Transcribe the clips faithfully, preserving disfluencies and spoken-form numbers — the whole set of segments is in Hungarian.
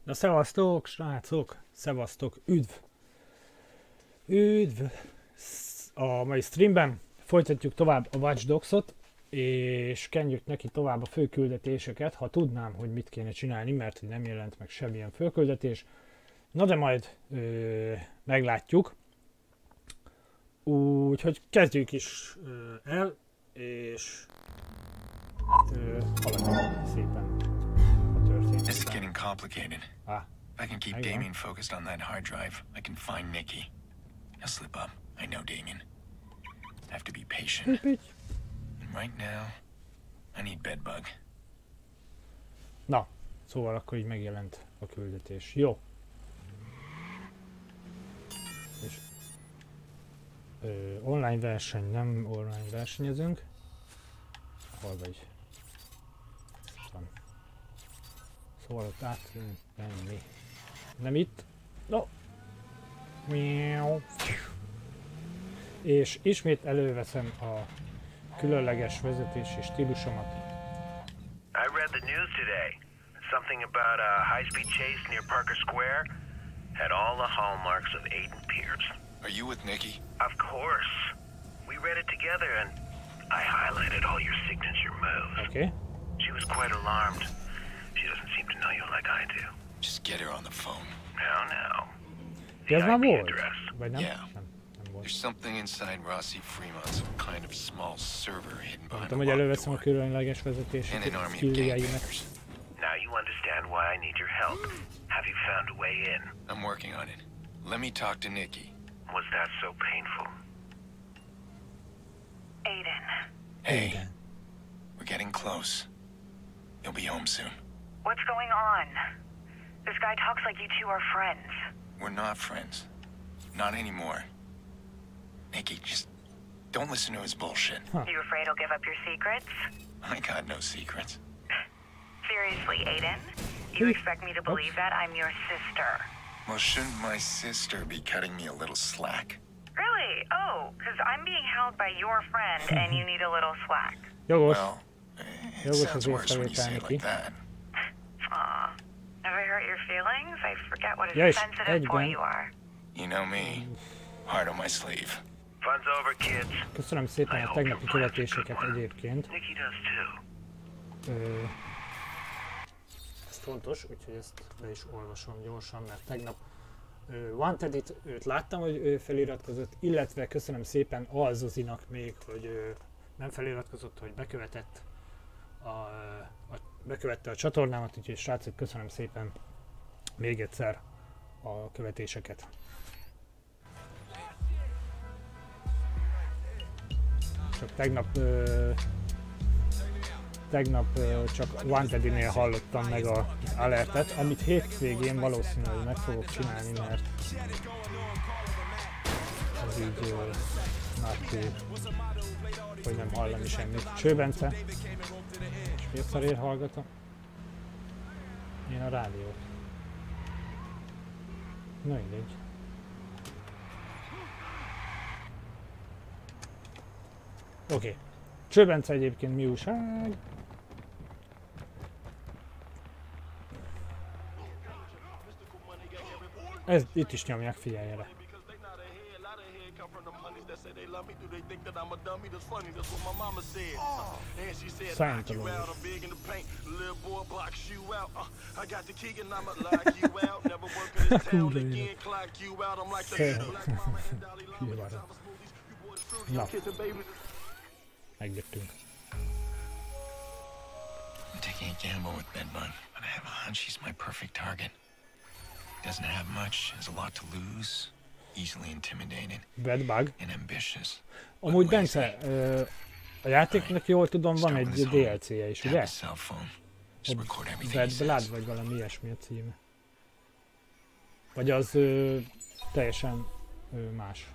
Na szevasztok, srácok! Szevasztok! Üdv! Üdv! A mai streamben folytatjuk tovább a Watch Dogs-ot, és kenjük neki tovább a főküldetéseket, ha tudnám, hogy mit kéne csinálni, mert nem jelent meg semmilyen főküldetés. Na de majd ö, meglátjuk. Úgyhogy kezdjük is ö, el, és hát ö, haladjunk szépen a történet. This is getting complicated. Ah, If I can keep Damien focused on that hard drive, I can find Nikki. He'll slip up. I know Damien. I have to be patient. And right now, I need bedbug. Na, szóval akkor így megjelent a küldetés. Jó. És, ö, online verseny, nem online versenyezünk. Hol vagy? Van. Szóval ott át kéne menni. Nem itt. No. És ismét előveszem a különleges vezetési stílusomat. I read the news today. Something about a high-speed chase near Parker Square had all the hallmarks of Aiden Pierce. Are you with Nikki? Of course. We read it together and I highlighted all your signature moves. Okay. She was quite alarmed. She doesn't seem to know you like I do. Just get her on the phone. Now, now. Ez már I P volt? address. Vagy nem? Yeah. Nem, nem volt. There's something inside Rossi Fremont, some kind of small server hidden behind a Mondtam, hogy locked előveszem a door. különleges vezetési And an army of skilljeimet. gangbangers. Now you understand why I need your help. Have you found a way in? I'm working on it. Let me talk to Nikki. Was that so painful? Aiden, Hey, Aiden. we're getting close. You'll be home soon. what's going on? This guy talks like you two are friends. We're not friends. Not anymore. Nikki, just don't listen to his bullshit. You afraid he'll give up your secrets? I got no secrets. Seriously, Aiden? You expect me to believe that I'm your sister? Well, shouldn't my sister be cutting me a little slack? Really? Oh, because I'm being held by your friend and you need a little slack. Jogos. Well, it Jogos sounds az worse when you say it észrevétel, like that. Aw. Have I hurt your feelings? I forget what a Yes, sensitive boy egyben. you are. You know me. Hard on my sleeve. Fun's over, kids. Köszönöm szépen a tegnapi követéseket egyébként. Nikki does too. Ö, ez fontos, úgyhogy ezt be is olvasom gyorsan, mert tegnap ö, Wanted-it, őt láttam, hogy ő feliratkozott, illetve köszönöm szépen Alzozinak még, hogy ö, nem feliratkozott, hogy bekövetett a, a, bekövette a csatornámat, úgyhogy srácok, köszönöm szépen még egyszer a követéseket. Csak tegnap ö, tegnap ö, csak Wanted-nél hallottam meg az alertet, amit hétvégén valószínűleg meg fogok csinálni, mert ez így ö, már hogy nem hallani semmit. Cső Bence, és miért szarér hallgatom? Én a rádiót. Na mindegy. Oké. Okay. Cső Bence egyébként mi újság? Ez itt is nyomják, figyelj erre. Scientologist. Na. Megjöttünk. I'm taking a gamble with Bedbug, but I have a hunch he's my perfect target. Doesn't have much, has a lot to lose, easily intimidated, Bedbug. and ambitious. Amúgy Bence, ö, a játéknak jól tudom, van egy dé el cé-je is, Tap ugye? his cell phone. Just record everything he Bad says. Blood, vagy valami ilyesmi a címe. Vagy az ö, teljesen ö, más.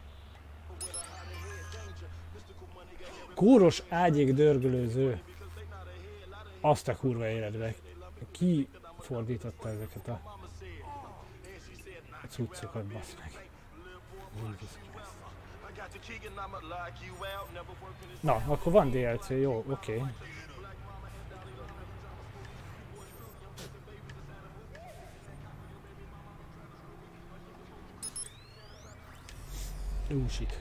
Kúros ágyék dörgölőző. Azt a kurva életbe. Ki fordította ezeket a cuccokat, bassz meg. Na, akkor van dé el cé, jó, oké. Okay. Oh shit.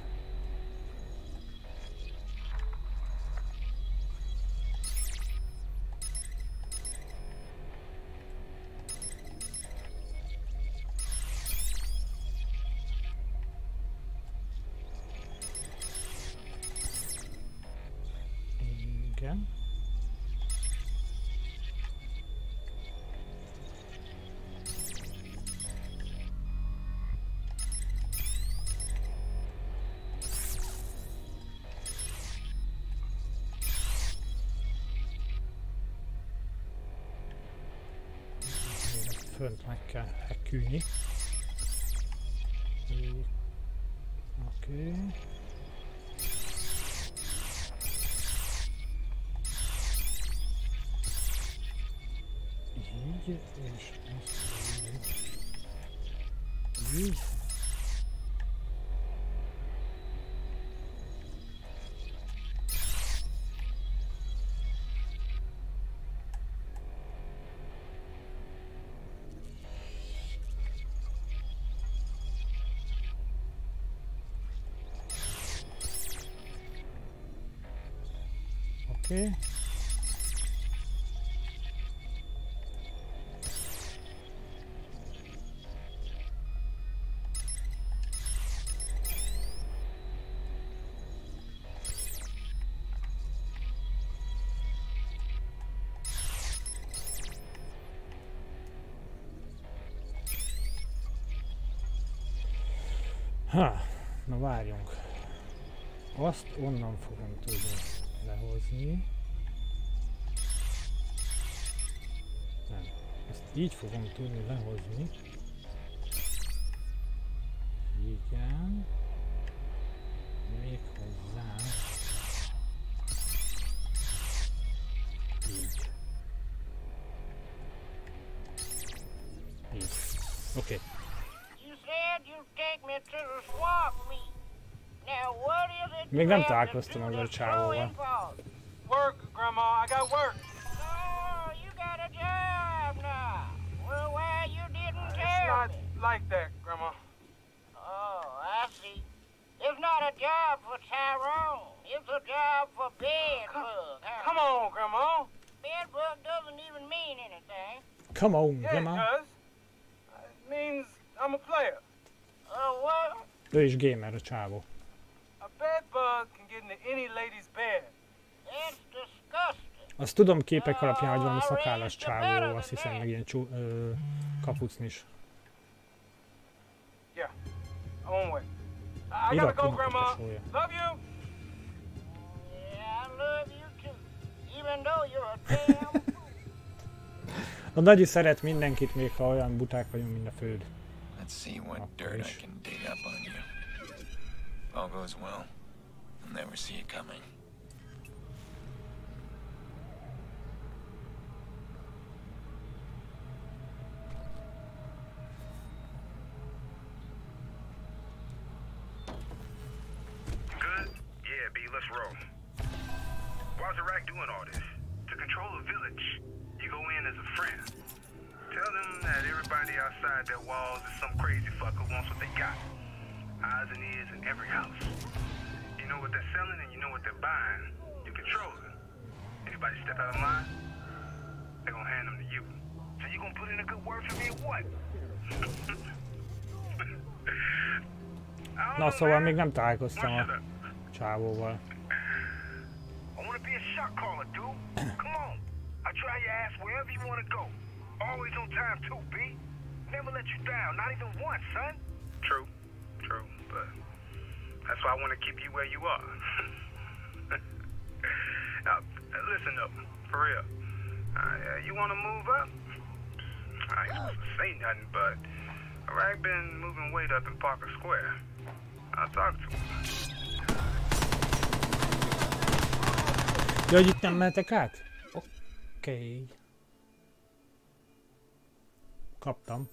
Igen. Fönt meg kell hekülni. Oké. Okay. Így, és ezt így. Így. Oké. Okay. Ha, na várjunk. Azt onnan fogom tudni lehozni. Nem, ezt így fogom tudni lehozni. Igen. Még hozzá. Így. Így. Oké. Okay. Még nem találkoztam az a csávóval. Work, Grandma, I got work. Oh, you got a job now. Well, why you didn't It's tell not me? like that, Grandma. Oh, I see. It's not a job for Tyrone. It's a job for Bedbug. Huh? Come on, Grandma. Bedbug doesn't even mean anything. Come on, Yeah, Grandma. it does. It means I'm a player. Oh, what? Ő is gamer, a csávó. A bedbug can get into any lady's bed. That's disgusting. Azt tudom képek alapján, hogy valami szakállas csávó, azt hiszem, meg ilyen csú, ö, kapucnis. Yeah, I'm on way. I Ira gotta go, Grandma. kunokotasója. Love you. Yeah, I love you too. Even though you're a damn fool. A nagyi szeret mindenkit, még ha olyan buták vagyunk, mint a föld. Let's see what dirt I can dig up on you. If all goes well, I'll never see it coming. Good? Yeah, B, let's roll. Why's Iraq doing all this? To control a village, you go in as a friend. Tell them that everybody outside their walls is some crazy fucker who wants what they got. Eyes and ears in every house. You know what they're selling and you know what they're buying. You control them. Anybody step out of line, they're gonna hand them to you. So you gonna put in a good word for me or what? Na, szóval még nem találkoztam a csávóval. I wanna be a shot caller, dude. Come on. I'll try your ass wherever you wanna go. Always on time too, B. Never let you down, not even once, son. True, true, but that's why I wanna keep you where you are. Now, listen up, for real. Uh, you wanna move up? I ain't supposed to say nothing, but I've been moving weight up in Parker Square. I'll talk to him. Ja, hogy itt nem mehetek át? Oké. Okay. Kaptam.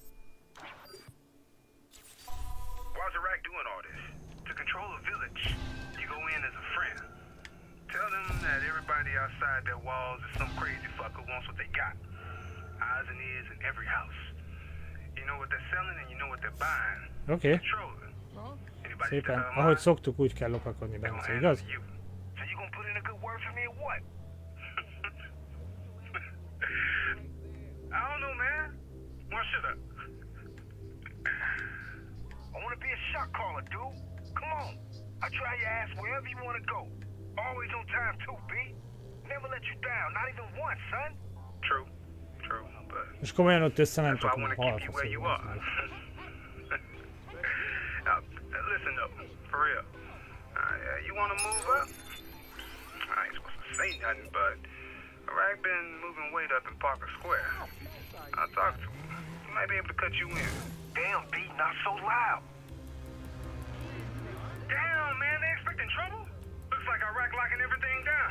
Why's Iraq doing all this? To control a village, you go in as a friend. Tell them that everybody outside their walls is some crazy fucker who wants what they got. Eyes and ears in every house. You know what they're selling and you know what they're buying. Okay. Control them. Szépen, ahogy szoktuk, úgy kell lopakodni, Bence, igaz? I don't know, man. Why should I? I want to be a shot caller, dude. Come on. I'll try your ass wherever you want to go. Always on time, too, B. Never let you down, not even once, son. True. True, but... És komolyan ott összementek, I want to keep you where you are. Now, listen up, for real. Uh, you want to move up? I ain't supposed to say nothing, but Iraq been moving weight up in Parker Square. I'll talk to him. He might be able to cut you in. Damn, B, not so loud. Damn, man, they expecting trouble? Looks like Iraq locking everything down.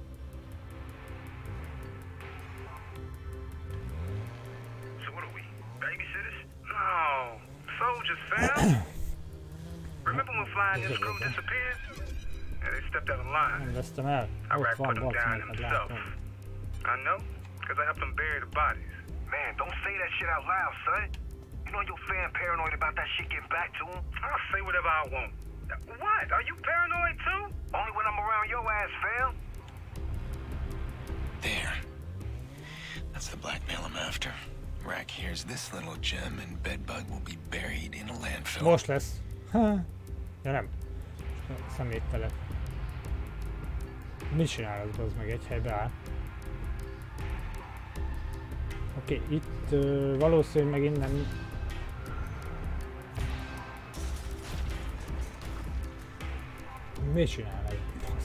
So what are we, babysitters? No, soldiers, fam. Remember when Flying this crew disappeared? Yeah, they stepped out of line. Nem vesztem el. Ott van, Put him ott down meg himself. látom. I know, because I helped them bury the bodies. Man, don't say that shit out loud, son. You know your fan paranoid about that shit getting back to him? I'll say whatever I want. What? Are you paranoid too? Only when I'm around your ass, fam. There. That's the blackmail I'm after. Rack hears this little gem and Bedbug will be buried in a landfill. Most lesz. Ha. Ja nem. Szeméttelek. Mit csinálod, az meg egy helybe áll? Oké, okay, itt uh, valószínűleg megint nem... Mit csinál egy?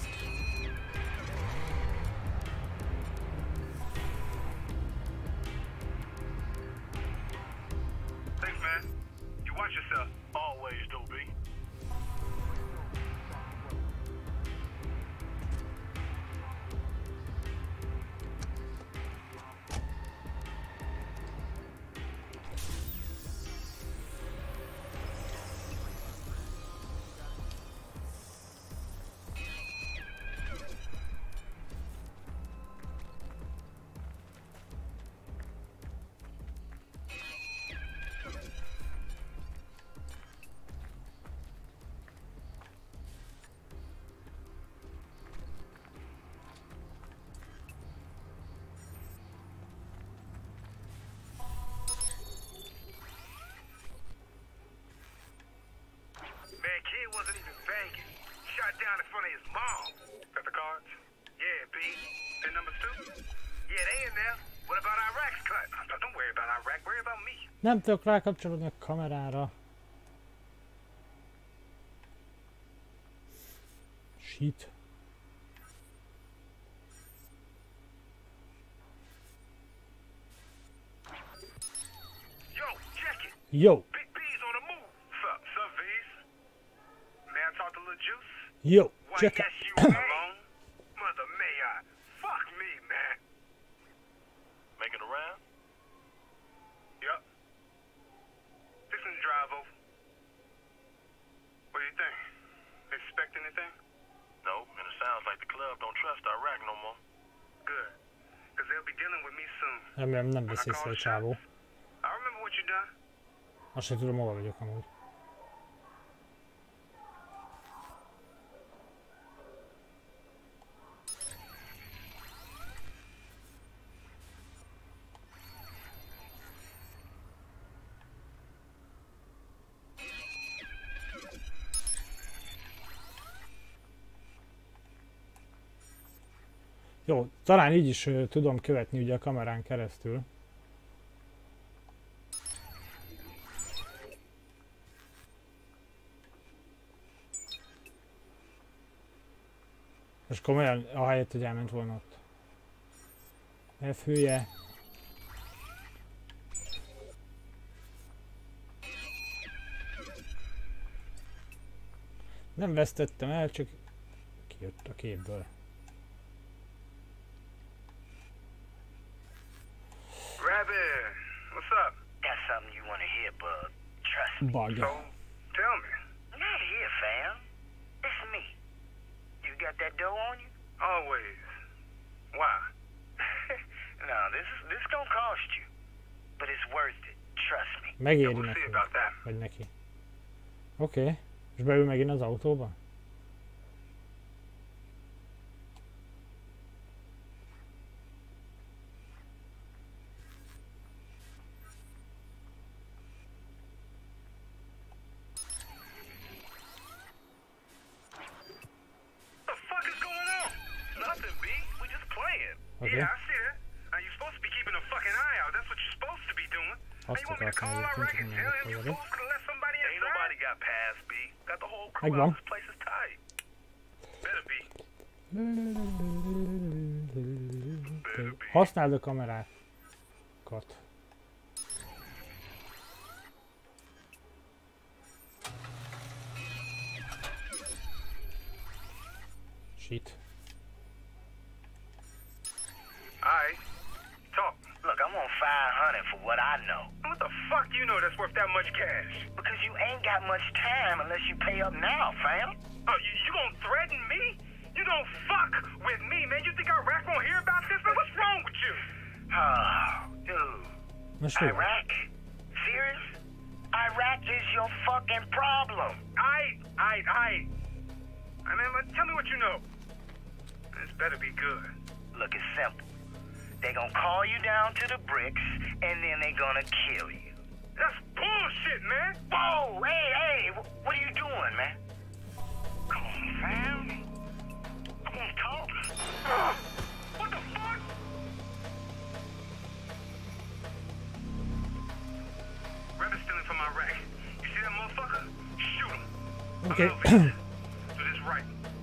Thanks, man. You watch yourself. Always do, B. Man, kid wasn't even banging. Shot down in front of his mom. Got the cards? Yeah, B. Pin numbers two? Yeah, they in there. What about Iraq's cut? Don't worry about Iraq. Worry about me. Nem tudok rákapcsolódni a kamerára. Shit. Yo, check it. Yo. Big B's on the move. Sup, sup, V's? May I talk to Lil Juice? Yo. Why, Check yes, it. you alone? Mother, may I? Fuck me, man. Making a round? Yup. Fixing to drive over. What do you think? Expect anything? No, and it sounds like the club don't trust Iraq no more. Good. Because they'll be dealing with me soon. Remélem nem vesz észre a csávó. I remember what you done. Azt sem tudom, hol vagyok amúgy. Jó, talán így is uh, tudom követni ugye a kamerán keresztül. Most komolyan, ahelyett, hogy elment volna ott. F hülye. Nem vesztettem el, csak kijött a képből. Rabbit, what's up? Got something you want to hear, bud. Trust me. Bug. So, tell me. Not here, fam. It's me. You got that dough on you? Always. Why? No, this is this gonna cost you, but it's worth it. Trust me. Megéri We'll see neki. about that. Vagy neki. Oké. Okay. És beül megint az autóba? Okay. Yeah, I see that. Now you're supposed to be keeping a fucking eye out. That's what you're supposed to be doing. Now you want me to call out Rack and tell him you fools could have let somebody inside? Ain't nobody got past, B. Got the whole crew out. This place is tight. Better be. Better be. Használd a kamerákat. Shit. Alright, talk. Look, I'm on five hundred for what I know. What the fuck you know that's worth that much cash? Because you ain't got much time unless you pay up now, fam. Oh, you, you gonna threaten me? You gonna fuck with me, man? You think Iraq won't hear about this, man? What's wrong with you? Oh, dude. Iraq? Serious? Iraq is your fucking problem. I, I, I... I mean, tell me what you know. This better be good. Look, it's simple. They gonna call you down to the bricks, and then they gonna kill you. That's bullshit, man! Whoa, hey, hey, what are you doing, man? Come on, fam. Come on, talk. Uh, what the fuck? Rabbit's stealing from my rack. You see that motherfucker? Shoot him. Okay. So this right.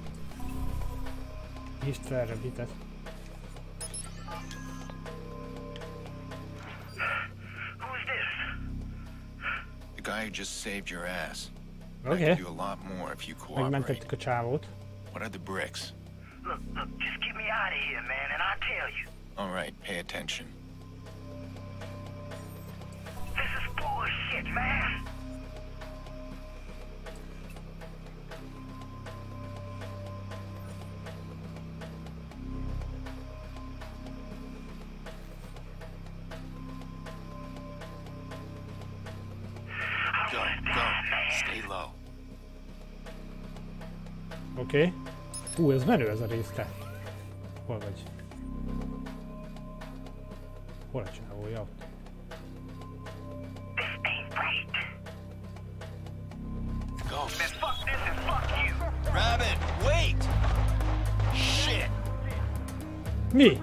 Hívd fel Rabbitet. Guy who just saved your ass. Okay. I can do a lot more if you cooperate. Megmentettük a csávót. What are the bricks? Look, look, just get me out of here, man, and I'll tell you. All right, pay attention. This is bullshit, man. Go, go. Stay low. Oké. Okay. Hú, ez menő ez a rész, te. Hol vagy? Hol a csávója ott? Go. Man, fuck this and fuck you. Rabbit, wait! Shit! Mi?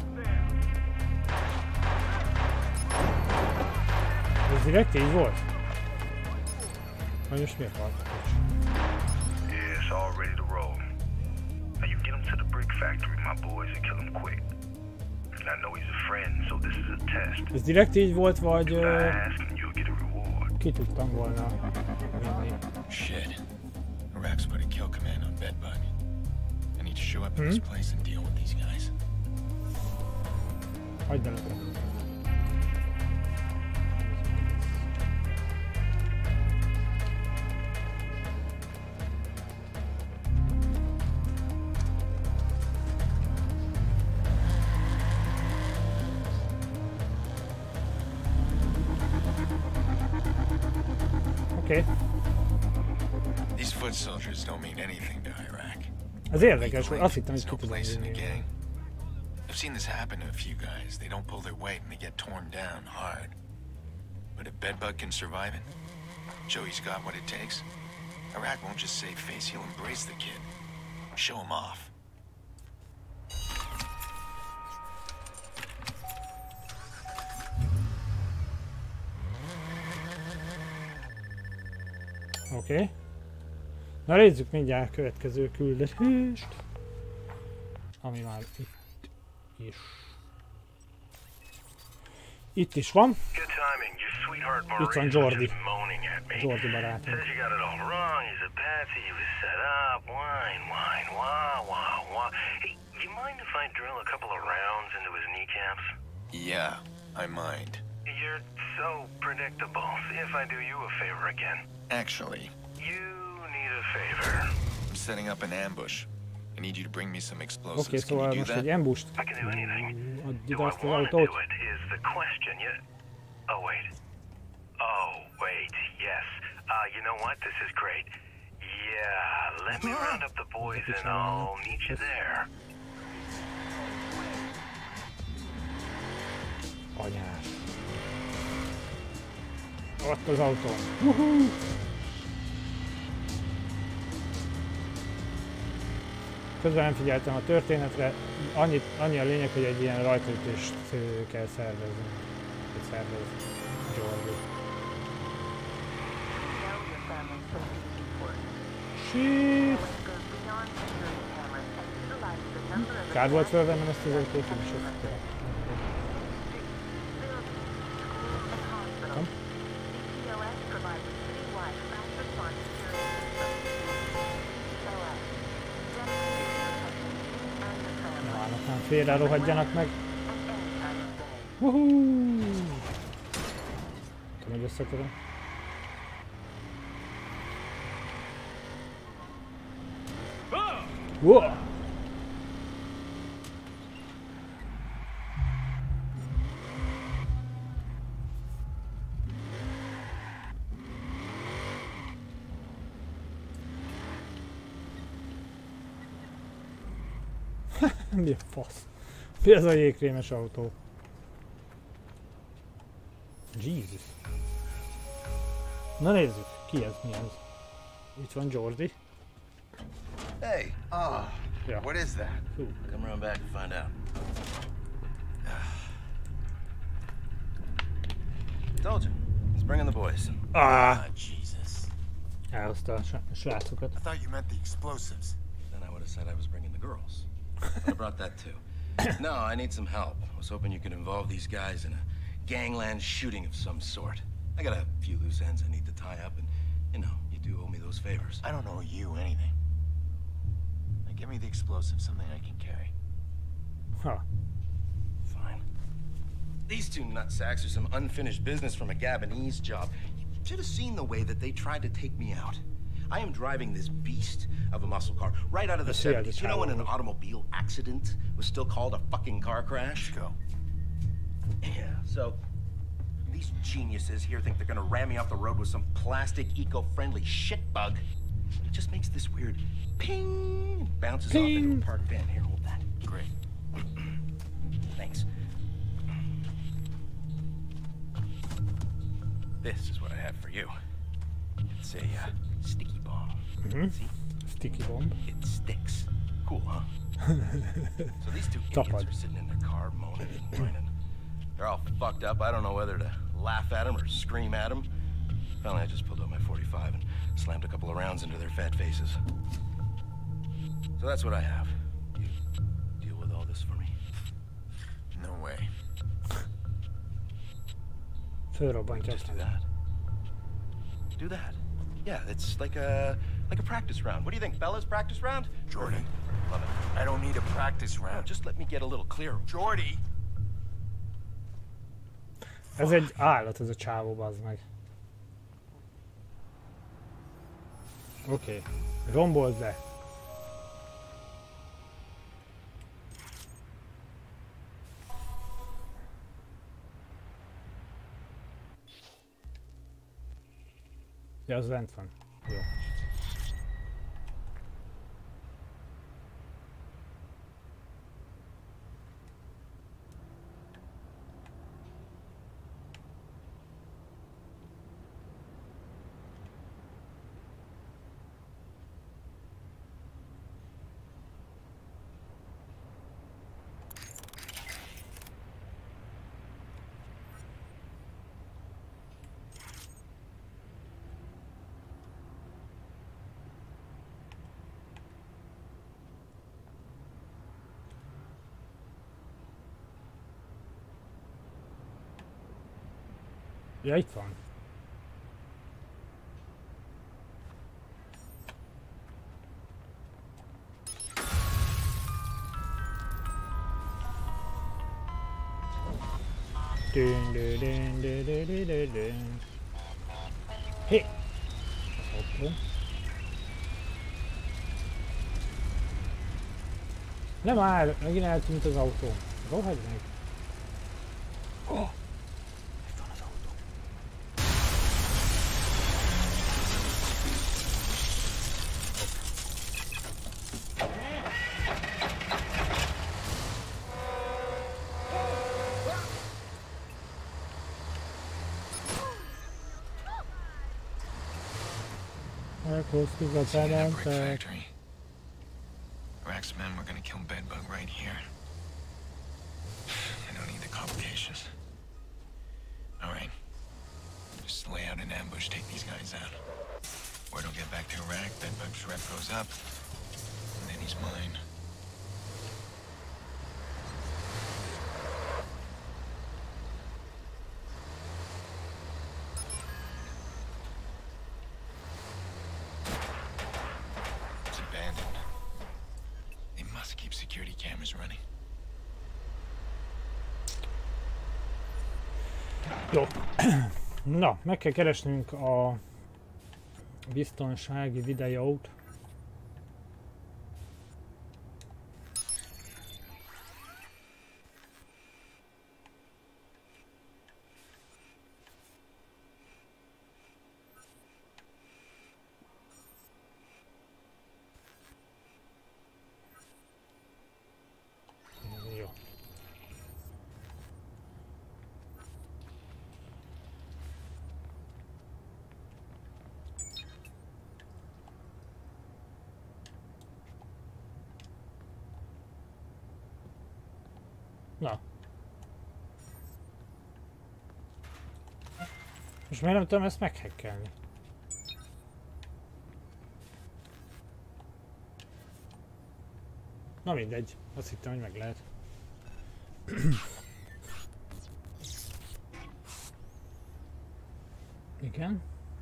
Ez direkt így volt? Vagy most miért van? Yeah, it's all ready to roll. Now you get him to the brick factory, my boys, and kill him quick. And I know he's a friend, so this is a test. Ez direkt így volt, vagy... Uh, ask and you'll get a reward. Ki tudtam volna vinni. Shit. Iraq's put a kill command on Bedbug. I need to show up at this place and deal with these guys. Hagyd el őket. Okay. These foot soldiers don't mean anything to Iraq. Ez érdekes, azt hittem, hogy ki tudom vinni. I've seen this happen to a few guys. They don't pull their weight and they get torn down hard. But if Bedbug can survive it, show he's got what it takes, Iraq won't just save face, he'll embrace the kid. Show him off. Oké. Okay. Na nézzük mindjárt a következő küldetést. Ami már itt is. Itt is van. Itt van Jordi. Jordi barátom. Yeah, I mind. You're so predictable. See if I do you a favor again. Actually, you need a favor. I'm setting up an ambush. I need you to bring me some explosives. Okay, szóval most egy ambusht. I can do anything. Do I want to do it is the question. Yeah. Oh wait. Oh wait. Yes. Uh, you know what? This is great. Yeah, let me round up the boys and I'll meet you there. Anyás. Ott az autón. Uhú! Közben nem figyeltem a történetre, annyi, annyi a lényeg, hogy egy ilyen rajtaütést kell szervezni. Hogy szervez Jordi. Shit! Kár volt felvennem ezt az autót, és ezt félre rohadjanak meg. Wuhuu! Tudom, hogy összetudom. Wow! Mi a fasz? Mi ez a jégkrémes autó? Jesus. Na nézzük, ki ez, mi ez? Itt van Jordi. Hey, oh, Yeah. what is that? Hú. Come around back and find out. Told you, he's bringing the boys. Ah! Jesus. Elhozta a srácokat. I thought you meant the explosives. Then I would have said I was bringing the girls. I brought that too. No, I need some help. I was hoping you could involve these guys in a gangland shooting of some sort. I got a few loose ends I need to tie up, and, you know, you do owe me those favors. I don't owe you anything. Now give me the explosives, something I can carry. Huh. Fine. These two nutsacks are some unfinished business from a Gabonese job. You should have seen the way that they tried to take me out. I am driving this beast of a muscle car right out of the see, I seventies. just You know when an highlighted. automobile accident was still called a fucking car crash? Let's go. Yeah, so these geniuses here think they're gonna ram me off the road with some plastic, eco-friendly shitbug. It just makes this weird ping and bounces off into Ping. a parked van. Here, hold that. Great. Thanks. This is what I have for you. It's a uh, sticky bomb. Mhm. See? Sticky bomb. It sticks. Cool, huh? So these two Top idiots one. are sitting in their car moaning and whining. They're all fucked up. I don't know whether to laugh at them or scream at them. Finally, I just pulled out my forty-five and slammed a couple of rounds into their fat faces. So that's what I have. You deal with all this for me? No way. Fölrobbantja Just do aztán. that. Do that. Yeah, it's like a like a practice round. What do you think, fellas? Practice round? Jordy, Love it. I don't need a practice No, round. just let me get a little clearer. Jordy! Ez egy állat, ez a csávó, bazd meg. Oké. Okay. Rombold le. Ja, az lent van. Jó. Ja, itt van. Dün, dün, dün, dün, dün, dün, dün, dün. Hé! Hoppom. Nem áll, megint eltűnt az autó. Rohagy meg. Oh! Itt van az autó. Elhoztuk a teremtet. Rack's men were gonna kill Bedbug right here. I don't need the complications. All right. Just lay out an ambush, take these guys out. Word will get back to Rack, Bedbug's rep goes up, and then he's mine. It's abandoned. They must keep security cameras running. Jó. Na, meg kell keresnünk a biztonsági videót. Jó. Na. Most miért nem tudom ezt meghekkelni? Na mindegy, azt hittem, hogy meg lehet. Igen.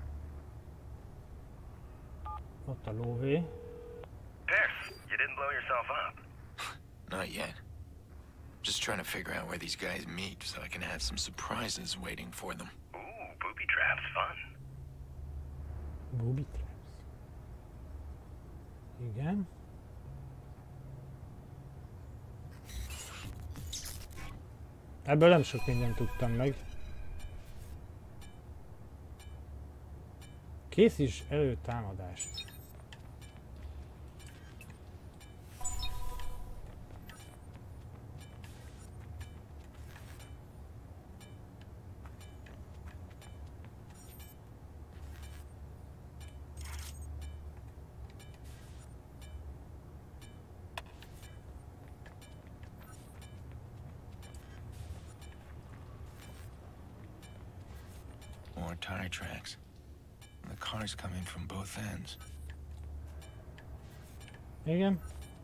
Ott a lóvé. Pierce, you didn't blow yourself up. Not yet. Just trying to figure out where these guys meet so I can have some surprises waiting for them. Ooh, booby traps, fun. Booby traps. Igen. Ebből nem sok mindent tudtam meg. Készíts elő támadást. More tire tracks. The cars come in from both ends. Igen.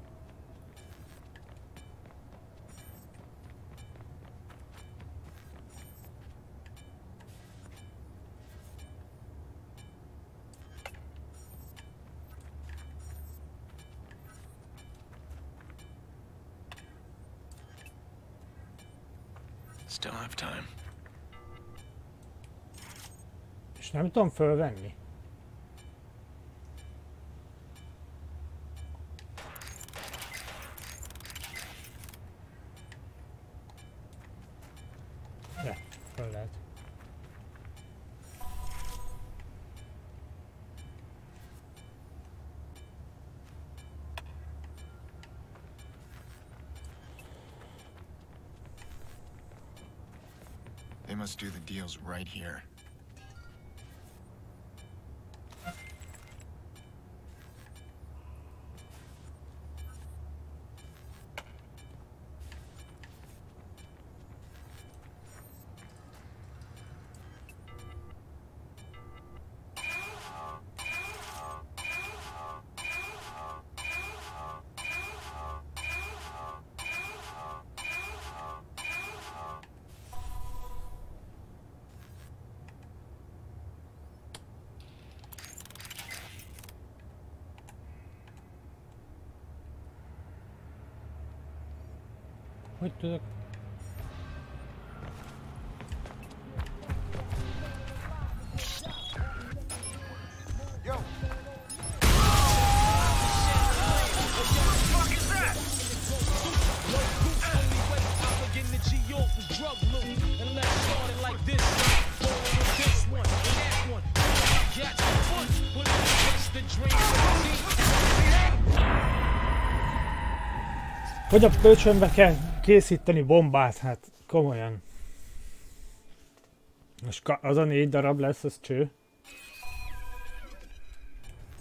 Still have time. És nem tudom fölvenni. De, föl lehet. They must do the deals right here. Hogy tudok? Hogy a pöcsönbe kell készíteni bombát, hát komolyan. Most az a négy darab lesz, az cső.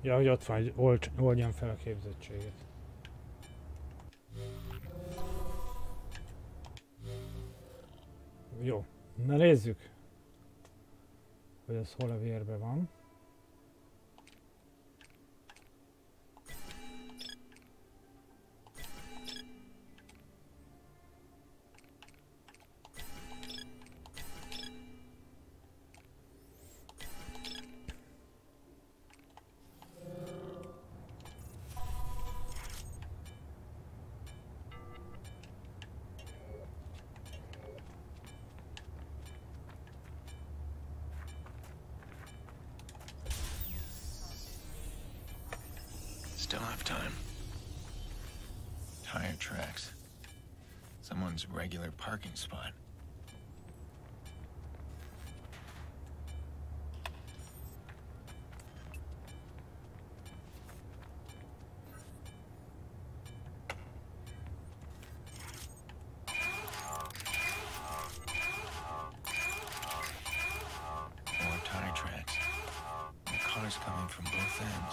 Ja, hogy ott van, hogy old, oldjam fel a képzettséget. Jó, na nézzük, hogy ez hol a vérben van. Still have time. Tire tracks. Someone's regular parking spot. More tire tracks. The cars coming from both ends.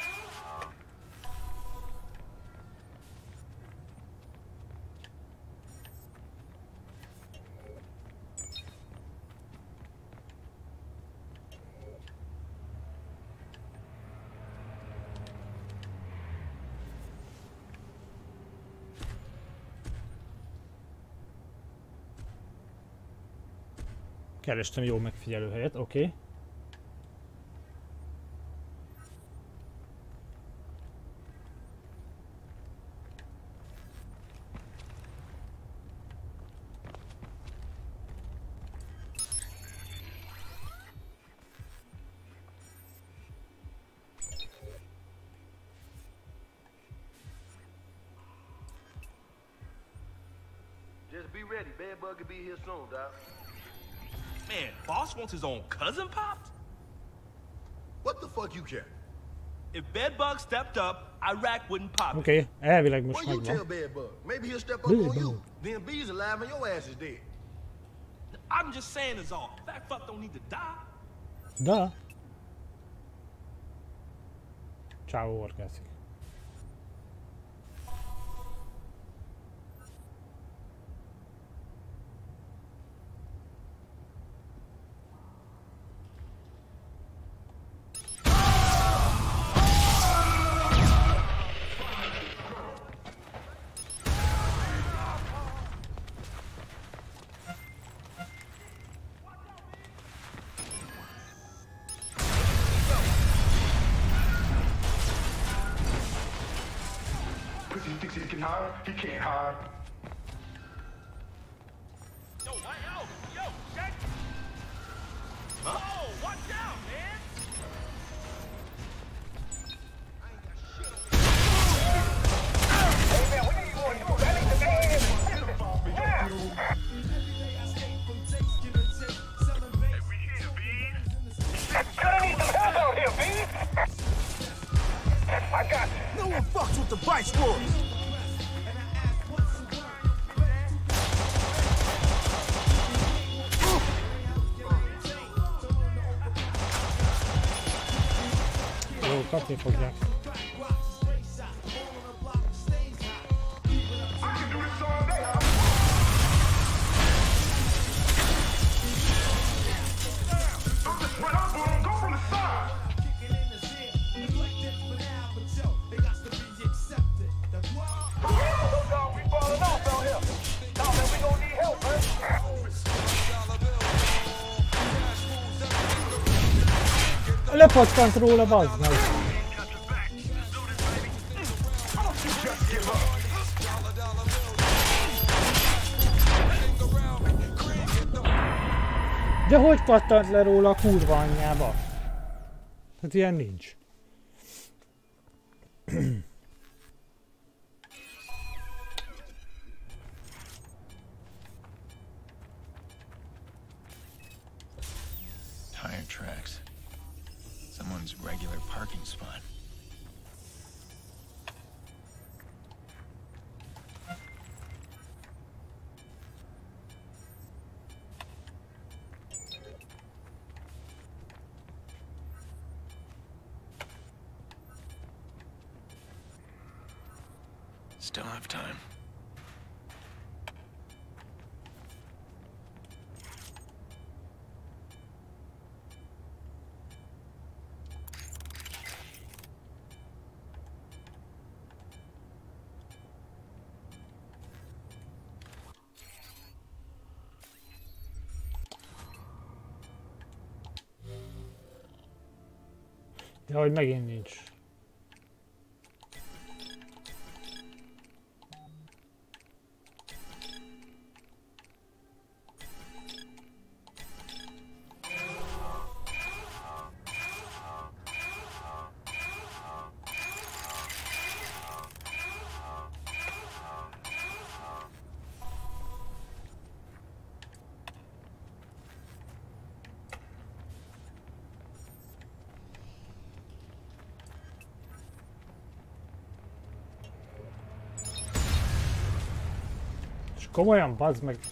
Kerestem jó megfigyelő helyet, oké. Okay. Just be ready. Bad Bug will be here soon, Doc. Man, Boss wants his own cousin popped? What the fuck you care? If Bedbug stepped up, Iraq wouldn't pop it. Oké, okay, elvileg most Well, you tell megvan. Bad Bug. Maybe he'll step up Billy on you. Bug. Then B's alive and your ass is dead. I'm just saying is all. That fuck don't need to die. Da. Csávó orgászik. He thinks he can hide, he can't hide. Yo, what? Yo, yo, check. Oh, watch out, man. Hey, man, what are you going to do? That ain't the man. Yeah. Hey, we here, B. Gonna need some help out here, B. I got you. No one fucks with the Vice Lords. Jó, kapni fogják. I can do this all day. Don't just run up on him, go from the side. Oh, dog, we falling off out here. Nah, man, we gonna need help, man. Lepatkant róla, bazd meg! De hogy pattant le róla a kurva anyjába? Hát ilyen nincs. Tire tracks. Someone's regular parking spot. Still have time. De hogy megint nincs. Komolyan, bazd meg!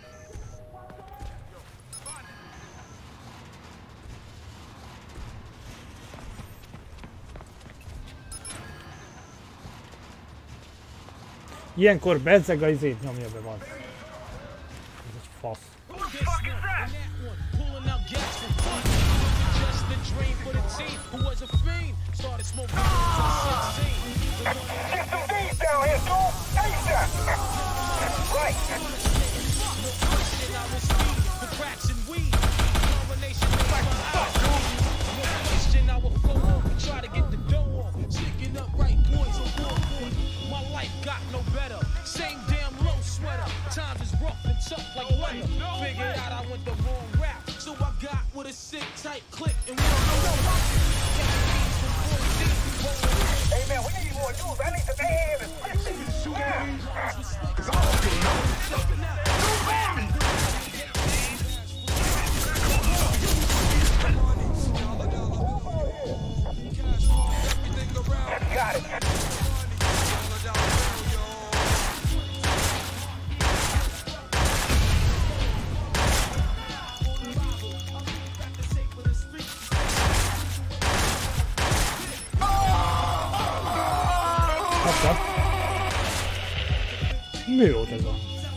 Ilyenkor bezzeg a izét nyomja be, bazd. Ez egy fasz. Right. Try to get the dough off, sticking up right boys on board. My life got no better. Same damn low sweater. Times is rough and tough like leather. Figured out I went the wrong route, so I got with a sick tight click and one. Hey man, we need more dudes. I need the man and shoot cause I'm getting on. Got it. Kapta. Mi volt ez a?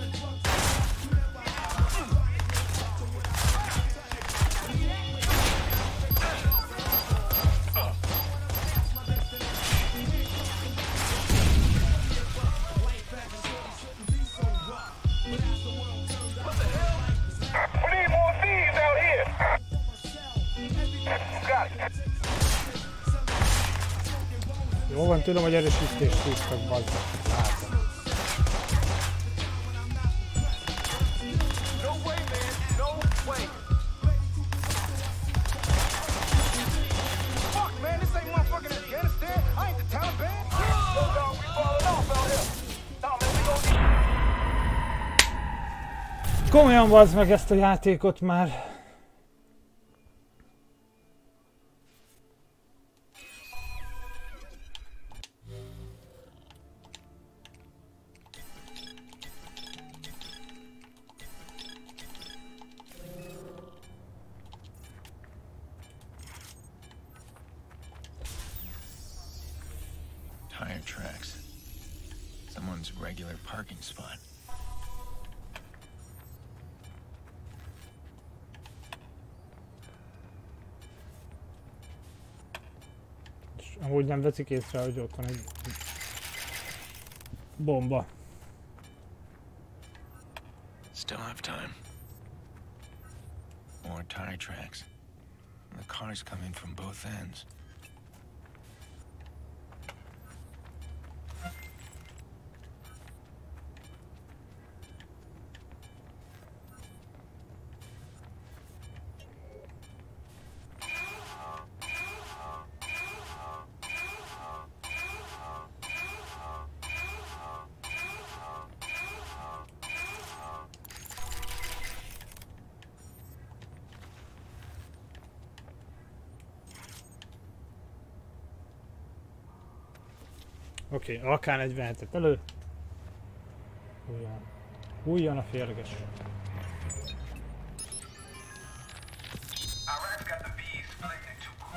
Jó van, tudom, hogy erősítést húztak, bazzak. Látom. Komolyan bazd meg ezt a játékot már. Tire tracks. Someone's regular parking spot. Amúgy nem veszik észre, hogy ott van egy bomba. Still have time. More tire tracks. And the cars come in from both ends. Oké, okay, A K negyvenhetet elő. Hújjan. Hújjan a férges.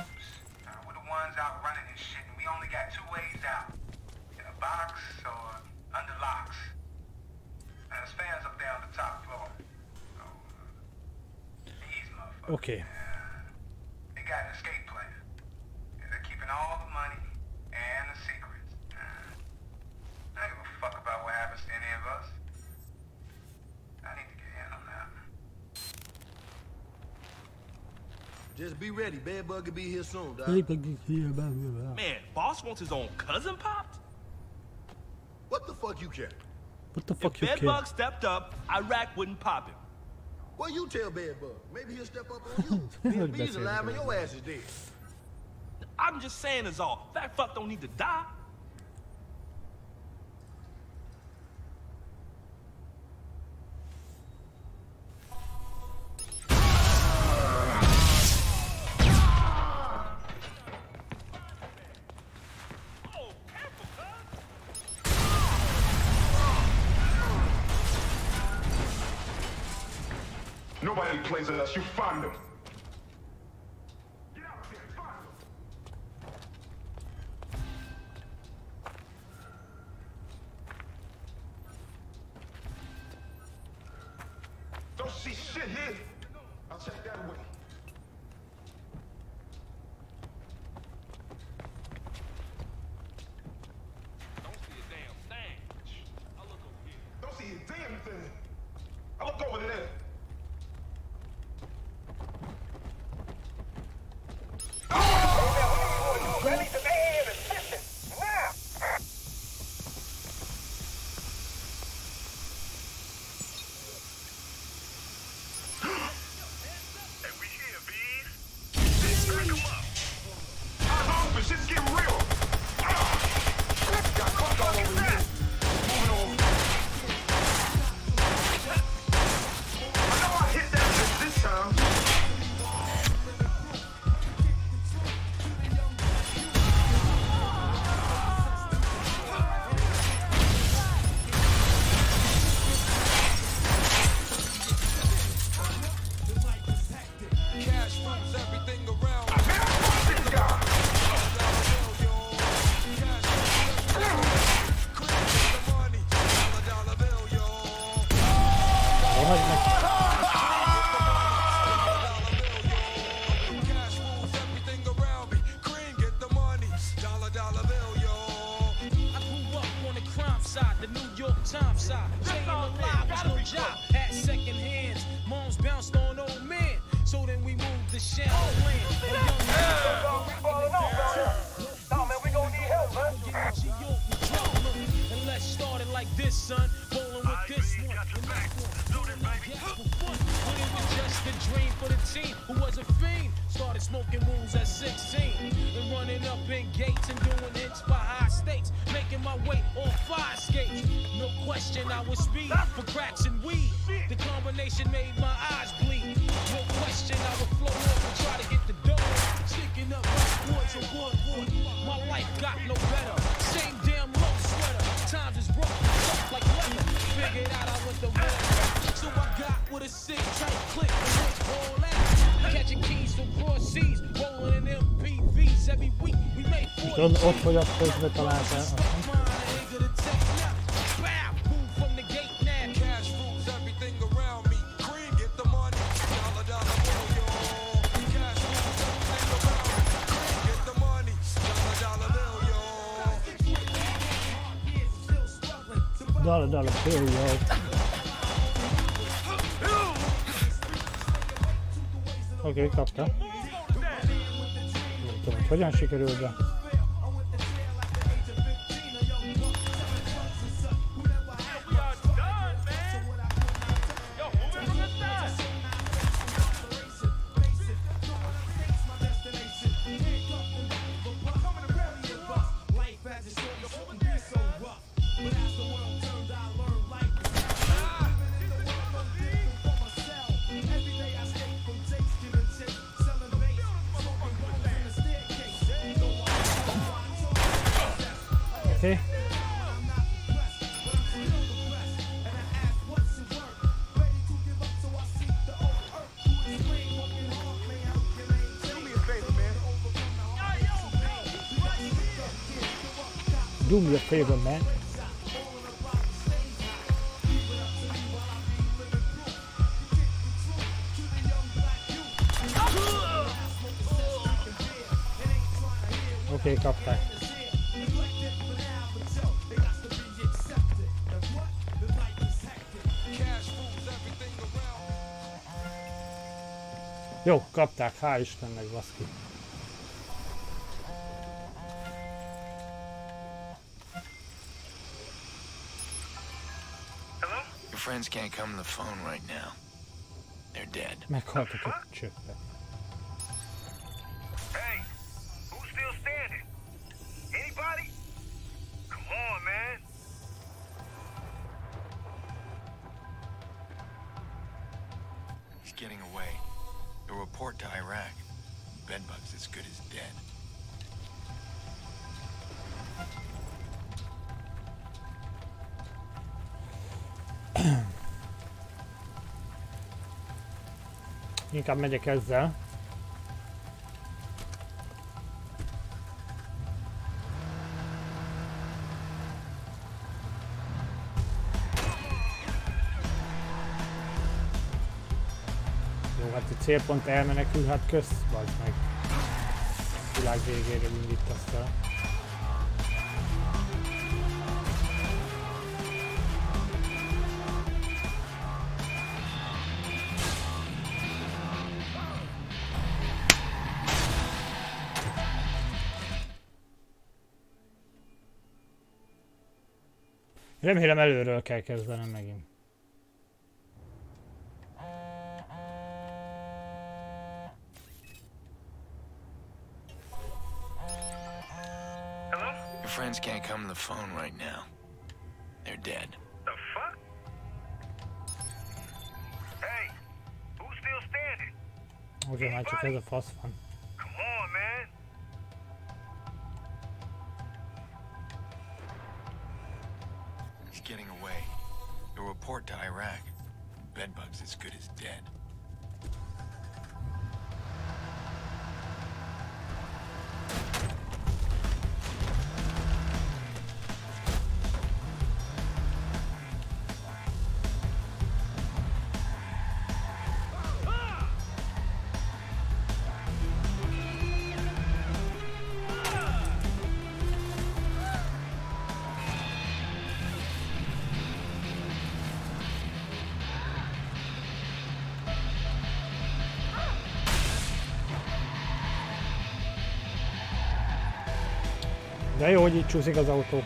We're the ones out running this shit, and we only got two ways out. In a box or Okay. They got an escape plan. And they're keeping all the money and the secrets. Uh, I don't give a fuck about what happens to any of us. I need to get in on that. Just be ready. Bedbug will be here soon, dog. Man, boss wants his own cousin popped? What the fuck you care? What the fuck If you care? Bedbug stepped up, Iraq wouldn't pop him. Well, you tell Bedbug. Maybe he'll step up on you. He'll be alive and your ass is dead. I'm just saying is all. That fuck don't need to die. Nobody plays unless you find them. Get out there, find them. Don't see shit here. I'll check that away. Don't see a damn thing. I look over here. Don't see a damn thing. I look over there. Ready to man assistant now. Hey, we here, bees. Crack 'em up. I'm open. Shit's getting real. Got fucked all over here. Moving on. I know I hit that bitch this time. Ott vagy azt közbe találtál. Dollar dollar bill, yo. Oké, okay, kapta. Nem tudom, hogy hogyan sikerült, de... Okay. Do me a favor, man. Oké, okay, kapták. Jó, kapták, hál' Istennek, baszki. Your friends can't come to the phone right now. They're dead. Meghaltak a csöppet. Hey, who's still standing? Anybody? Come on, man. He's getting away. A report to Iraq. Bedbug's as good as dead. Inkább megyek ezzel. Jó, hát a célpont elmenekül, hát kösz, bazd meg. Világ végére indítasz el. Remélem előről kell kezdenem megint. Your friends can't come to the phone right now. They're dead. The fuck? Hey, who's still standing? Ugye már csak ez a fasz van. Come on, man. He's getting away. A report to Iraq. Bedbug's as good as dead. De jó, hogy így csúszik az autó.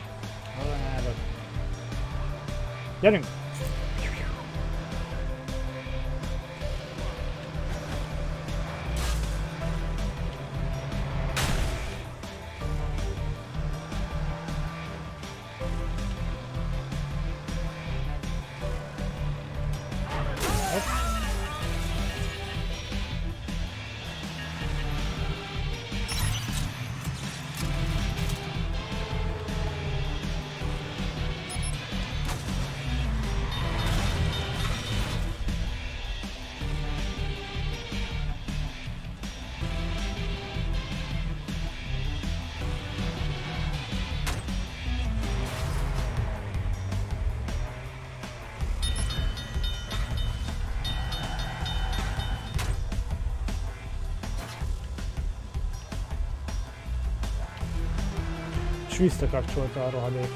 Gyerünk! És visszakapcsolta a rohadék.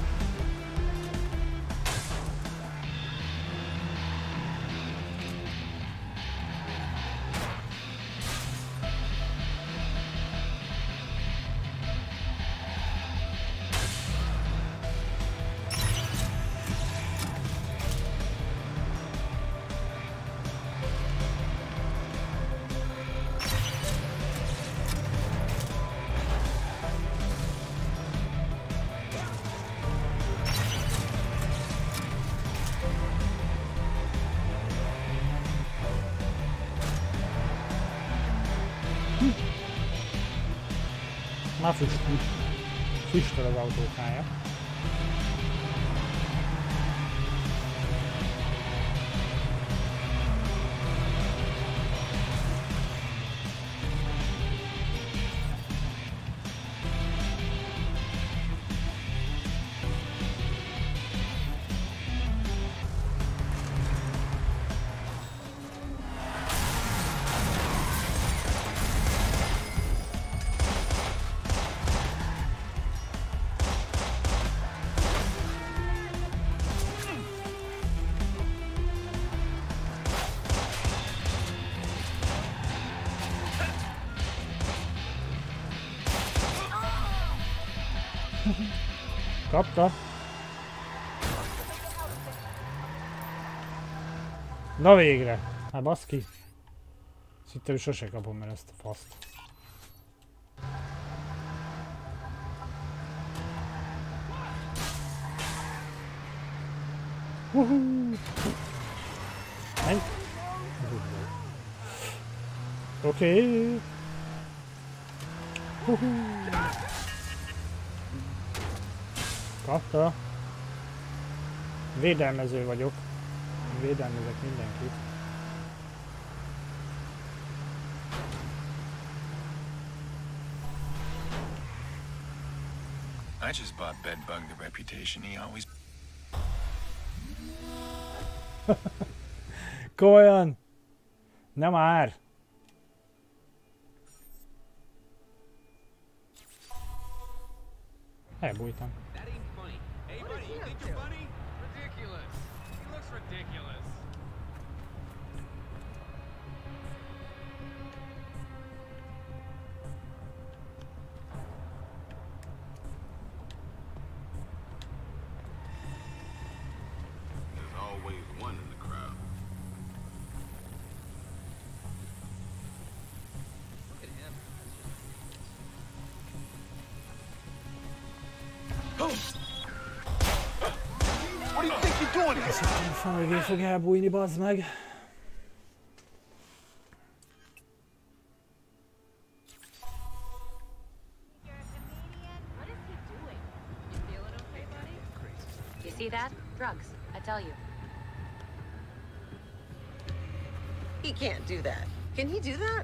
Már füstül. Füstöl az autókája. Kapta. Na végre. Hát baszki. Szinte sose kapom meg ezt a faszt. Woohoo! Oké. Okay. Kapta. Védelmező vagyok. Védelmezek mindenkit. I just bought Bedbug the reputation he always... Komolyan! Nem már! Elbújtam. Fa mögé fog elbújni, bazd meg. You see that? Drugs, I tell you. He can't do that. Can he do that?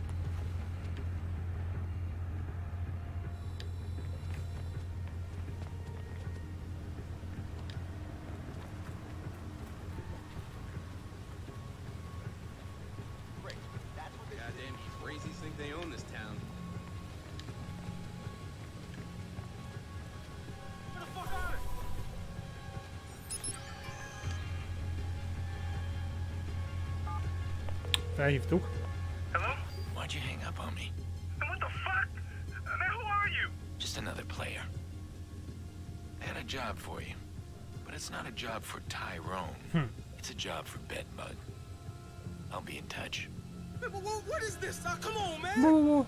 Felhívtuk. Hello? Why'd you hang up on me? What the fuck? Man, who are you? Just another player. I had a job for you, but it's not a job for Tyrone. Hmm. It's a job for Bedbug. I'll be in touch. Man, what, what is this? Uh, come on, man. Whoa.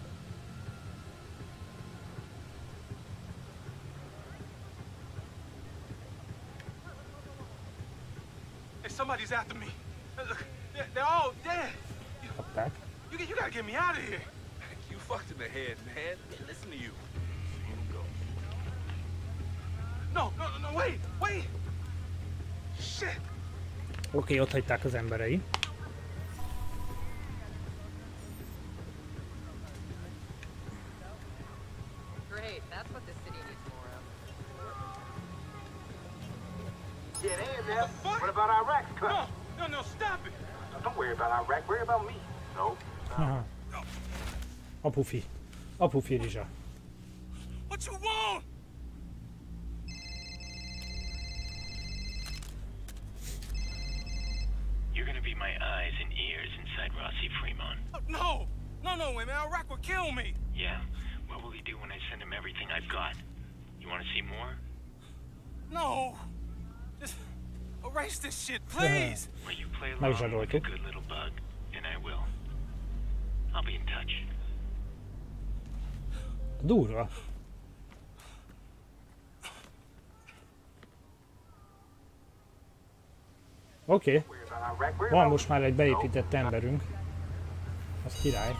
Hey, somebody's after me. They're, they're all dead. Back. You, you gotta get me out of here. You fucked in the head, man. Listen to you. No, no, no, wait, wait. Shit. Oké, okay, ott hagyták az emberei. Great, that's what the city needs more of. Yeah, they in there. What about Iraq's cut? No, no, no, stop it. Don't worry about Iraq. Worry about me. No. Aha. Apufi. Apufi rizsa. What you want? You're gonna be my eyes and ears inside Rossi Fremont. Oh, no, no, no, wait, man. Iraq will kill me. Yeah. What will he do when I send him everything I've got? You want to see more? No. Just erase this shit, please. Well, you play along like a good little bug, and I will. I'll be in touch. Durva. Oké. Okay. Van most már egy beépített emberünk. Az király.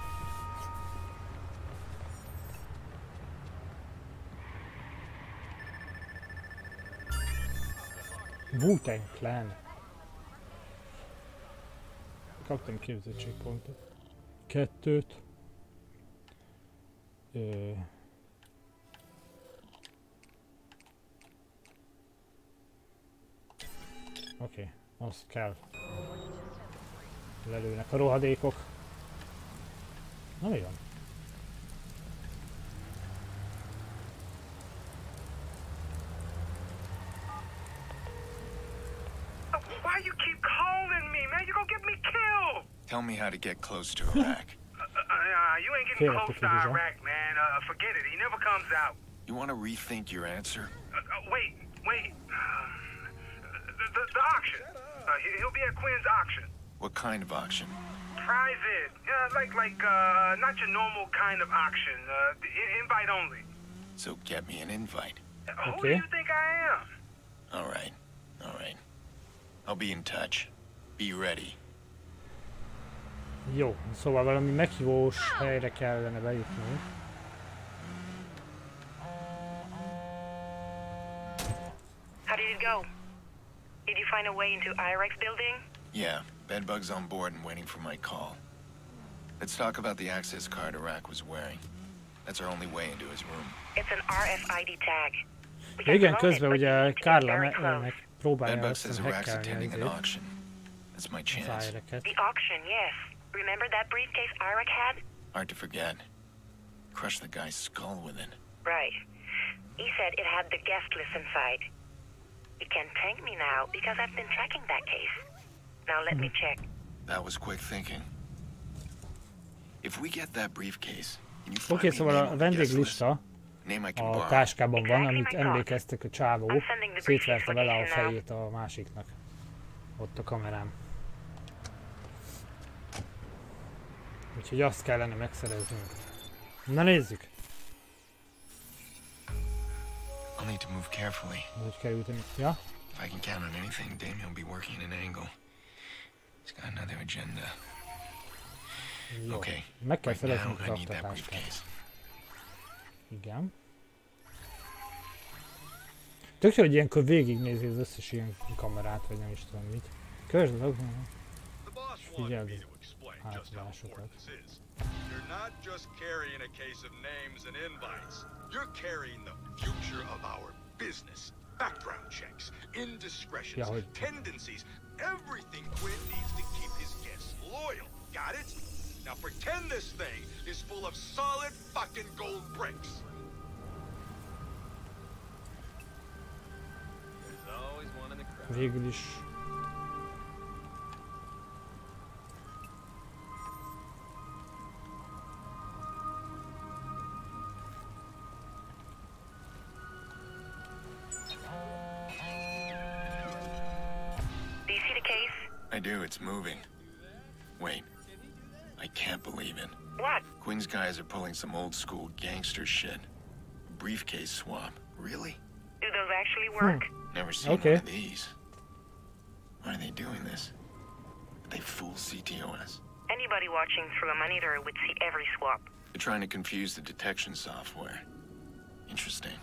Wu-Tang Clan. Kaptam képzettségpontot. Kettőt. Ö... Oké, okay, azt kell. Lelőnek a rohadékok. Na mi van? Why you keep calling me, man? You're gonna get me killed. Tell me how to get close to Iraq. uh, uh, you ain't getting close to Iraq, man. Uh, forget it. He never comes out. You want to rethink your answer? Uh, uh, wait, wait. The, the, the auction. Uh, he- he'll be at Quinn's auction. What kind of auction? Private. Uh, like, like, uh, not your normal kind of auction. Uh, I- invite only. So get me an invite. Uh, Who do Okay. you think I am? All right, all right. I'll be in touch. Be ready. Jó, szóval valami meghívós helyre kellene bejutnunk. How did it go? Did you find a way into I R E X building? Yeah, Bedbug's on board and waiting for my call. Let's talk about the access card Iraq was wearing. That's our only way into his room. It's an R F I D tag. We can Igen, clone it, közben but you ugye need to get Carla very me- close. meg próbálja Bedbug azt says hiszem Iraq's attending an hackelni auction. That's my az chance. I R E C-et. The auction, yes. Remember that briefcase I R E C had? Hard to forget. Crush the guy's skull with it. Right. He said it had the guest list inside. You can thank me now because I've been tracking that case. Now let me check. That was quick thinking. If we get that briefcase, and you Oké, find okay, me szóval a a name on the guest list, vendéglista name I can a borrow. táskában van, amit emlékeztek a csávó, I'm sending the szétverte briefcase vele a location now. fejét a másiknak. Ott a kamerám. Úgyhogy azt kellene megszereznünk. Na nézzük! I'll need to move carefully. Hogy kell ütni. Ja? If I can count on anything, Damien will be working an angle. He's got another agenda. Jó. Okay. Meg kell Right now, szereznünk I az need that aktatáskát. briefcase. Igen. Tök jó, hogy ilyenkor végignézi az összes ilyen kamerát, vagy nem is tudom mit. Közd az, figyeld a hátulásokat. You're not just carrying a case of names and invites. You're carrying the future of our business. Background checks, indiscretions, Ja, hogy... tendencies, everything Quinn needs to keep his guests loyal. Got it? Now pretend this thing is full of solid fucking gold bricks. There's always one in the crowd. Végül is... Do you see the case? I do, it's moving. Wait. I can't believe it. What? Quinn's guys are pulling some old school gangster shit. Briefcase swap. Really? Do those actually work? Never seen Okay. one of these. Why are they doing this? Did they fool C T O S? Anybody watching through a monitor would see every swap. They're trying to confuse the detection software. Interesting.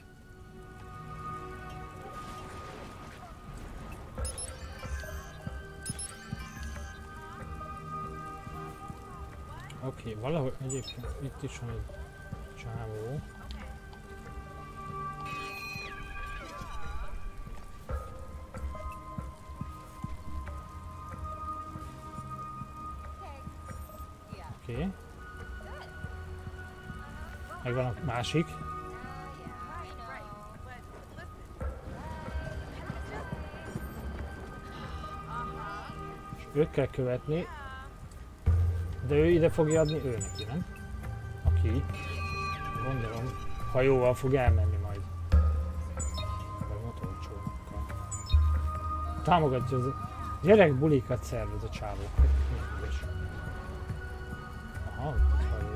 Oké, okay, valahol egyébként itt is van egy csávó. Oké. Okay. Megvan a másik. És őt kell követni. De ő ide fogja adni ő neki, nem? Aki, gondolom, hajóval fog elmenni majd. Vagy motorcsónakkal. Támogatja az gyerek bulikat szervez a csávó. Aha, ott hajó.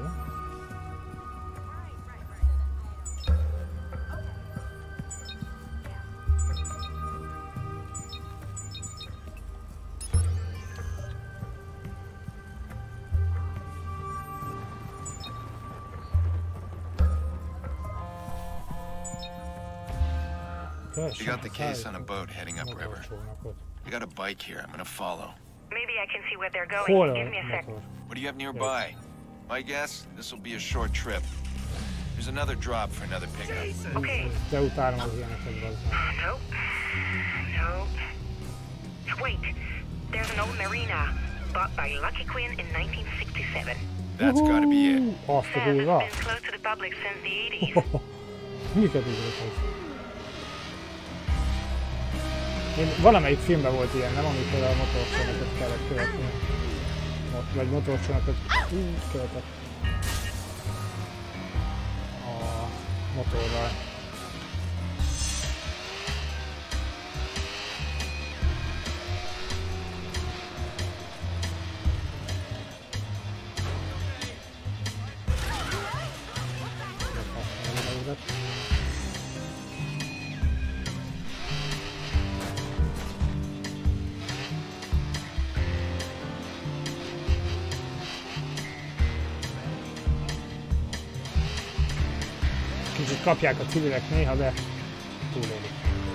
You got the case on a boat heading upriver. I got a bike here. I'm gonna follow. Maybe I can see where they're going. Hol Give me a sec. What do you have nearby? My guess, this will be a short trip. There's another drop for another pickup. Okay. De utálom az ilyeneket, bazd meg. Nope. Nope. Wait. There's an old marina bought by Lucky Quinn in nineteen sixty-seven. That's gotta be it. Azt a Says durva. it's been closed to the public since the eighties. Miket ugrott? Én valamelyik filmben volt ilyen, nem? Amikor a motorcsónakot kellett követni. Mot vagy motorcsónakot úgy követett a motorral. Úgyhogy kapják a civilek néha, de túlélik.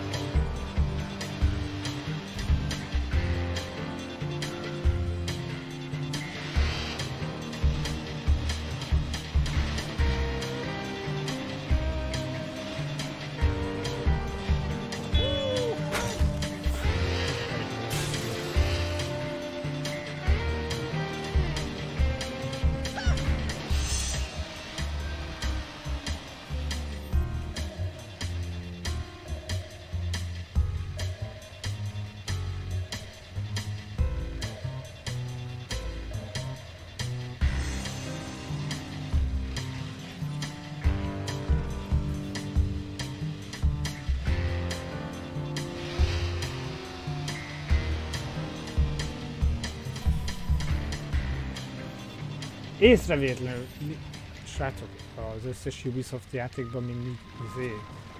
Észrevétlenül, srácok, az összes Ubisoft játékban mindig izé...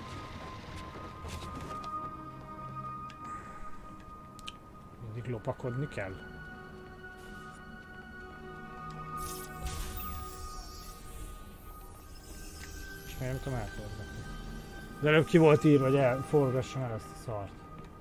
mindig lopakodni kell. És miért nem tudom elforgatni. De előbb ki volt írva, hogy elforgassam el ezt a szart.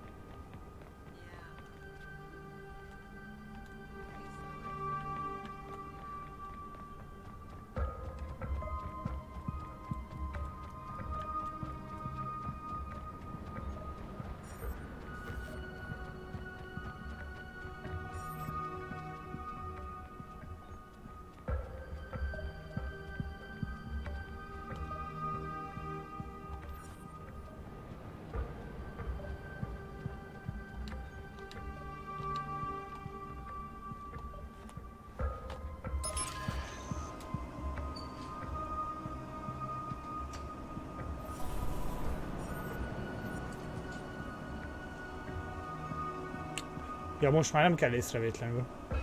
Ja, most már nem kell észrevétlenül.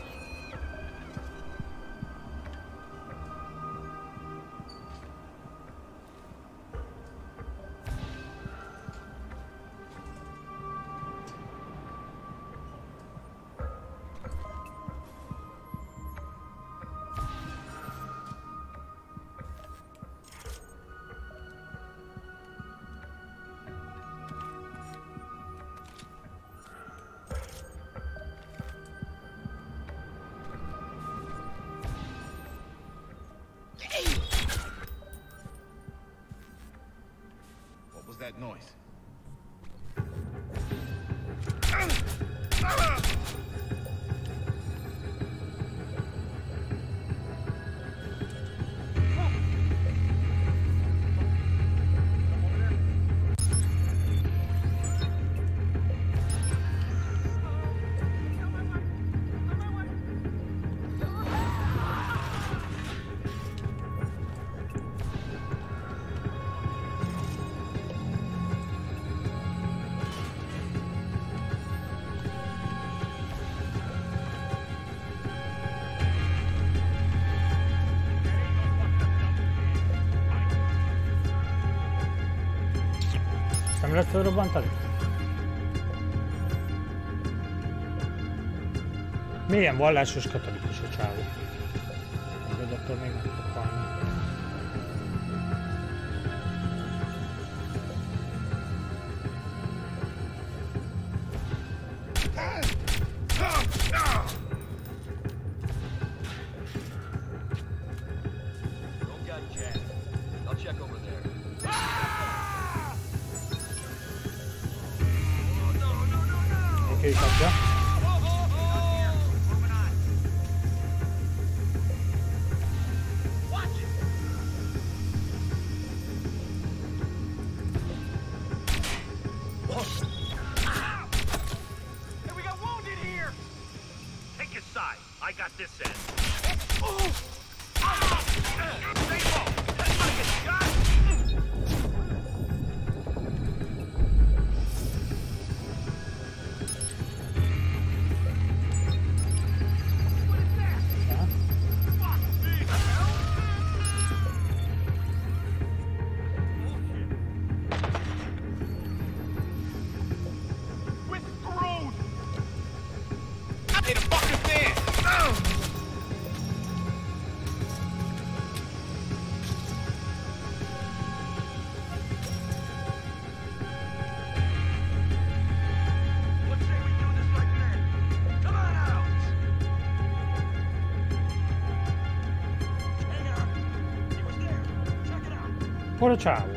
That noise. Nem lehet felrobbantani? Milyen vallásos katolikus a csávó? De attól még nem tudok halni. Kapja. Hol a csávó?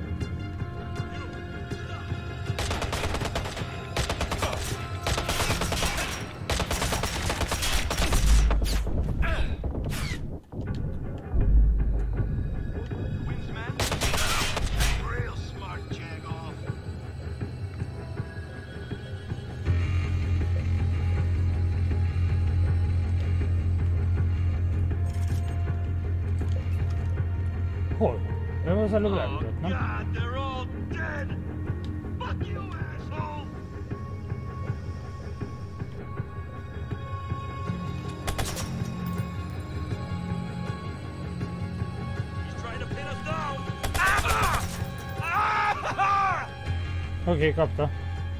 Hol? Ő az előbb leütött, nem? Oké, okay, kapta.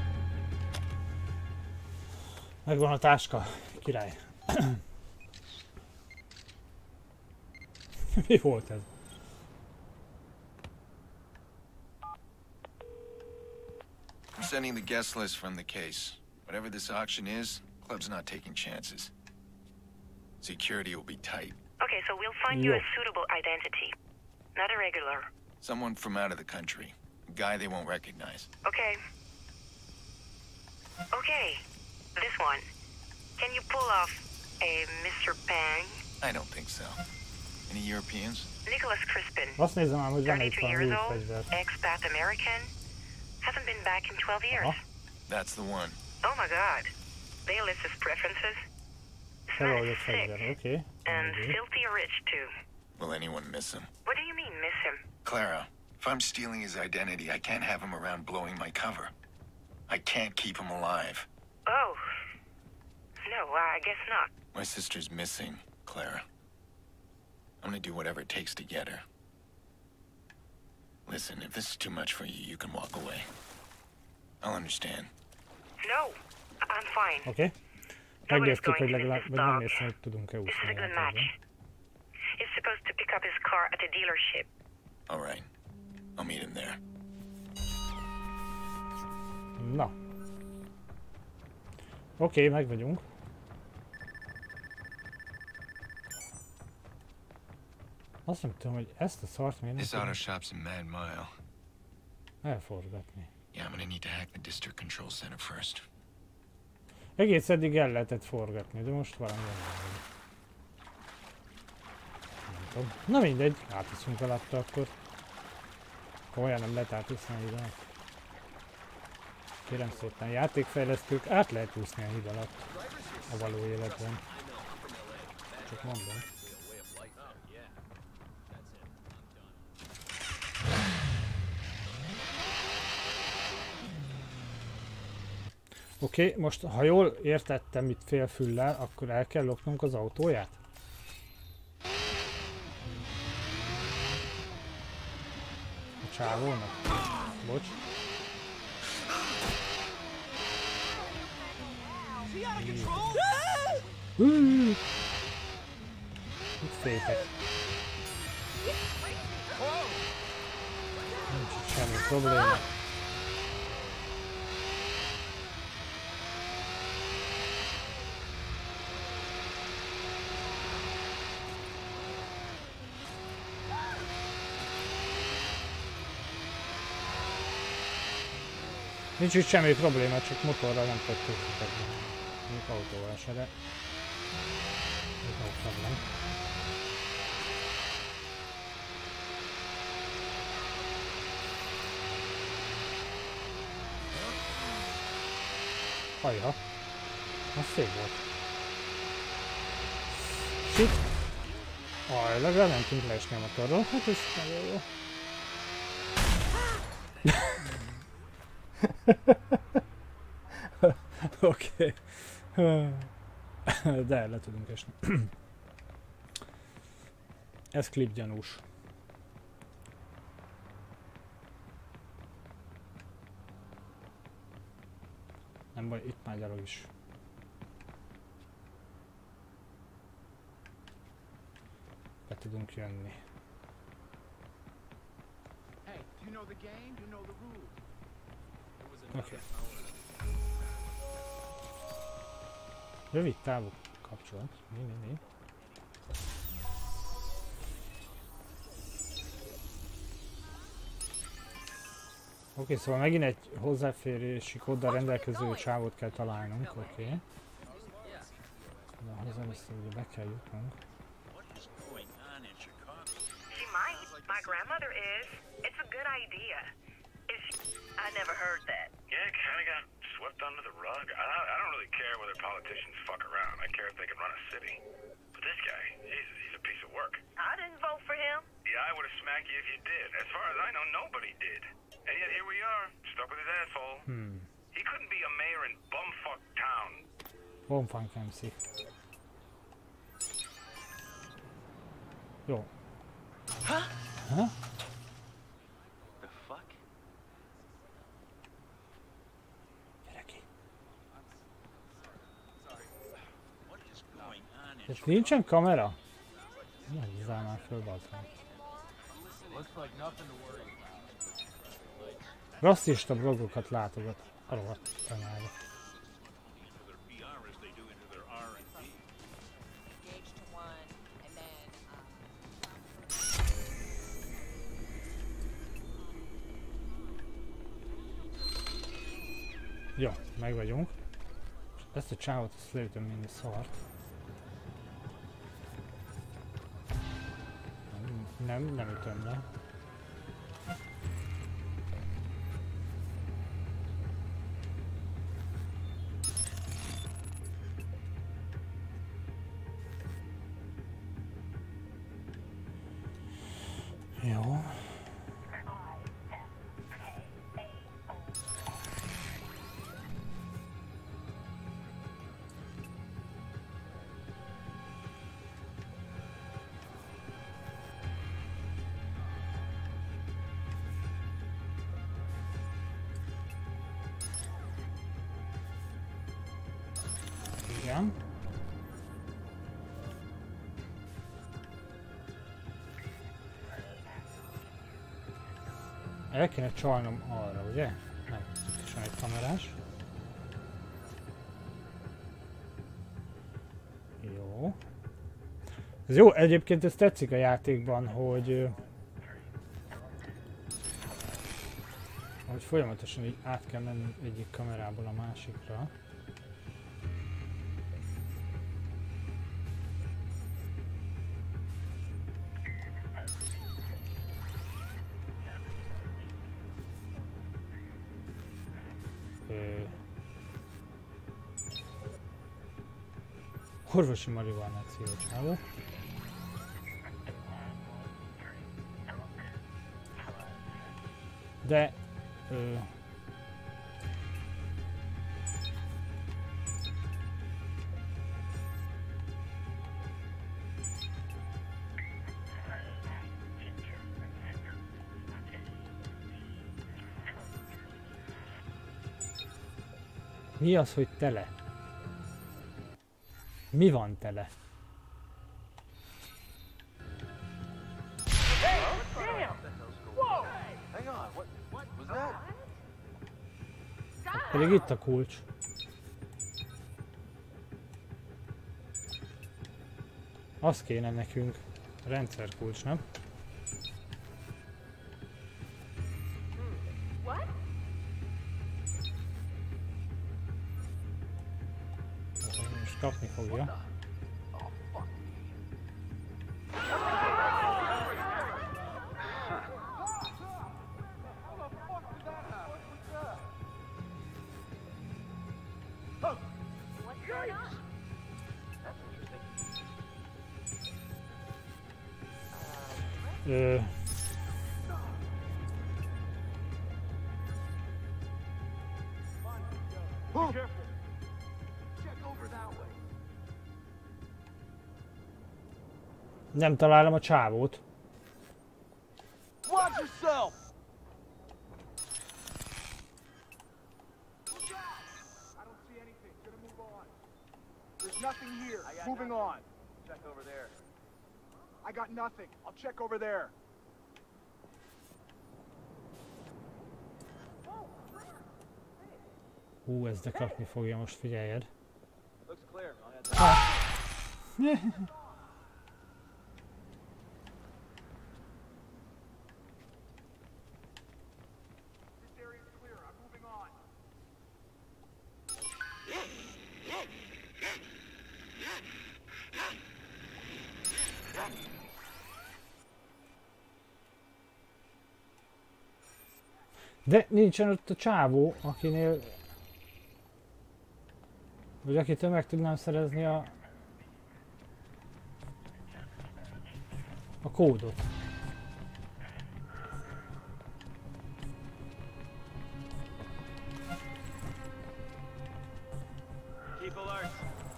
Megvan a táska, király. Mi volt ez? I'm sending the guest list from the case. Whatever this auction is, club's not taking chances. Security will be tight. Okay, so we'll find you a suitable identity. Not a regular. Someone from out of the country. A guy they won't recognize. Okay. Okay. This one. Can you pull off a Mister Bang? I don't think so. Any Europeans? Nicholas Crispin. Azt nézem ám, hogy van egy thirty-two years old, expat American. Hasn't been back in twelve years. Aha. That's the one. Oh my god. They list his preferences. Feloldott fegyver, oké. Okay. And filthy rich too. Will anyone miss him? What do you mean, miss him? Clara, if I'm stealing his identity, I can't have him around blowing my cover. I can't keep him alive. Oh. No, I guess not. My sister's missing, Clara. I'm gonna do whatever it takes to get her. Listen, if this is too much for you, you can walk away. I'll understand. No, I'm fine. Oké. Okay. Megnéztük, hogy legalább, vagy nem néztem, hogy tudunk-e úszni. This is a good match. He's supposed to pick up his car at a dealership. All right. I'll meet him there. Na. Oké, okay, meg vagyunk. Azt nem tudom, hogy ezt a szart miért This auto shop's a mad mile. Elforgatni. Yeah, I'm gonna need to hack the district control center first. Egész eddig el lehetett forgatni, de most valami nem. Nem tudom. Na mindegy, átviszünk alatta akkor. Olyan nem lehet átúszni a híd alatt. Kérem szépen, játékfejlesztők, át lehet úszni a híd alatt a való életben. Csak mondom. Oké, okay, most ha jól értettem itt félfüllel, akkor el kell lopnunk az autóját? A csávónak? Bocs. Itt szépek. Nincs itt semmi probléma. Nincs itt semmi probléma, csak motorral nem tudtuk fizetni. Mondjuk autóval se, de... Ez nem. Hajha. Az szép volt. Shit. Aj, legalább nem tudunk leesni a motorról. Hát ez nagyon jó. Oké. Okay. De le tudunk esni. Ez klip gyanús. Nem baj, itt már gyalog is. Be tudunk jönni. Oké. Okay. Rövid távú kapcsolat. Mi, mi, mi? Oké, szóval megint egy hozzáférési kóddal rendelkező csávót kell találnunk, oké. De hozzá vissza ugye be kell jutnunk. She might. My grandmother is. It's a good idea. Is she... I never heard that. Yeah, it kind of got swept under the rug. I, I don't really care whether politicians fuck around. I care if they can run a city. But this guy, he's, he's a piece of work. I didn't vote for him. Yeah, I would have smacked you if you did. As far as I know, nobody did. And yet here we are, stuck with his asshole. Hmm. He couldn't be a mayor in bumfuck town. Bumfuck em cé. Jó. Huh? Huh? The fuck? Gyere ki. Itt nincsen kamera? Nem húzzál már föl, bazd meg. Rasszista blogokat látogat. Arról tanára. Jó, meg vagyunk. Ezt a csávot azt leütöm mindig szart. Nem, nem, nem ütöm le. Jó. Igen. El kéne csalnom arra, ugye? Nem, itt van egy kamerás. Jó. Ez jó, egyébként ez tetszik a játékban, hogy hogy folyamatosan így át kell menni egyik kamerából a másikra. Orvosi marihuánát szívcsáló. De... Ö, mi az, hogy tele? Mi van tele? Pedig itt a kulcs. Az kéne nekünk. Rendszerkulcs, nem? Most kapni fogja. Ö... Nem találom a csávót. Watch yourself. I don't see anything. Gonna move on. There's nothing here. Moving on. Check over there. I got nothing. I'll check over there. Hú, ez de kapni fogja, most figyeljed. Looks clear. De nincsen ott a csávó, akinél... Vagy akitől meg tudnám szerezni a... a kódot. Keep alert.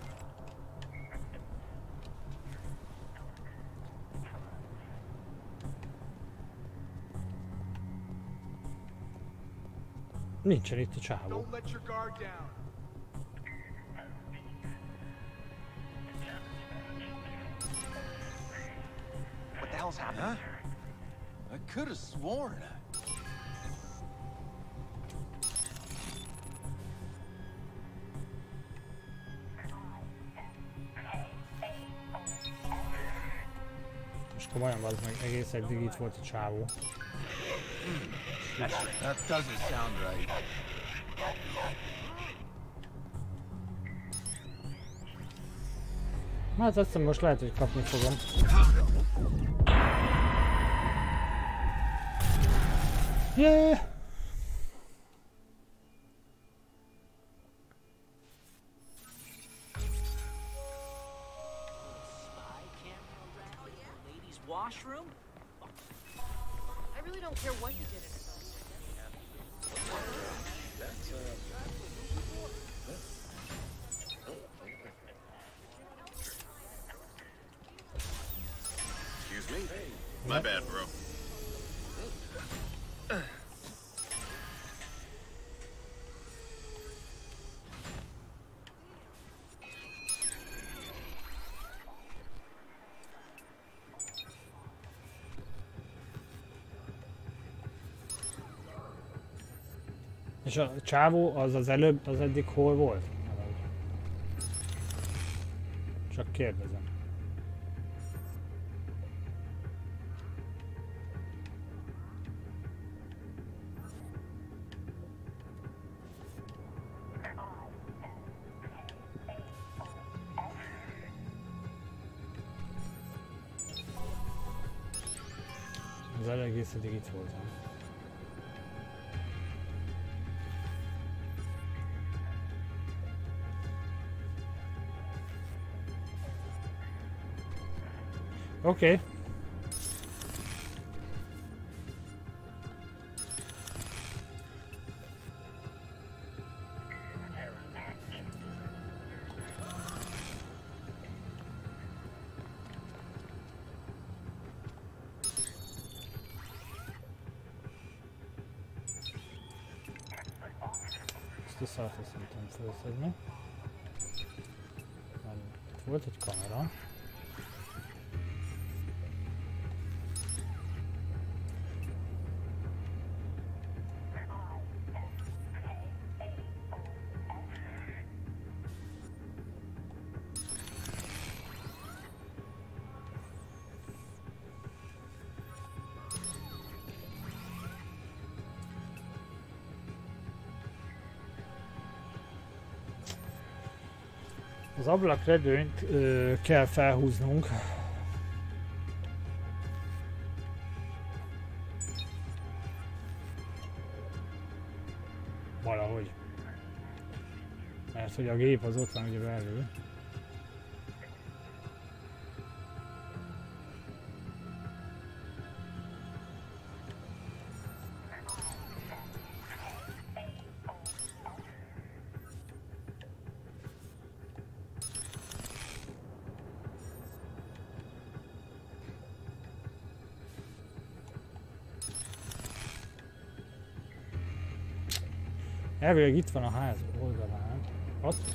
Nincsen itt a csávó. Don't let your guard down. What the hell's happening? Huh? I could have sworn. Most komolyan vazd meg, egész eddig itt volt a csávó. That, that doesn't sound right. Hát azt hiszem most lehet, hogy kapni fogom. Yeah! Washroom? I really don't care what you did in it. That's, uh... Excuse me? My bad, bro. És a csávó az az előbb, az eddig hol volt? Csak kérdezem. Az egész eddig itt voltam. Oké. Okay. Ezt a szart szerintem felszedni. Itt volt egy kamera. Az ablakredőnyt ö, kell felhúznunk. Valahogy. Mert hogy a gép az ott van ugye belül. Elvileg itt van a ház oldalán. Ott.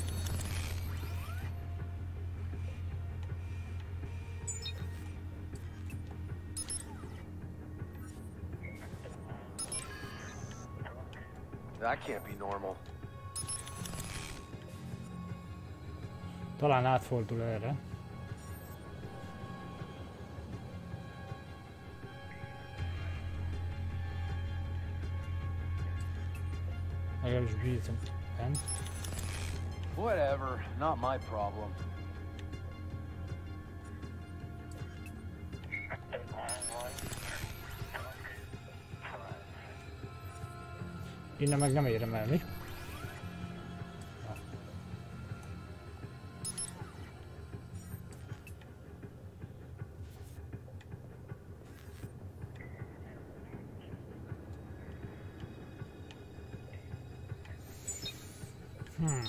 That can't be normal. Talán átfordul erre. Legalábbis bízom bent. Whatever, not my problem. Innen meg nem érem el, mi? Hmm.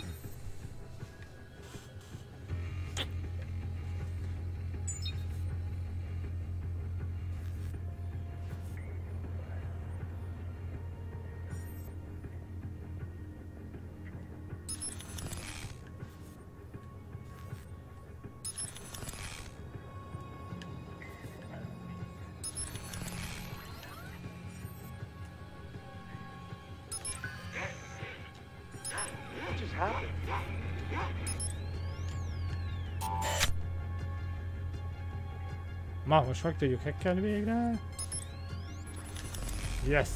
What just happened? Ma most meg tudjuk hackelni végre. Yes!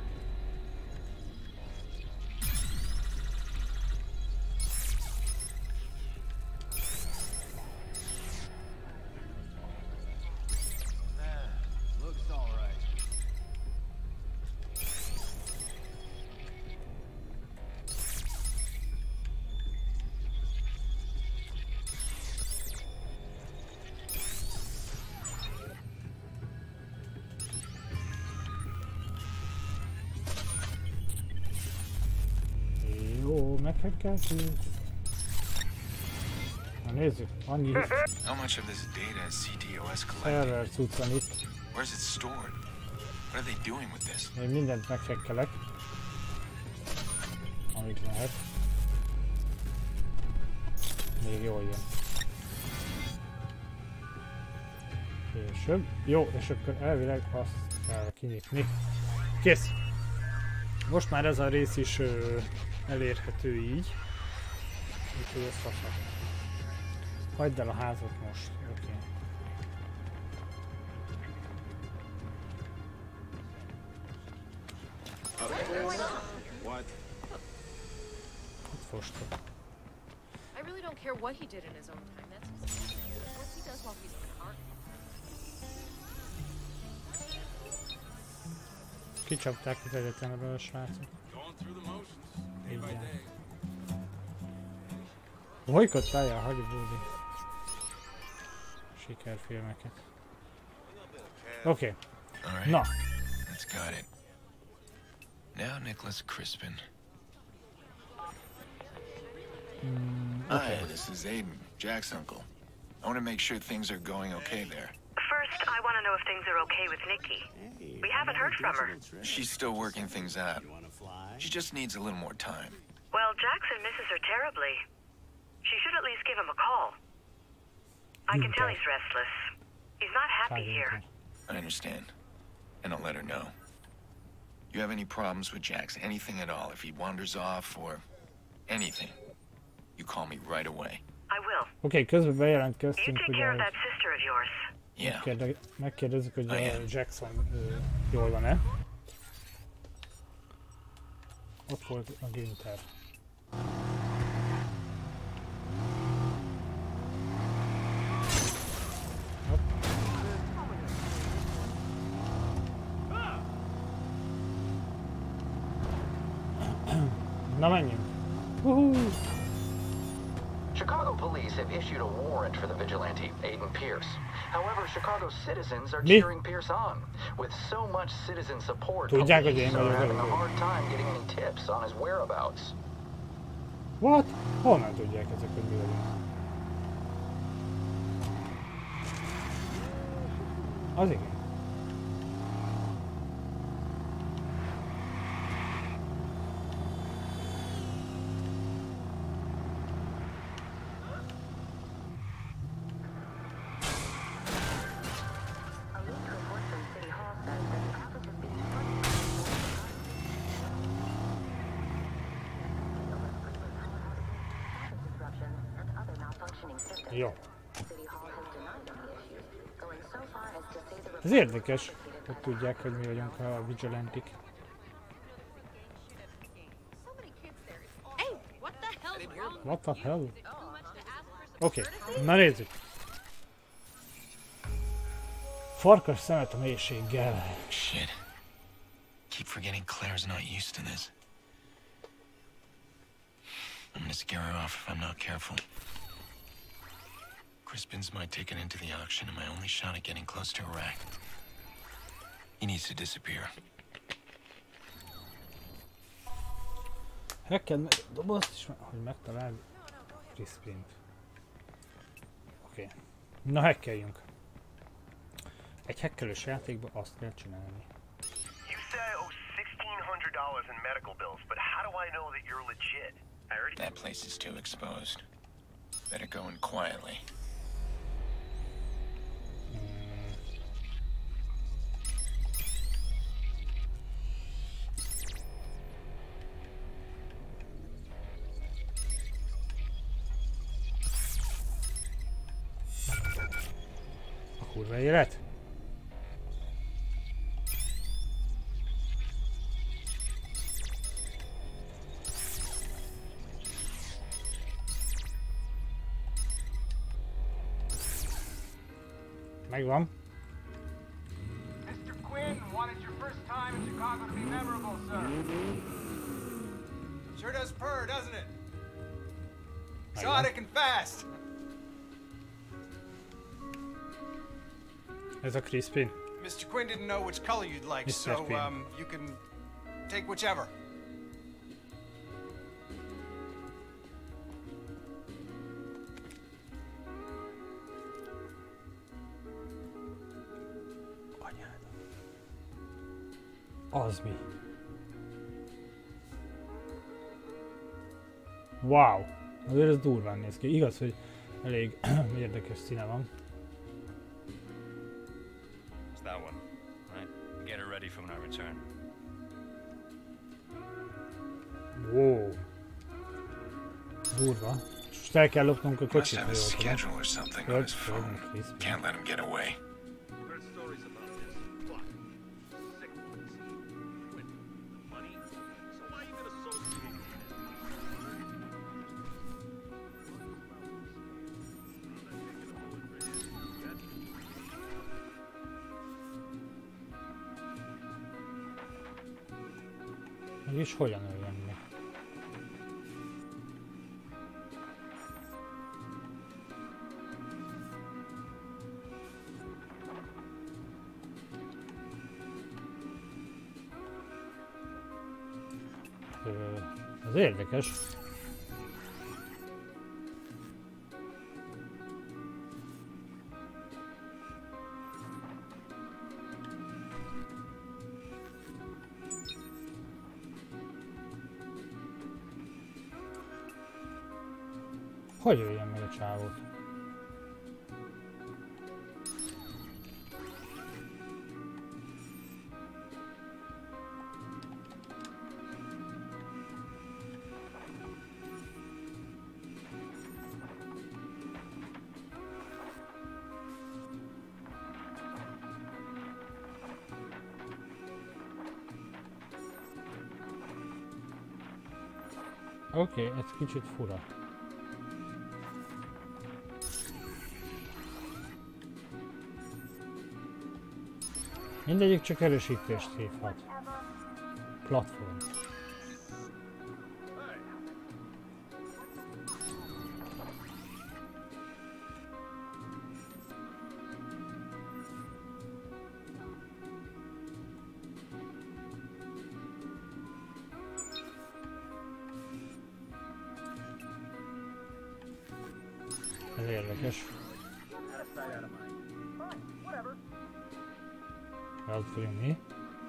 Looks all right. Jó, meghackeltünk. Na nézzük, annyi How much of this data is C T O S collecting? szerver cucc van itt. Where's it stored? What are they doing with this? Én mindent meghackelek. Amit lehet. Még jól jön. Később. Jó, és akkor elvileg azt kell kinyitni. Kész! Most már ez a rész is ö, elérhető így. Úgyhogy ezt hagyom. Hagyd el a házat most. Oké. What? Itt fostok. I really don't care what he did in his own time. That's what he does while he's in the car. Kicsapták az egyetemről a srácok. Igen. Bolykottálja a Hollywoodi sikerfilmeket. Oké. Okay. Na. That's got it. Now Nicholas Crispin. Mm, okay. Hi, this is Aiden, Jack's uncle. I want to make sure things are going okay there. First, I want to know if things are okay with Nikki. We haven't heard from her. She's still working things out. She just needs a little more time. Well, Jackson misses her terribly. She should at least give him a call. I can tell he's restless. He's not happy here. I understand. And I'll let her know. You have any problems with Jax, anything at all, if he wanders off or anything, you call me right away. I will. Oké, okay, közben You bejelentkeztünk, take ugye, care of that sister of yours. Yeah. Megkérdezzük, hogy a Jackson ő, jól van-e. Ott volt a Günther. Na menjünk! Woohoo! Chicago police have issued a warrant for the vigilante, Aiden Pierce. However, Chicago citizens are Mi? cheering Pierce on. With so much citizen support, Tudják, hogy police én are vagyok having a előbb. hard time getting any tips on his whereabouts. What? Honnan tudják ezek, hogy mi vagyunk? Az igen. Jó. Ez érdekes, hogy tudják, hogy mi vagyunk a vigilantik. What the hell? Oké, okay. Na nézzük. Farkas szemet a mélységgel. Shit. Keep forgetting Claire's not used to this. I'm gonna scare her off if I'm not careful. Crispin's my ticket into the auction and my only shot at getting close to Iraq. He needs to disappear. Hacked meg a dobozt is, hogy megtalálj Crispint. Oké. Okay. Na, hackeljünk. Egy hackelős játékban azt kell csinálni. You say I owe sixteen hundred dollars in medical bills, but how do I know that you're legit? I already... That place is too exposed. Better go in quietly. A kurva élet? Megvan. Mister Quinn wanted your first time in Chicago to be memorable, sir. Sure does purr, doesn't it? Exotic and fast. Ez a Crispin. Mister Quinn didn't know which color you'd like, Mister so Quinn. um, you can take whichever. Az mi? Wow! Azért ez durván néz ki. Igaz, hogy elég érdekes színe van. It's that one, right? Get it ready for when I return. Wow! Durva. Most el kell lopnunk a Must kocsit, have a ha jól tudom. schedule or something on his phone. Can't let him get away. Heard stories about this. Fuck. Sick ones. Quinn, money. So why you gonna associate with Mégis hogyan öljem meg? Ö, ez érdekes. Hogy öljem meg a csávót? Oké, okay, ez kicsit fura. Mindegyik csak erősítést hívhat. Platform. Ez érdekes. El tudjunk mi?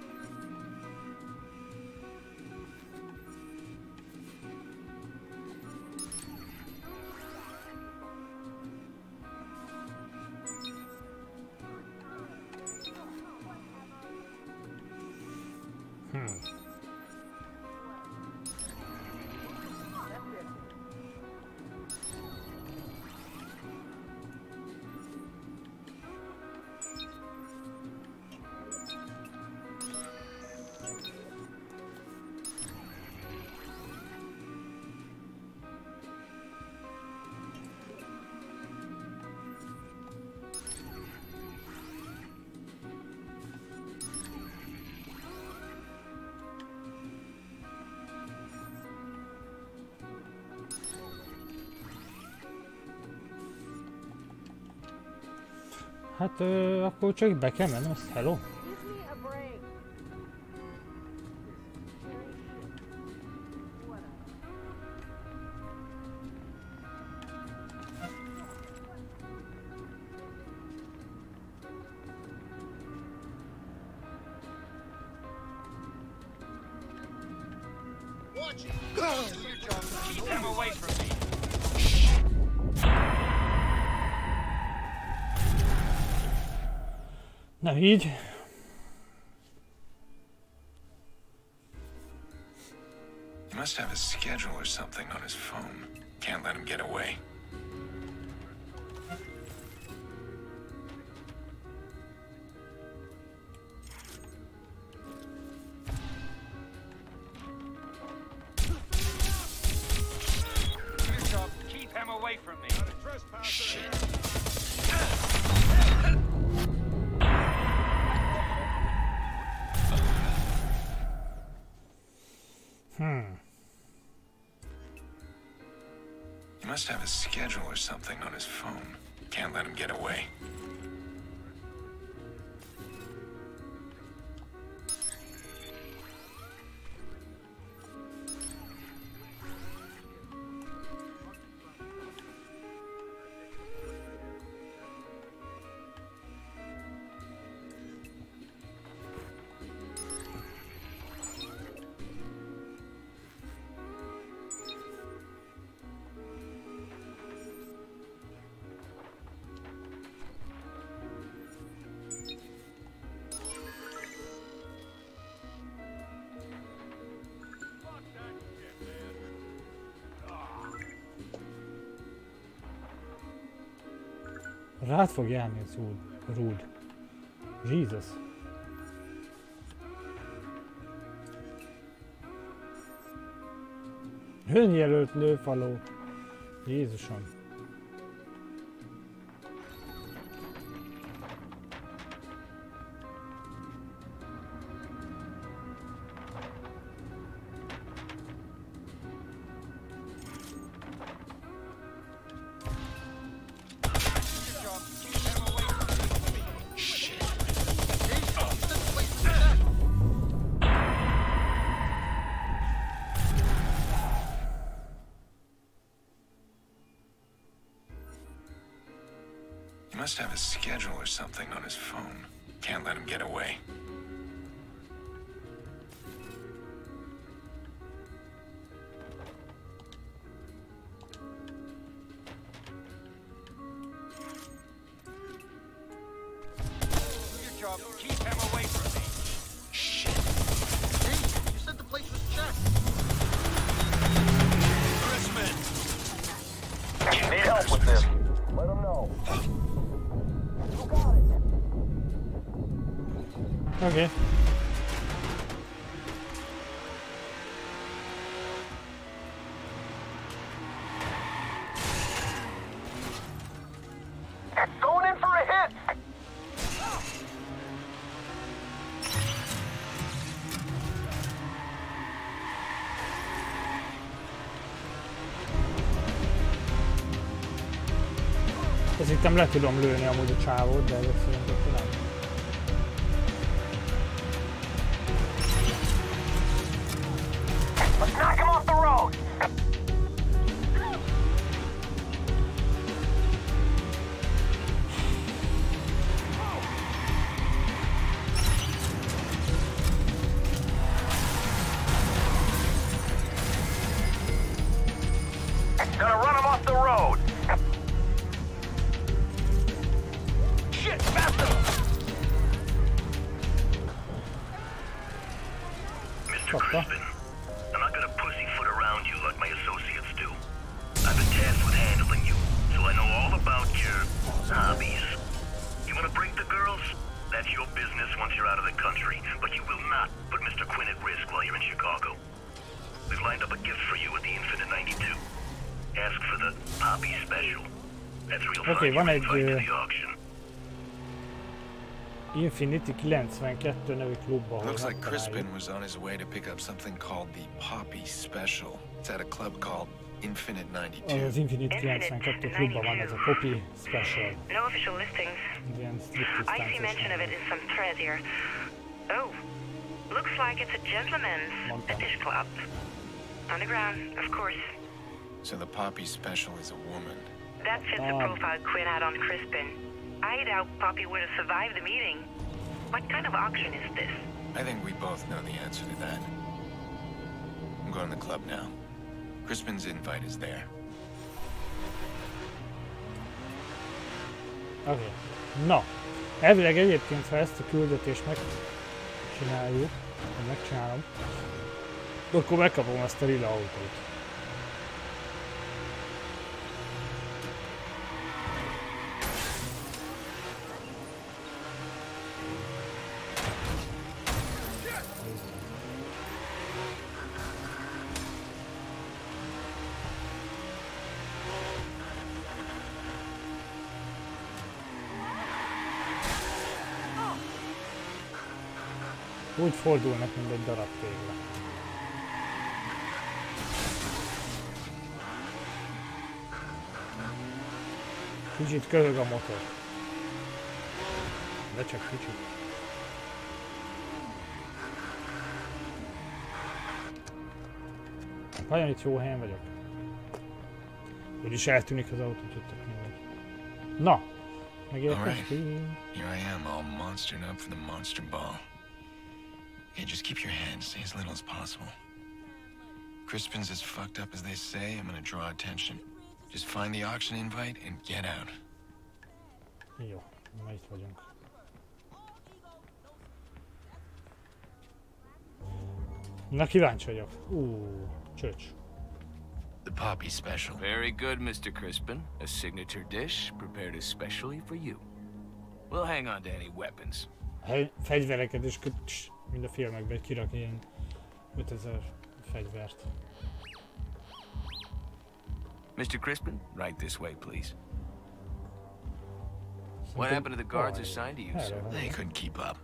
Hmm. Hát ö, akkor csak be kell mennem, azt hello. Keep him away from me. Na így. He must have a schedule or something on his phone. Can't let him get away. Keep him away from me. Shit. Hmm. He must have a schedule or something on his phone. Can't let him get away. Rád fog járni az Rude. Jesus. Önjelölt lőfaló. Jézusom. He must have a schedule or something on his phone. Can't let him get away. Do your job. Keep him away from me. Shit. Hey, you said the place was checked. Chrisman. Need help with this. Let him know. Okay. Going in for a hit. Azt hittem le tudom lőni amúgy a csávót, de ezek szerintem nem. Let's knock him off the road. Gonna run him off the road. Shit, faster! Mister Crispin, I'm not gonna pussyfoot around you like my associates do. I've been tasked with handling you, so I know all about your hobbies. You wanna break the girls? That's your business once you're out of the country, but you will not put Mister Quinn at risk while you're in Chicago. We've lined up a gift for you at the Infinite ninety-two. Ask for the Poppy Special. That's where you'll Okay, find van your egy invite to uh, the auction. Infinity kilencvenkettő nevű klubba, ahol Looks like megtaláljuk. Crispin was on his way to pick up something called the Poppy Special. It's at a club called Infinite ninety-two. Az Infinite kilencvenkettő klubban van ez a Poppy Special. No official listings. Ilyen striptease I see táncos. mention of it in some thread here. Oh, looks like it's a gentleman's fetish club. Underground, of course. So the Poppy Special is a woman. That fits the profile Quinn had on Crispin. I doubt Poppy would have survived the meeting. What kind of auction is this? I think we both know the answer to that. I'm going to the club now. Crispin's invite is there. Oké. Okay. Na, elvileg egyébként, ha ezt a küldetést megcsináljuk, vagy megcsinálom, akkor megkapom ezt a lila autót. Úgy fordulnak, mint egy darab tégla. Kicsit köhög a motor. De csak kicsit. Vajon itt jó helyen vagyok? Úgyis eltűnik az autó, úgyhogy tök mindegy. Na! Megérkeztünk. Here I am, all monstered up for the monster ball. Hey, just keep your hands, stay as little as possible. Crispin's as fucked up as they say, I'm gonna draw attention. Just find the auction invite and get out. Jó, ma itt vagyunk. Na, kíváncsi vagyok. Ú, csöcs. The Poppy Special. Very good, Mister Crispin. A signature dish prepared especially for you. We'll hang on to any weapons. Hey, fegyvereket is köt, mind a filmekben kirak ilyen ötezer fegyvert. Mister Crispin, right this way, please. What happened to the guards assigned to you, sir? They couldn't keep up.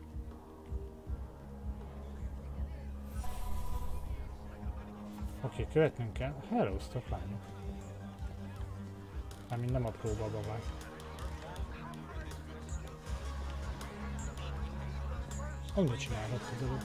Oké, okay, követnünk kell. Hello-ztok, lányok. Mármint nem a próbababák. Hogy mit csinálhat az előbb?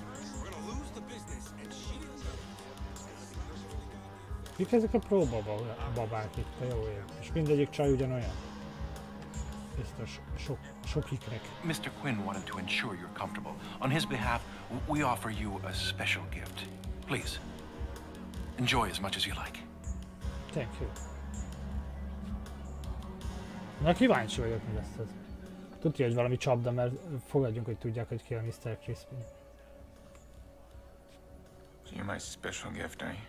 Mik ezek a próbababák itt a jó év? És mindegyik csaj ugyanolyan? Biztos sok, sokiknek. Mister Quinn wanted to ensure you're comfortable. On his behalf, we offer you a special gift. Please, enjoy as much as you like. Thank you. Na, kíváncsi vagyok, mi lesz ez. Tudja, hogy valami csapda, mert fogadjunk, hogy tudják, hogy ki a mister Crispin. So you're my special gift, are you?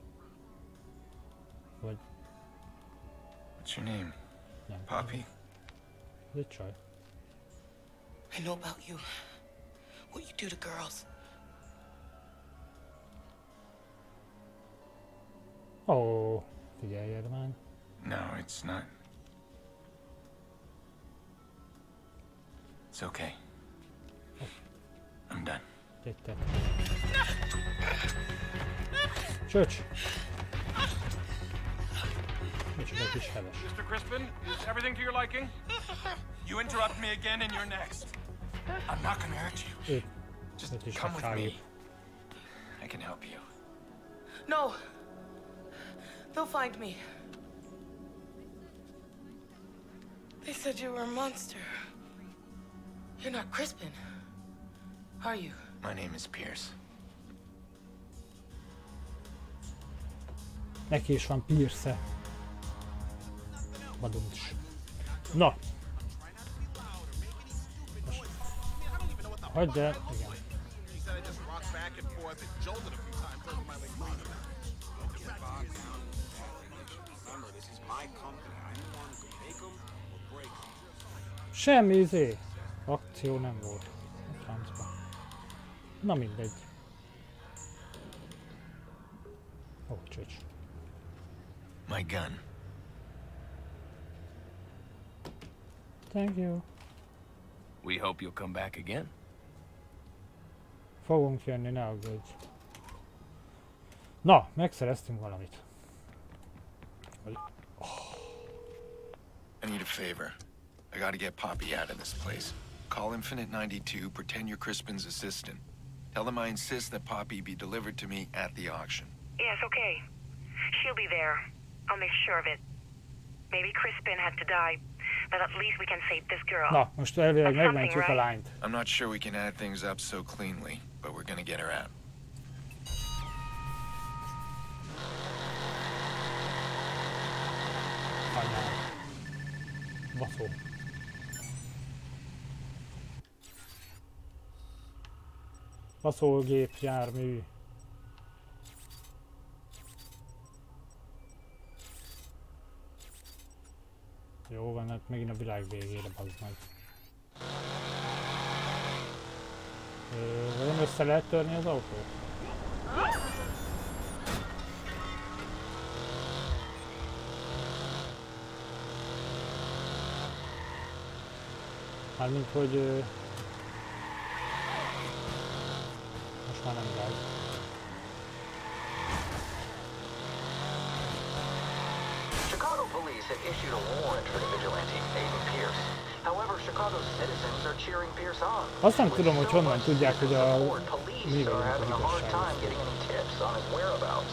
Vagy... What's your name? Nem. Poppy? Ez egy csaj. I know about you. What you do to girls. Ó, oh, figyeljed már. No, it's not. It's okay. I'm done. Gyere. Csöcs! Micsoda kis heves. Mister Crispin, is everything to your liking? You interrupt me again and you're next. I'm not gonna hurt you. Ő. Just come with me. I can help you. No. They'll find me. They said you were a monster. You're not Crispin, are you? My name is Pierce. Neki is van Pierce-e. Baduncs. Na! Most... Hagyd el, igen. Semmi izé. Akció nem volt. Na mindegy. Ó, oh, csöcs. My gun. Thank you. We hope you'll come back again. Fogunk jönni, ne aggódj. Na, megszereztünk valamit. I need a favor. I gotta get Poppy out of this place. Call Infinite ninety-two, pretend you're Crispin's assistant. Tell them I insist that Poppy be delivered to me at the auction. Yes, okay. She'll be there. I'll make sure of it. Maybe Crispin had to die, but at least we can save this girl. Na, most elvileg megmentjük a lányt. I'm not sure we can add things up so cleanly, but we're gonna get her out. Anyám. Baszó. Baszógép, jármű. Jó van, hát megint a világ végére, bazd meg. Vajon össze lehet törni az autót? Mármint, hogy... Ö... Most már nem gáz. Chicago police have issued a warrant for the vigilante, Aiden Pierce. However, Chicago's citizens are cheering Pierce on. Azt nem tudom, hogy honnan tudják, hogy a... Mi Police are having a hard time getting any tips on his whereabouts.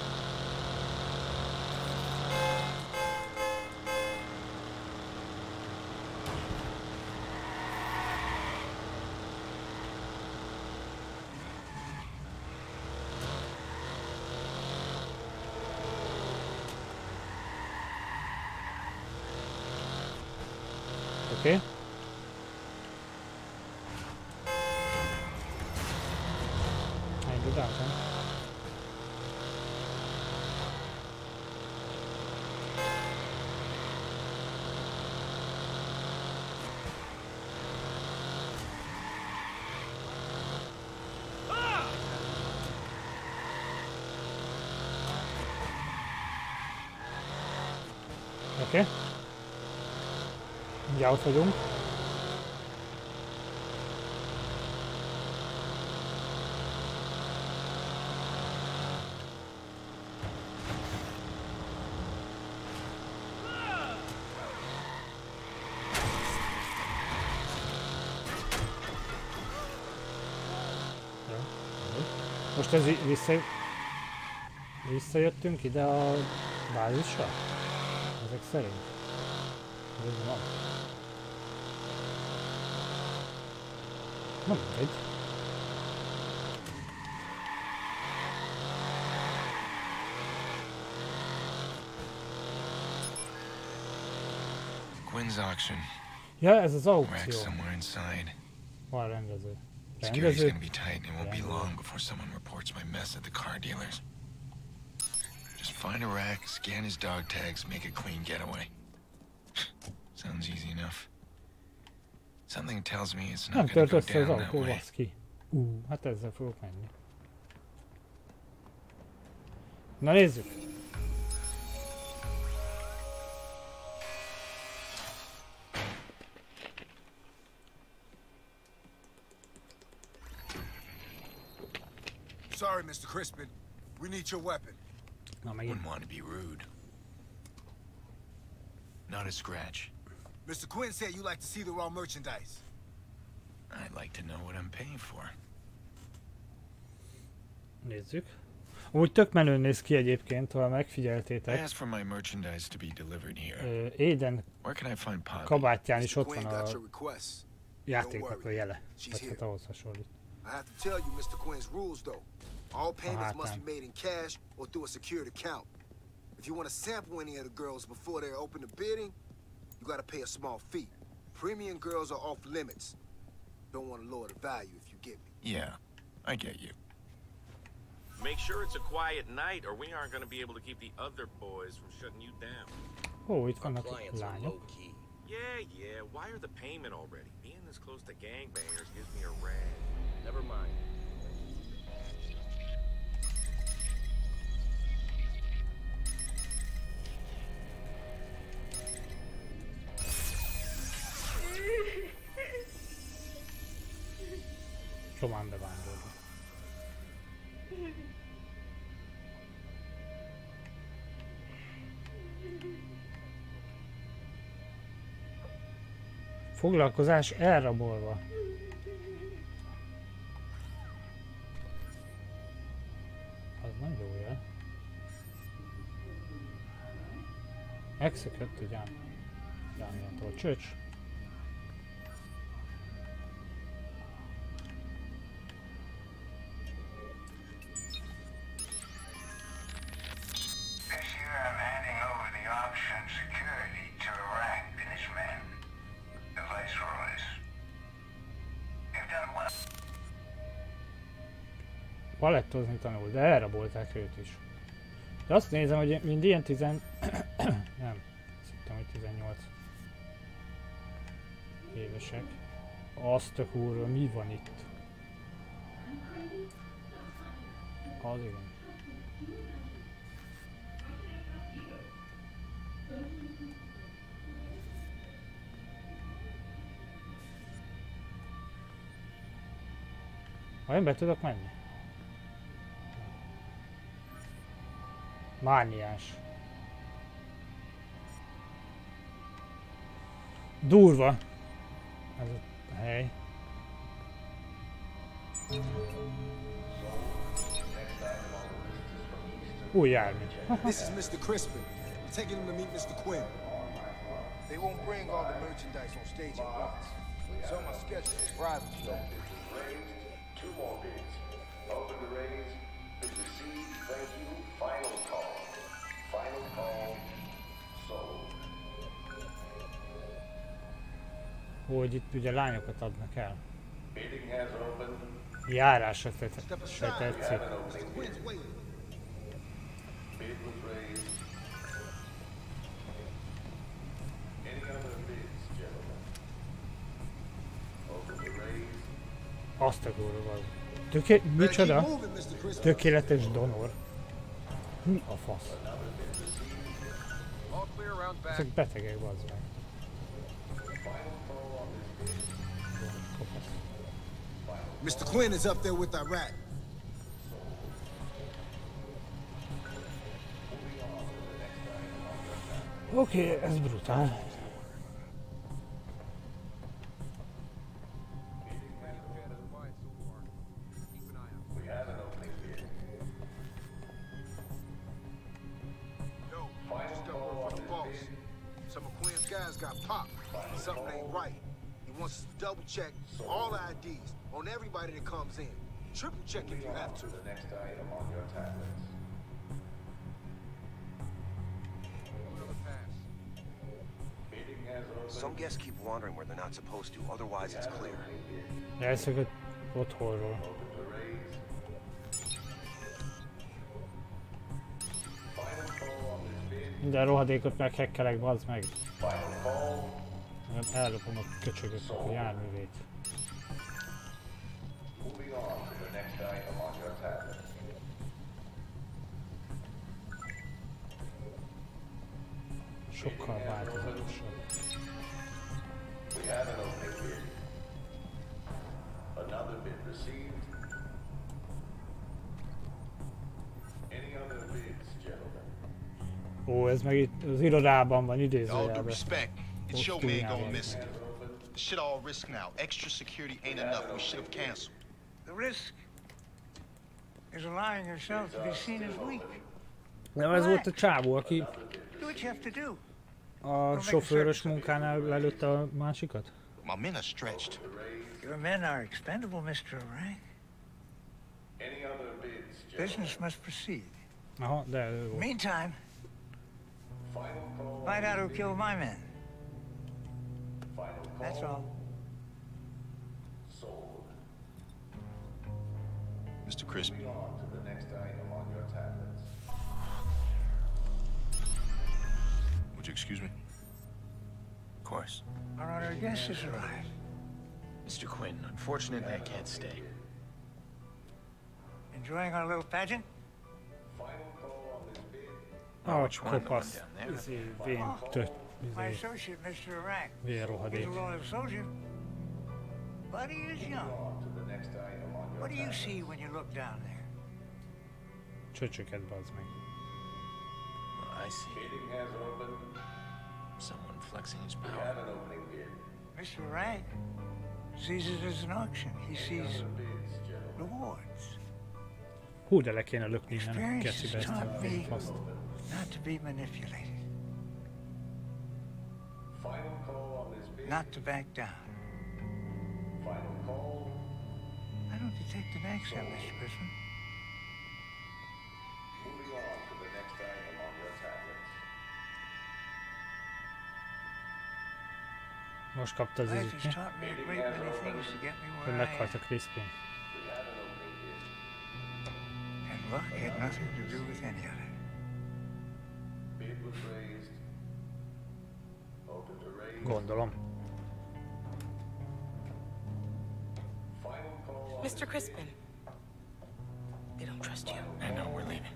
Okay. I do that, huh? Okay. Ja, ott vagyunk. Most ez vissza... visszajöttünk ide a bázisra? Ezek szerint. Ez van. Nem mindegy. Quinn's auction. Ja, ez az Rack aukció. somewhere inside. Van rendező. Security's Rendező. gonna be tight and it won't be long before someone reports my mess at the car dealers. Just find a rack, scan his dog tags, make a clean getaway. Sounds easy enough. Something tells me it's Nem not gonna tört go össze az down that autó, way. baszki. Ú, hát ezzel fogok menni. Na nézzük! Sorry, Mister Crispin. We need your weapon. Na megint. Wouldn't want to be rude. Not a scratch. Mister Quinn said you like to see the raw merchandise. I'd like to know what I'm paying for. Nézzük. Úgy tök menőn néz ki egyébként, ha I megfigyeltétek. asked for my merchandise to be delivered here. Ö, Aiden Where can I find Poppy? kabátján is ott van Quinn a got your request. játéknak a jele. She's Tehát here. hát ahhoz hasonlít. I have to tell you Mister Quinn's rules, though. All payments Ah, must damn. be made in cash or through a secured account. If you want to sample any of the girls before they're open to bidding, you got to pay a small fee. Premium girls are off limits. Don't want to lower the value if you get me. Yeah, I get you. Make sure it's a quiet night, or we aren't going to be able to keep the other boys from shutting you down. Ó, itt vannak lányok. Yeah, yeah. Wire the payment already. Being this close to gangbangers gives me a rag. Never mind. Román bevándorló. Foglalkozás elrabolva. Az nem jó jel. Megszökött ugyan. Dániától csöcs. Palettozni tanul, de elrabolták őt is. De azt nézem, hogy mind ilyen tizen... nem, azt hittem, hogy tizennyolc évesek. Azt a kurva, mi van itt? Az igen. Vajon be tudok menni? Mániás. Durva. Ez a hely. Új jármű. This is Mister Crispin. I'm taking him to meet Mister Quinn. They won't bring all the merchandise on stage at once. So my schedule is private show. Two more bids. Open the raise. Bid received. Thank you. Final call. Final call. Sold. Hogy itt ugye lányokat adnak el. Bidding has opened. Járásra se tetszik. Bid was raised. Any other bids, gentlemen? Open the raise. Azt a kurva az. Töké... Micsoda? Tökéletes donor. Mi a fasz? Ezek betegek, bazd meg. Mister Quinn is up there with Iraq. Oké, okay, ez brutál. Something ain't right. He wants us to double check all I Ds on everybody that comes in. Triple check if you have to. The next item on your tablets. Some guests keep wandering where they're not supposed to, otherwise it's clear. Elszökött otthonról. Minden rohadékot meghekkelek, bazd meg. Ellopom a köcsögök a járművét. Sokkal változatosabb. Ó, ez meg itt az irodában van idézőjelben. It's your man gone missing. Shit all risk now. Extra security ain't enough. We should have canceled. The risk is allowing yourself to be seen as weak. Nem ez volt a csávó, aki Do what you have to do. a sofőrös munkánál lelőtte a másikat? My men are stretched. Your men are expendable, Mister Rank. Business must proceed. Aha, de ő volt. Meantime, find out who killed my men. That's all. Mister Crispin. Would you excuse me? Of course. Our honored guest has arrived. Mister Quinn, unfortunately I can't stay. Enjoying our little pageant? Ah, kopasz. Vén tört. My associate, Mister Iraq. Vérrohadék. He's a loyal soldier, but he is young. What do you see when you look down there? Csöcsöket, bazd meg. Well, I see someone flexing his power. Mister Wright sees it as an auction. He sees rewards. Hú, de le kéne lökni innen, Experience kecibe has ezt taught a me faszt. not to be manipulated. Not to back down. I don't detect an accent, Mister Crispin. Most kapta az Life izit, has taught me a great many things to get me hogy where I meghalt a am. Crispin. And luck had nothing to do with any of it. Gondolom. Mister Crispin. They don't trust you. I know, we're leaving.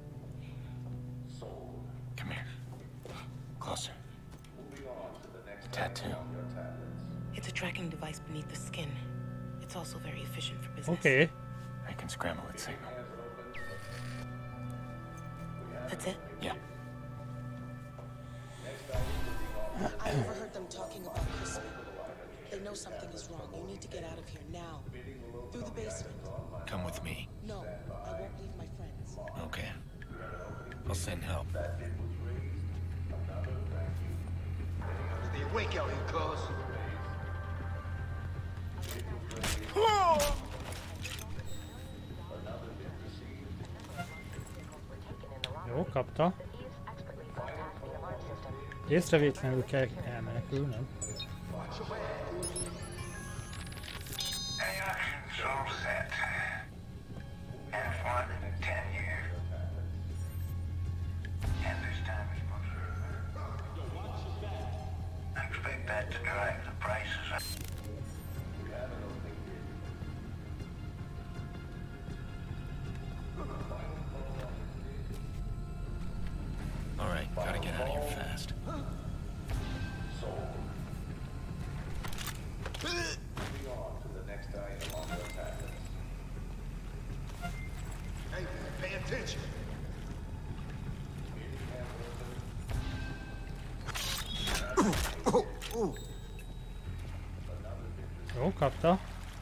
Come here. Closer. The tattoo. It's a tracking device beneath the skin. It's also very efficient for business. Okay. I can scramble its signal. That's it? Yeah. I overheard them talking about Crispin. They know something is wrong. You need to get out of here now. Through the basement. Come with me. No, I won't leave my friends. Okay. I'll send help. Stay awake out here, cuz. Jó, kapta. Észrevétlenül kell elmenekülnöm. It's all set. And one in ten years. And this time is I expect that to drive the prices up. All right, gotta get out of here fast. Hey, pay attention. Jó, kapta.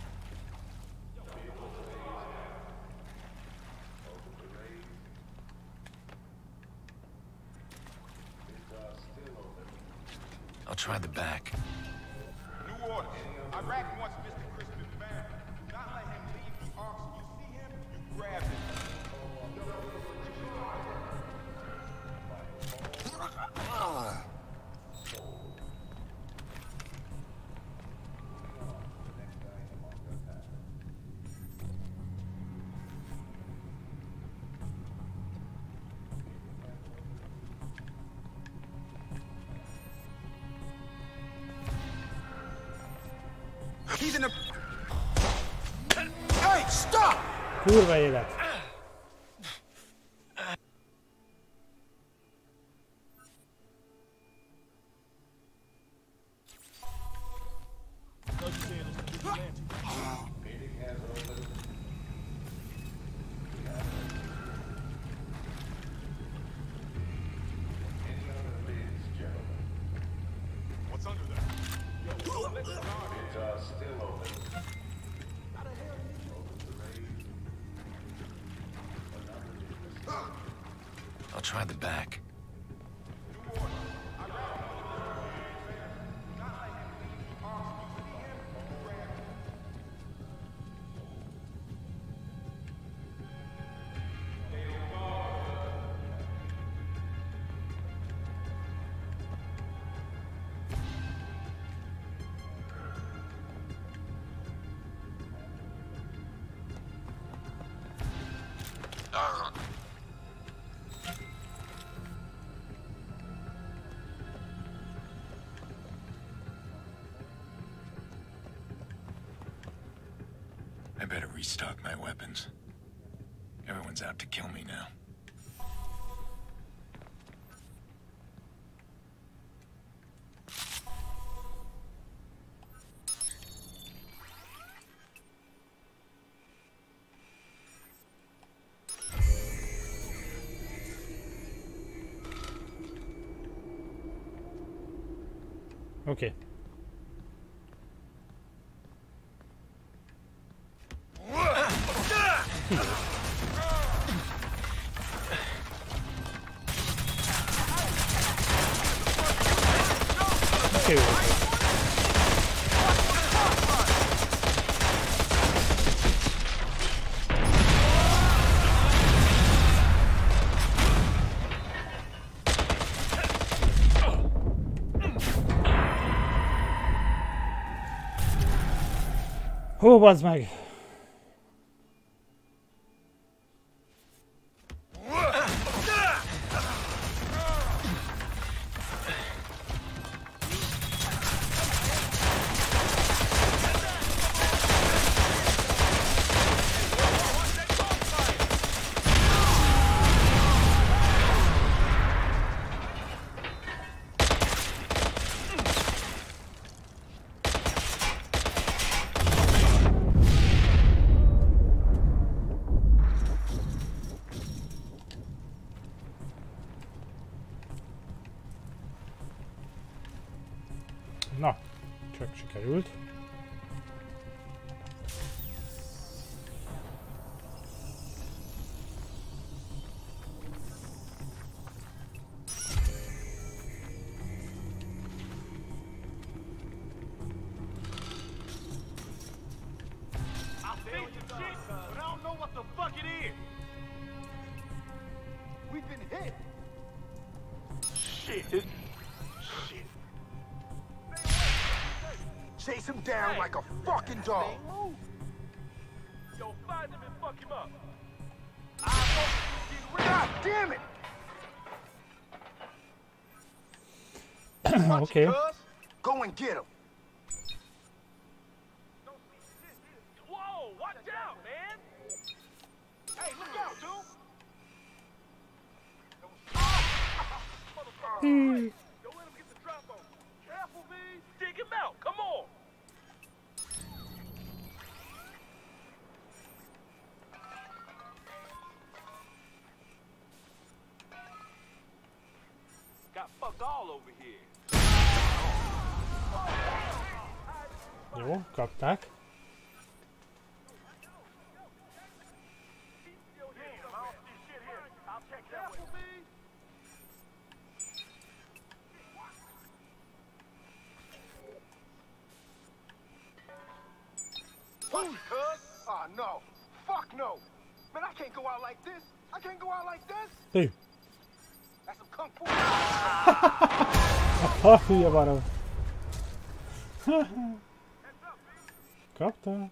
I'll try the back. New order. Iraq wants Mister Crispin back. Do not let him leave the ark. You see him, you grab him. He's in the... Hey, stop! Kurva élet. What's under there? Yo, let the guard in. I'll try the back. I better restock my weapons. Everyone's out to kill me now. Oké. Okay. Hó, bazd meg! Na, csak sikerült. Chase him down like a fucking dog. Yo, find him and fuck him up. God damn it! Okay. Go and get him. Whoa, watch out, man! Hey, look out, dude! Hmm. Don't let him get the drop on. Careful, V. Dig him out. Come on. Got fucked all over here. Jó, kapták. What, cuz? Oh, no. Fuck no. Man, I can't go out like this. I can't go out like this. Hű. That's some kung fu. Ha, hülye barom. Kapta.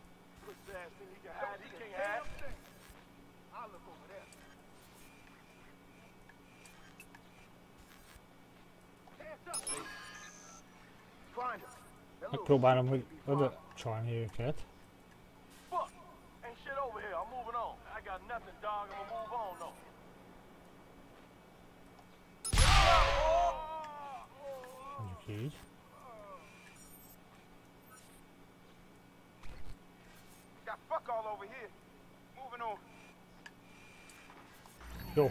Megpróbálom, hogy oda csalni őket. Mondjuk így. Jó.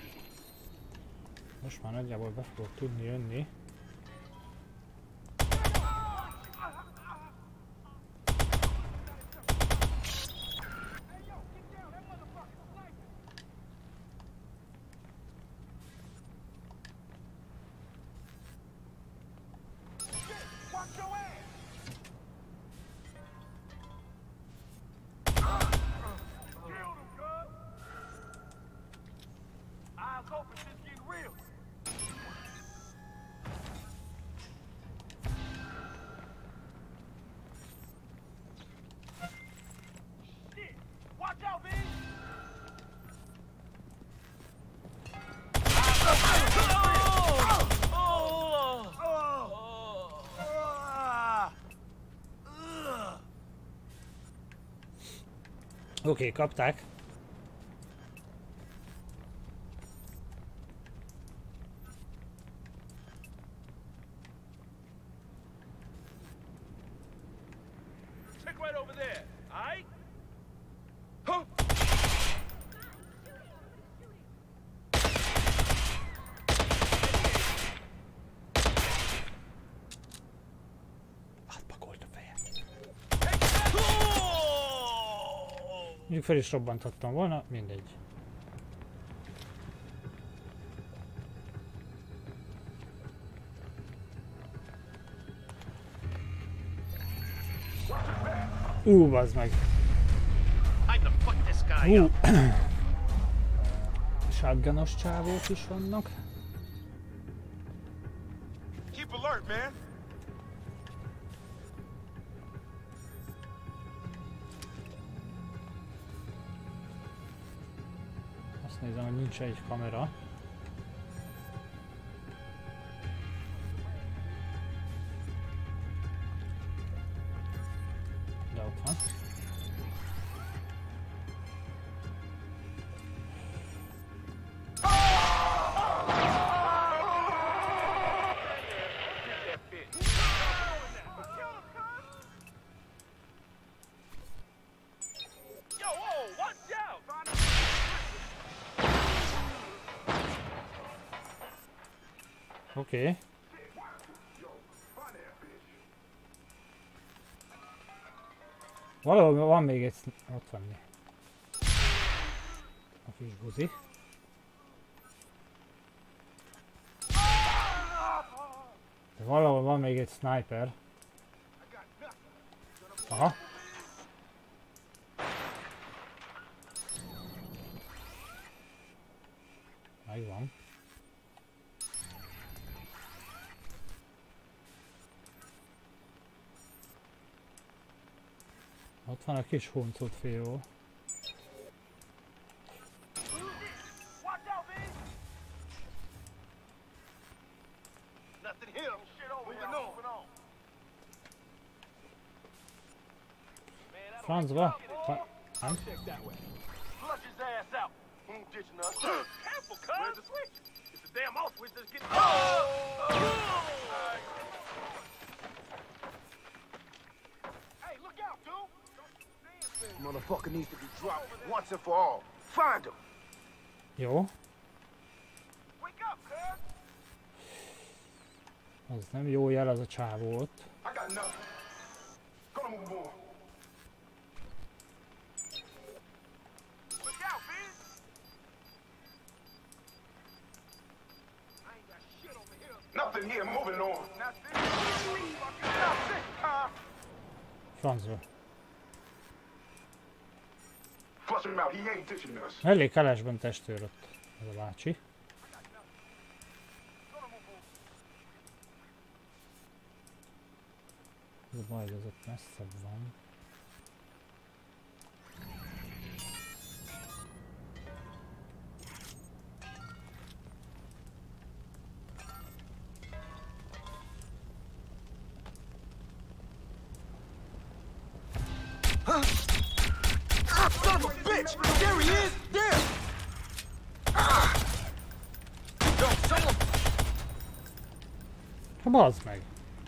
Most már nagyjából be fogok tudni jönni. Oké, okay, kapták. Check right over there, alright? Huh? Átpakolt a feje. Mondjuk fel is robbanthattam volna, mindegy. Ú, bazd meg! Hú! Shotgunos csávók is vannak. Keep alert, man. Azt nézem, hogy nincs egy kamera. De ott van. Oké. Okay. Valahol van még egy... ott van mi. A kis buzi. De valahol van még egy sniper. Aha. Megvan. Ott van a kis huncut fiú. Francba? Nem? Motherfucker needs to be dropped once and for all. Find him. Jó. Az nem jó jel, az a csávó ott. Nothing here, moving on. Francba. Flush him out, he ain't ditching us. Elég kelesben testőr ott, ez a bácsi. Ez a baj, ez ott messzebb van. Son of a bitch! There he is! There! Ah! Yo, someone! Ha bazd meg!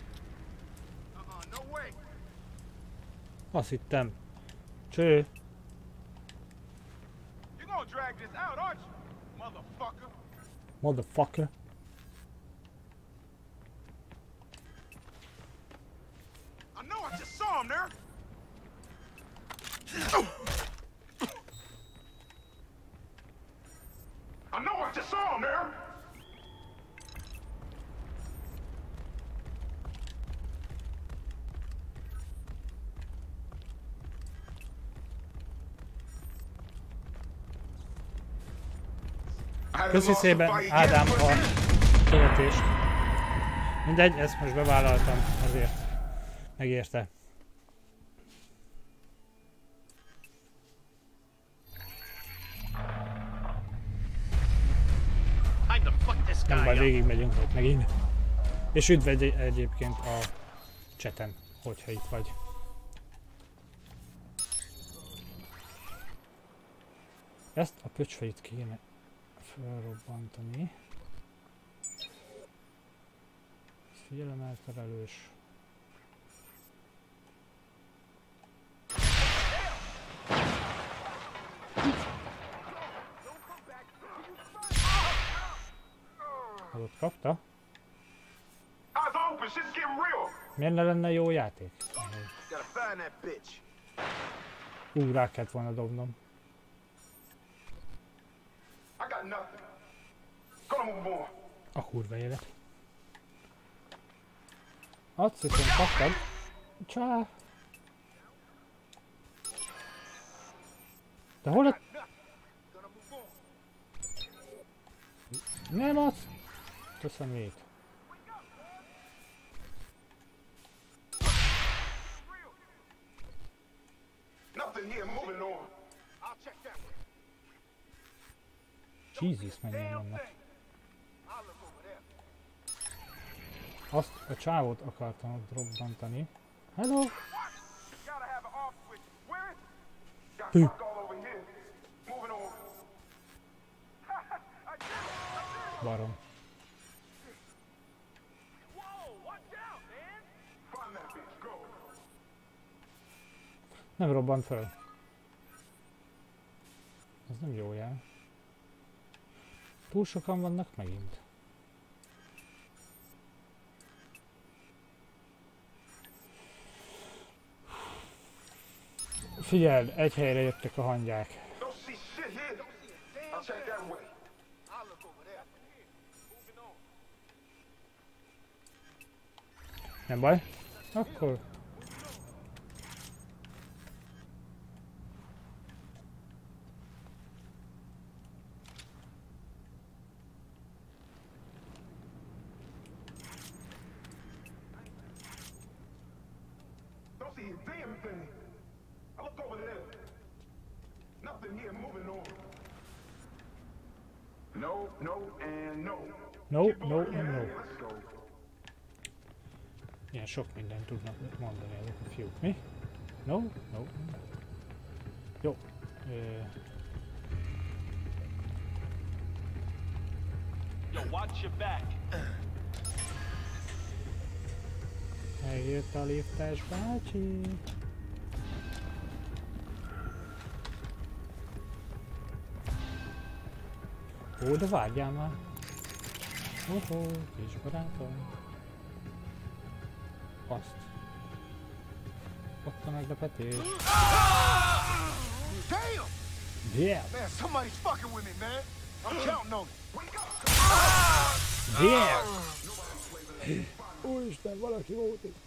Azt hittem. Cső. Motherfucker. I know I just saw him there. I know I just saw him there. Köszi szépen, Ádám, a követést. Mindegy, ezt most bevállaltam, azért megérte. Nem baj, végig megyünk ott megint. És üdv egy egyébként a chaten, hogyha itt vagy. Ezt a pöcsfejét kéne felrobbantani. Ez figyelemelterelős. Az ott kapta. Miért ne lenne jó játék? Ú, rá kellett volna dobnom. A kurva élet. Azt hiszem kaptad. Csá. De hol a... Nem az. Köszönöm még. Jesus, mennyien vannak. Azt a csávót akartam ott robbantani. Hello! Hű! Barom. Nem robbant fel. Ez nem jó jel. Túl sokan vannak megint. Figyeld, egy helyre jöttek a hangyák. Nem baj? Akkor... No, no, and no. No, no, and no. Ilyen sok mindent tudnak mondani ezek a fiúk, mi? No, no. Jó. Ö... Yo, watch your back. Eljött a liftás bácsi. Ó, de várjál már! Ohó, kis barátom! Azt! Ott a meglepetés! Damn! Yeah! Man, somebody's fucking with me, man! I'm counting on it! Yeah! Úristen, valaki volt itt!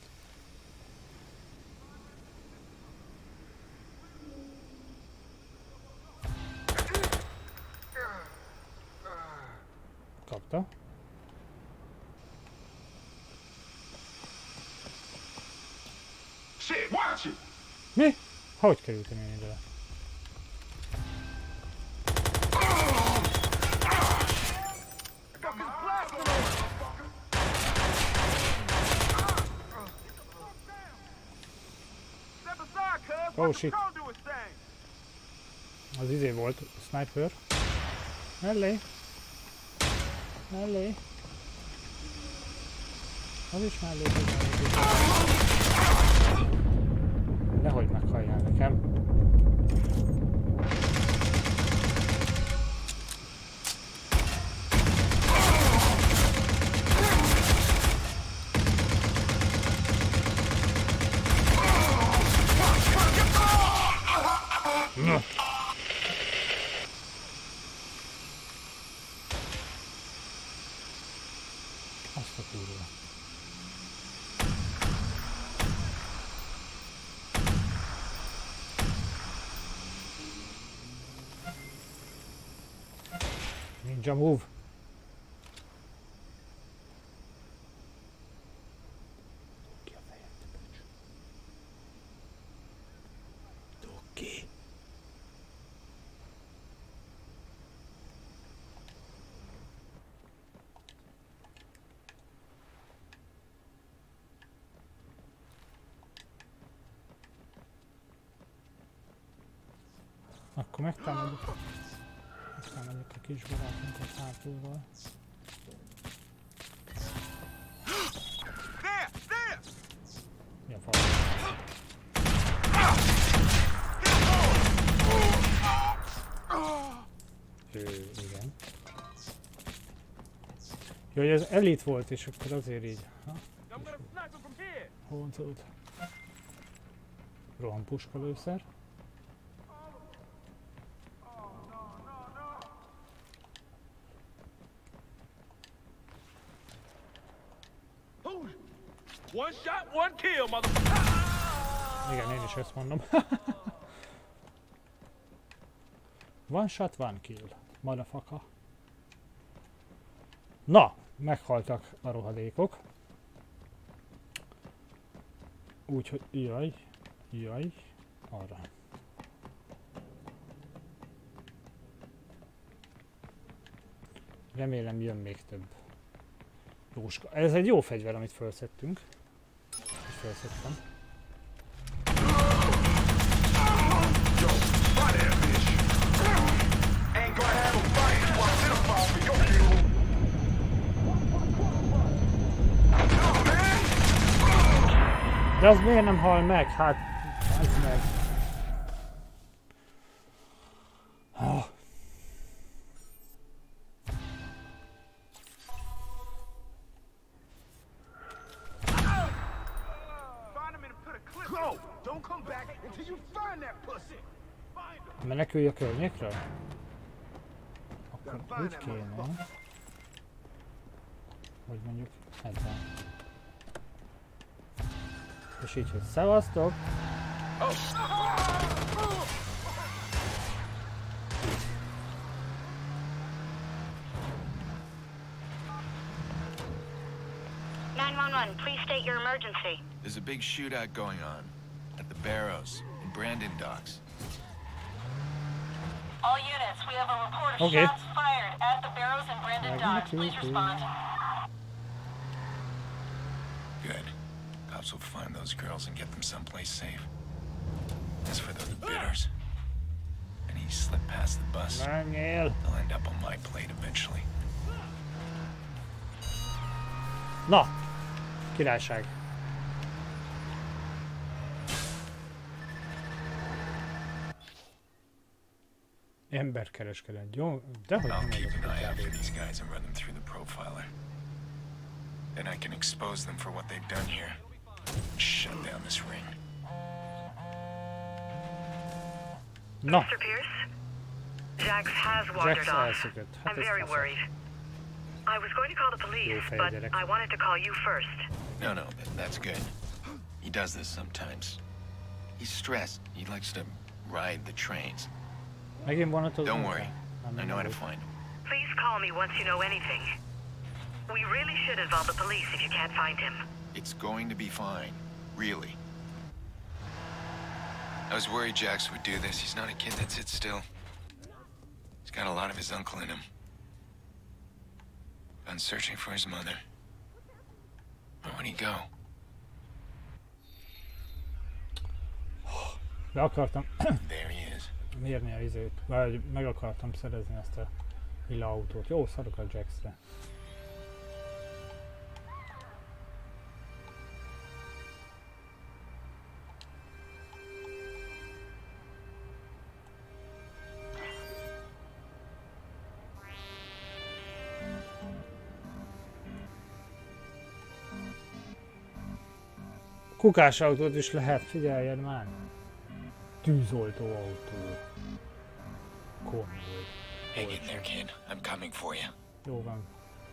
Kapta. Shit, watch it! Mi? Hogy kerültem én ide? Oh shit. Az izé volt, a sniper. Mellé. Mellé. Az is mellé. Nehogy meghalljál nekem. Na. Azt a kurva. Ninja move. Ki a fejed, te Doki. Akkor megtámadjuk. Megtámadjuk a kis barátunkat hátulról. Mi a fal? Ő, igen. Jó, hogy ez elit volt, és akkor azért így. Honcolt. Rohan puskalőszer. One shot, one kill, motherfucker. Igen, én is ezt mondom. One shot, one kill. Motherfucker. Na, meghaltak a rohadékok. Úgyhogy, jaj, jaj, arra. Remélem jön még több jóska. Ez egy jó fegyver, amit felszettünk. És felszettem. De az miért nem hal meg? Hát, ez meg. Oh. Menekülj a környékről? Akkor úgy kéne, hogy mondjuk ebben. És így, hogy szevasztok! nine one one, please state your emergency. There's a big shootout going on at the Barrows in Brandon Docks. All units, we have a report of Okay. shots fired at the Barrows and Brandon Docks. Please respond. Good. Cops will find those girls and get them someplace safe. As for those bidders, any slip past the bus, they'll end up on my plate eventually. Na! Királyság. Emberkereskedelem. Jó, dehogy I'll nem keep vagyok an eye out for kb. these guys and run them through the profiler. Then I can expose them for what they've done here. Shut down this ring. Na! Mister Pierce? Jax has wandered Jax off. elszökött. Hát I'm ez very fasza. worried. I was going to call the police, Jó fej, but gyerek. I wanted to call you first. No, no, that, that's good. He does this sometimes. He's stressed. He likes to ride the trains. Megint vonatot. Don't worry. I know how to find him. Please call me once you know anything. We really should involve the police if you can't find him. It's going to be fine. Really. I was worried Jax would do this. He's not a kid that sits still. He's got a lot of his uncle in him. Gone searching for his mother. Where would he go? Be akartam There he is. mérni a izét, vagy meg akartam szerezni ezt a lila autót. Jó, szarok a Jaxre. Kukás autót is lehet, figyeljed már! Tűzoltó autó. Konvoj. Hang in there, kid. I'm coming for you. Jó van.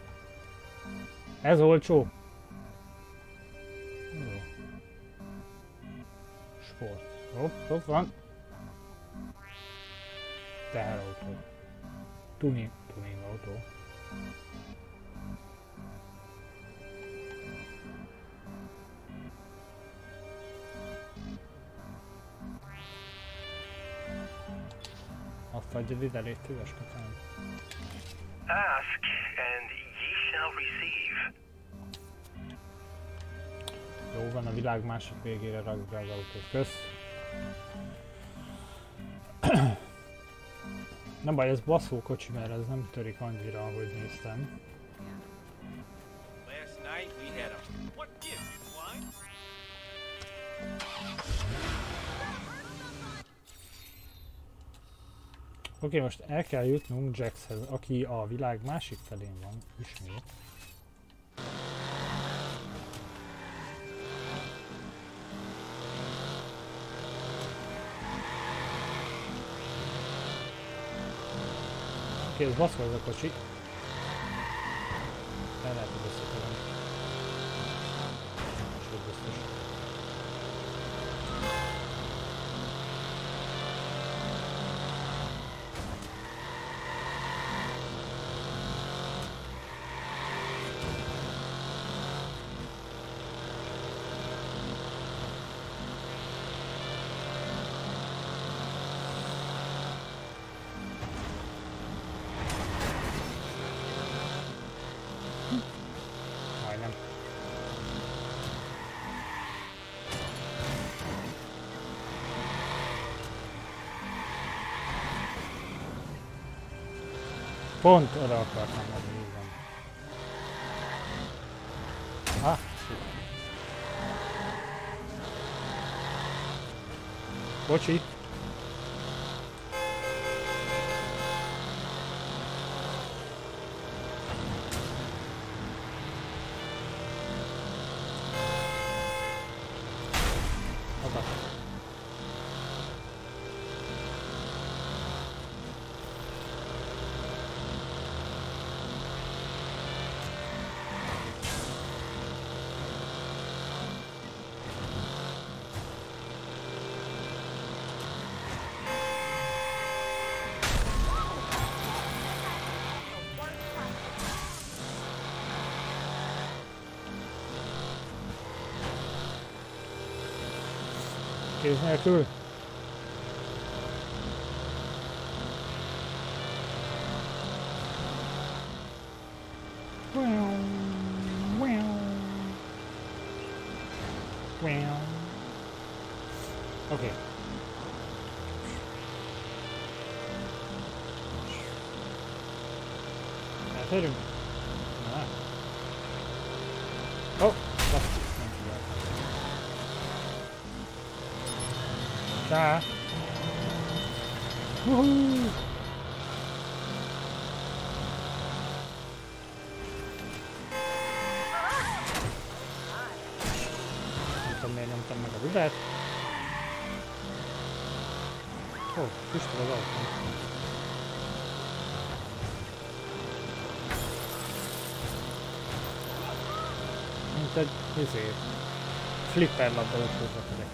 Ez olcsó. Jó. Sport. Hopp, hopp van. Teherautó. Tuning, tuning autó. Azt adja ide, légy szíves, köszönöm. Ask, and ye shall receive. Jó van, a világ másik végére rakd be az autót. Kösz. Nem baj, ez baszó kocsi, mert ez nem törik annyira, ahogy néztem. Last night we had a... What gift, you blind? Oké, okay, most el kell jutnunk Jaxhez, aki a világ másik felén van, ismét. Oké, okay, ez baszva ez a kocsi. El lehet, hogy összetelem. Most biztos. Pont oda akartam menni, így van. Ah, bocsi. Kéz nélkül. Oké. Elférünk? Na. Ó, basszus, nem figyeltem. Csá! Uhuu! Nem tudom, miért nyomtam meg a vizet. Ó, füstöl az autó. Mint egy izé, flipper labdal ötőzletelek.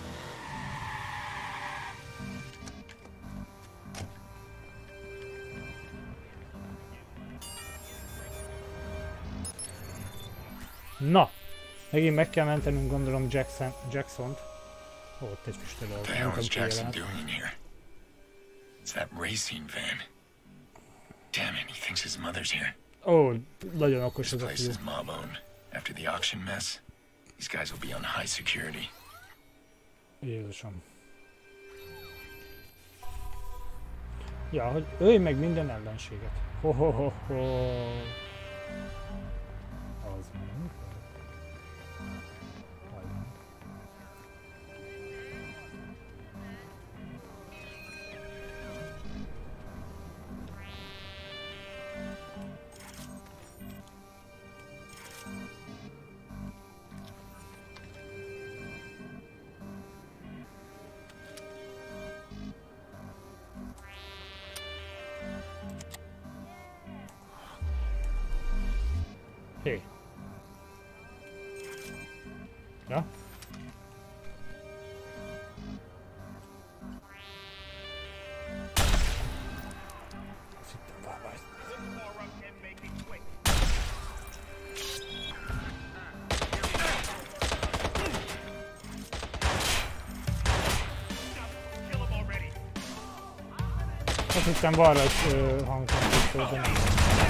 Na! Megint meg kell mentenünk, gondolom, Jackson, Jacksont. Ó, ott egy füstölő. What the hell is Jackson doing here? It's that racing van. Damn it, he thinks his mother's here. Ó, nagyon okos This ez a place fiú. is mob owned. After the auction mess, these guys will be on high security. Jézusom. Ja, hogy ölj meg minden ellenséget. Ho ho ho ho. Az meg. Hajlan. Hé. Ja? Azt hittem valami. Azt hittem balra hangzom, de nem.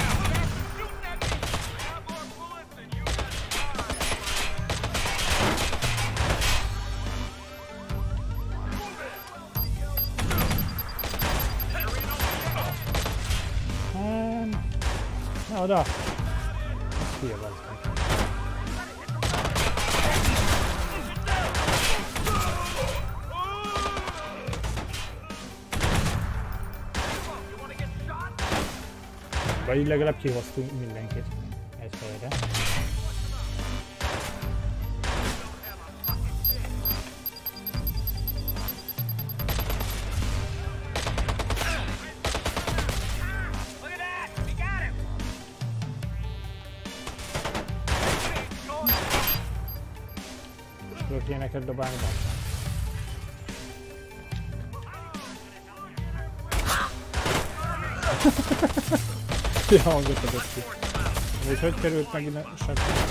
Na oda! Hülye vagy. Vagy így legalább kihoztunk mindenkit egy helyre. Tudok ilyeneket dobálni, basszám. Ja, hangot adott ki. És hogy került meg innen? Sem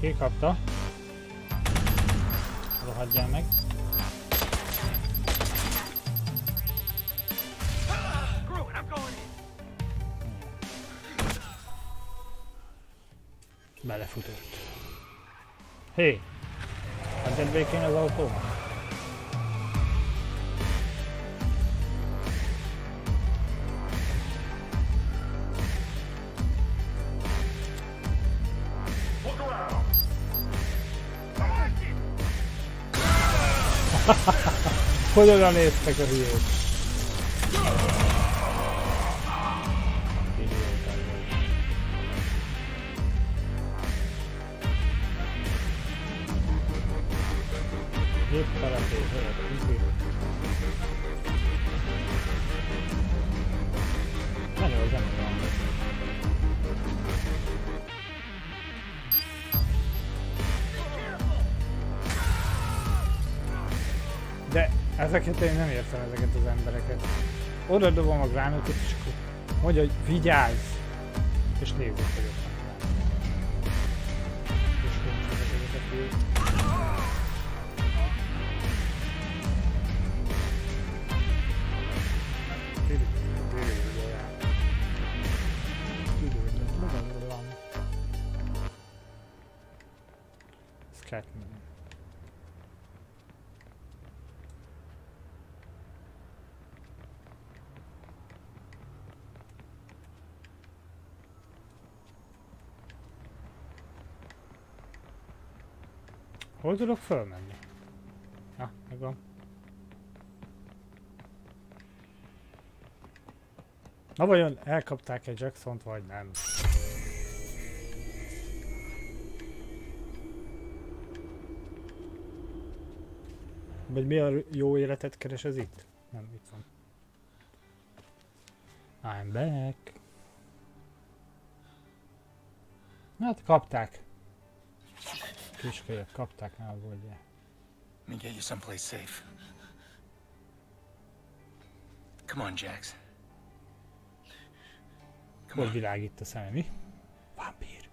Oké, kapta. Rohadjál meg. Belefutott. Hé! Hagyjad békén az autómat. Hogy oda néztek a hülyék? Éppen a pénzőre, nagyon az nem tudom. De ezeket én nem értem, ezeket az embereket. Oda dobom a gránátot, és akkor mondja, hogy vigyázz! És nézzük, hogy ott van a gránát. És nincs ezeket a fiúk. Scatman. Hol tudok fölmenni? Ja, megvan. Na vajon elkapták-e Jacksont, vagy nem? Vagy mi a jó életet keres ez itt? Nem, itt van. I'm back. Hát kapták. Kiskölyök kapták, ne aggódjál. Let me get you someplace safe. Come on, Jax. Hogy világít a szeme, mi? Vámpír.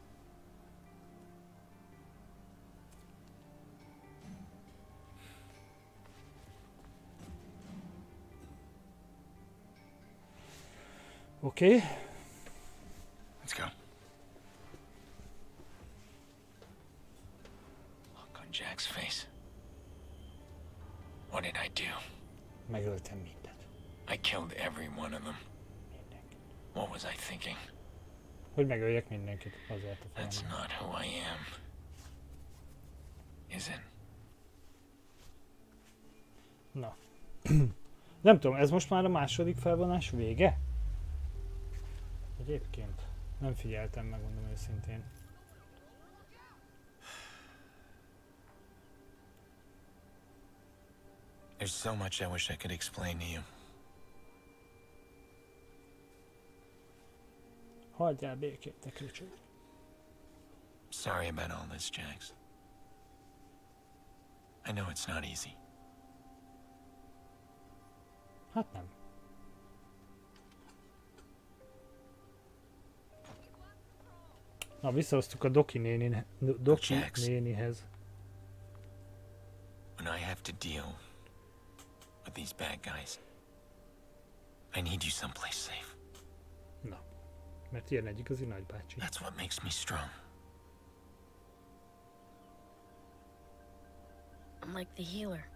Oké. Okay. Let's go. Look on Jack's face. What did I do? Megöltem mindent. I killed every one of them. What was I thinking? Hogy megöljek mindenkit, az volt a That's not who I am. Is it? Na. Nem tudom, ez most már a második felvonás vége? Egyébként nem figyeltem, megmondom őszintén. There's so much I wish I could explain to you. Hagyjál békét, te köcsög. Sorry about all this, Jax. I know it's not easy. Hát nem. Na, visszahoztuk a Doki néni, Doki nénihez. When I have to deal with these bad guys, I need you someplace safe. Na, mert ilyen egy igazi nagybácsi. That's what makes me strong. I'm like the healer.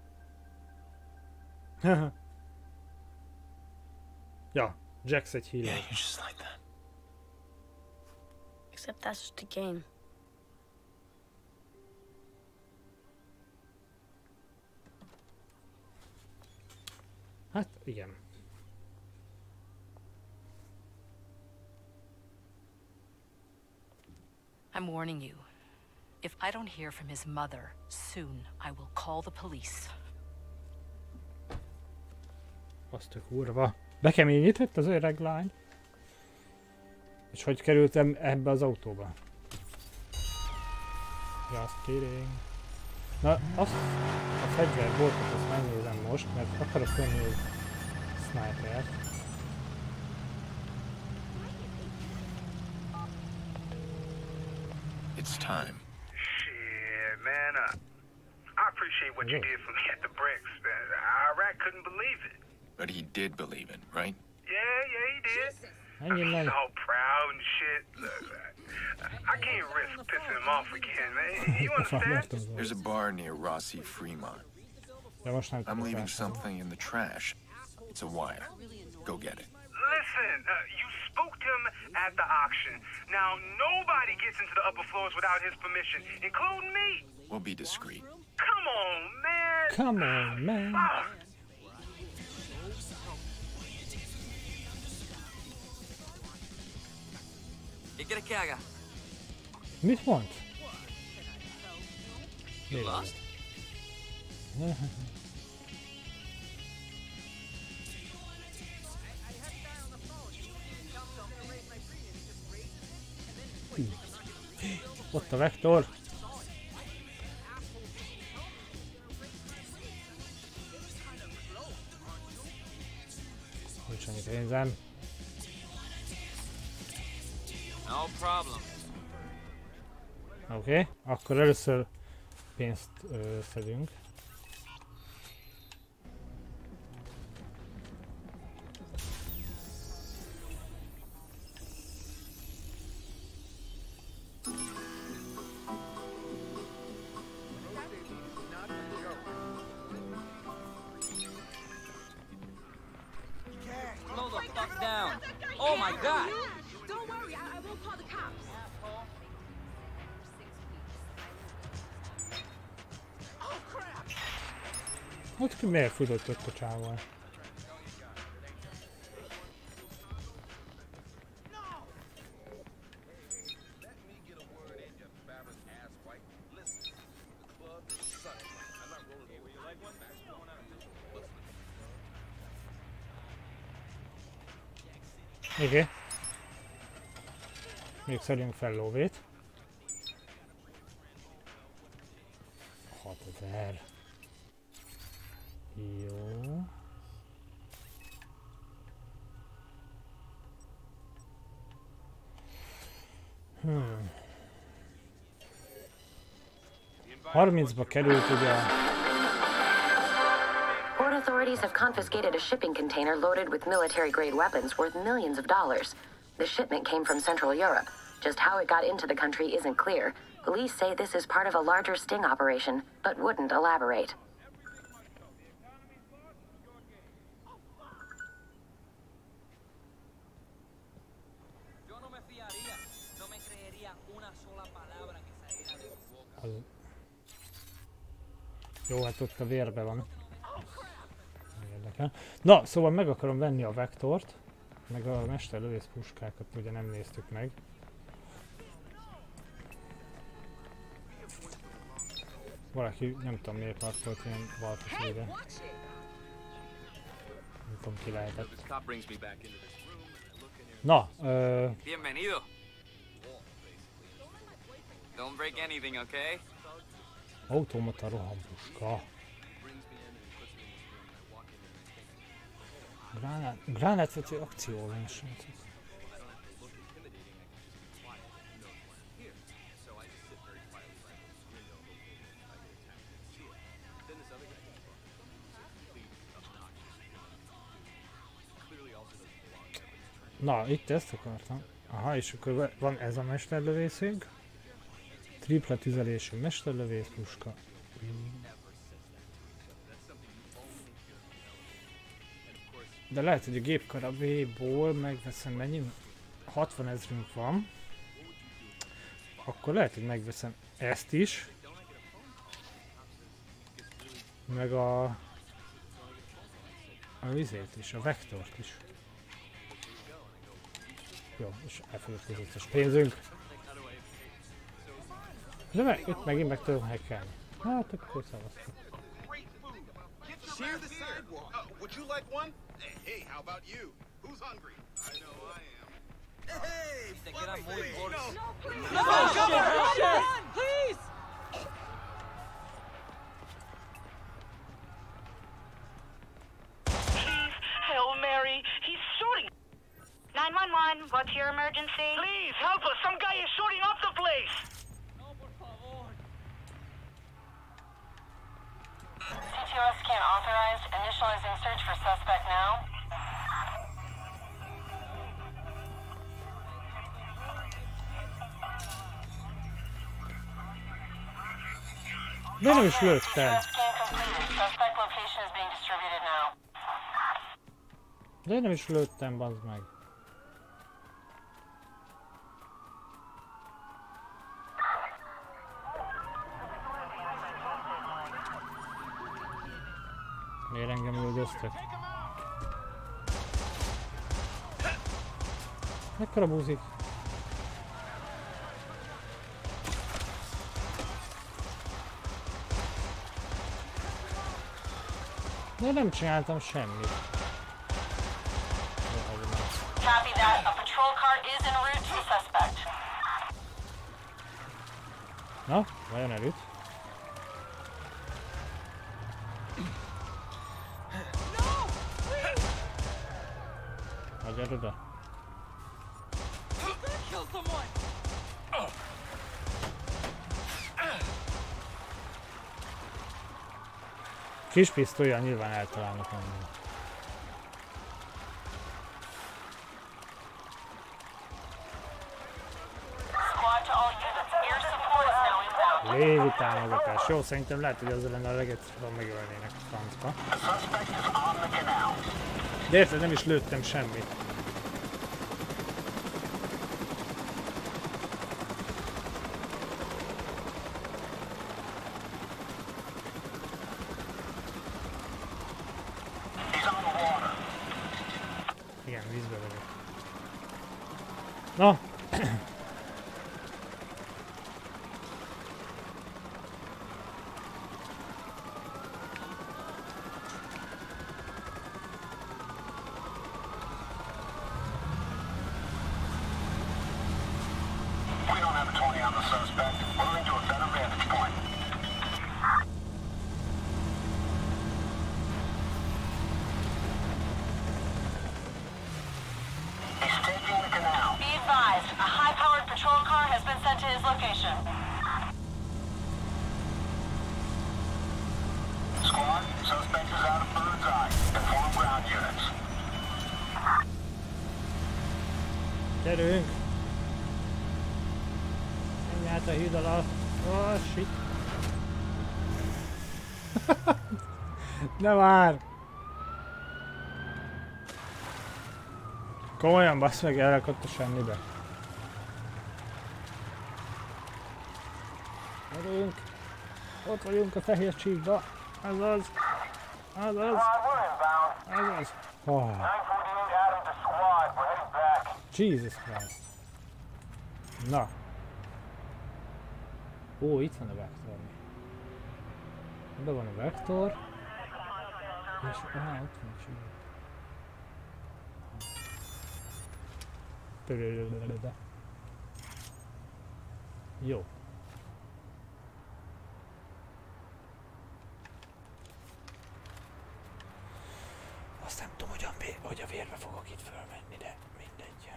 Ja, Jax egy healer. Yeah, you're just like that. Except that's just a game. Hát, igen. I'm warning you. If I don't hear from his mother soon, I will call the police. Azt a kurva. Bekeményített az öreg lány. És hogy kerültem ebbe az autóba? Just kidding. Na, azt a fegyverboltot azt megnézem most, mert akarok venni egy snipert. It's time. Shit. appreciate what you did for me at the bricks. Iraq couldn't believe it. But he did believe it, right? Yeah, yeah, he did. I'm so proud and shit. Look, I can't risk pissing him off again, man. You understand? There's a bar near Rossi Fremont. I'm leaving something in the trash. It's a wire. Go get it. Listen, uh, you spooked him at the auction. Now, nobody gets into the upper floors without his permission, including me. We'll be discreet. Come on, man. Come on, man. Oh. Mit mond? You lost? Ott a vektor. Nincs annyi pénzem. No problem. Oké, okay. Akkor először pénzt ö, szedünk. Slow the fuck down. Oh my god. Don't worry, I, I won't call the cops. Hogy ki miért futott ott a csával? Igen. Még szedjünk fel lóvét. hatezer. Jó. Hmm. harmincba került ugye. Port authorities have confiscated a shipping container loaded with military-grade weapons worth millions of dollars. The shipment came from Central Europe. Just how it got into the country isn't clear. Police say this is part of a larger sting operation, but wouldn't elaborate. Jó, hát ott a vérbe van. Érdekel. Na, szóval meg akarom venni a vektort, meg a mesterlövész puskákat ugye nem néztük meg. Valaki nem tudom miért parkolt ilyen baltos ide. Nem tudom ki lehetett. Na, ö... Bienvenido. Don't break anything, okay? Automata rohampuska. Gránát, gránátvető akcióverseny. Na, itt ezt akartam. Aha, és akkor van ez a mesterlövészünk. Tripla tüzelésű mesterlövész puska. De lehet, hogy a gépkarabélyból megveszem mennyi? hatvan ezrünk van. Akkor lehet, hogy megveszem ezt is. Meg a... a vizét is, a vektort is. Jó, és elfogyott az összes pénzünk. De meg, itt megint meg tudom hackelni. Hát akkor szavaztam. Share the sidewalk. Oh, would you like one? Hey, hey, how about you? Who's hungry? I know I am. Hey, Te queda muy gordo. no, please. No, No, shit, no, shit. Please! Please, Hail Mary, he's shooting. nine one one, what's your emergency? Please, help us. Some guy is shooting up the place. U S scan authorized. Initializing search for suspect now. De nem is lőttem. Scan completed. Suspect location is being distributed now. De nem is lőttem, bazd meg. Miért engem üldöztek? Mekkora búzik? De nem csináltam semmit. Copy that. A patrol car is en route to the suspect. Na, vajon erőt? Gyere oda. Kis pisztollyal nyilván eltalálnak engem. Lévi támogatás. Jó, szerintem lehet, hogy azzal lenne a legegyszerűbb, megölnének a francba. De érted, nem is lőttem semmit. Igen, vízbe vagyok. Na! Gyerünk! Menj át a híd alatt! Oh, shit! Ne vár! Komolyan bassz meg, elrakott a semmibe. Gyerünk! Ott vagyunk a fehér csíkba! Az az! Az az! Az az! Oh. Jesus Christ! Na! Ó, itt van a vektor. Ebben van a vektor. És á, ott van a csomó. Jó. Azt nem tudom, hogyan vér, hogy a vérbe fogok itt fölmenni, de mindegy.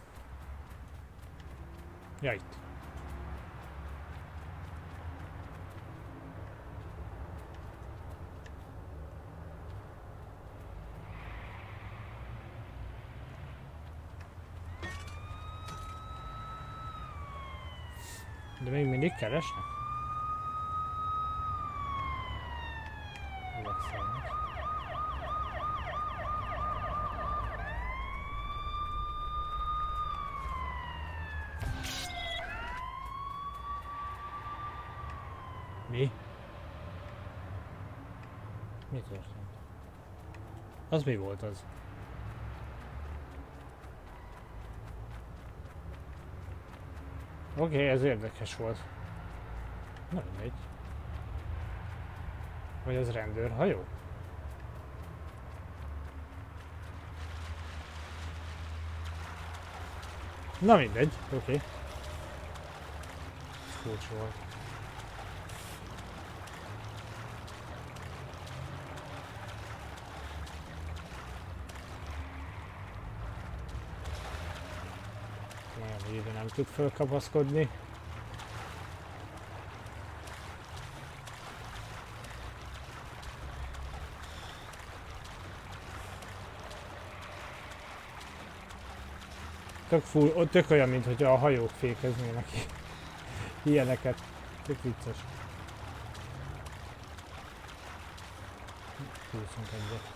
Ja, itt. De még mindig keresnek? Mi? Mi történt? Az mi volt az? Oké, okay, ez érdekes volt. Na mindegy. Vagy az rendőrhajó? Na mindegy, oké. Okay. Furcsa volt. Ide nem tud fölkapaszkodni. Tök, full, tök olyan, mint hogy a hajók fékeznének ilyeneket. Tök vicces. Húszunk egyet.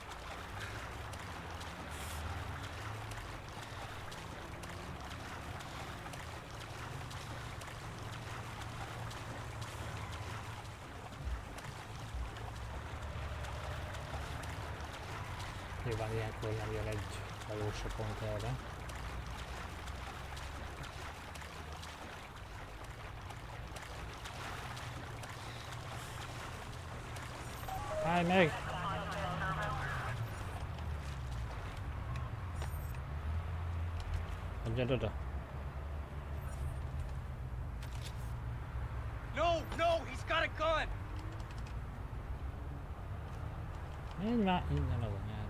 Nyilván ilyenkor nem jön egy hajó se pont erre. Állj meg! Adjad oda! No, no, he's got a gun! Menj már innen az a nyelvben.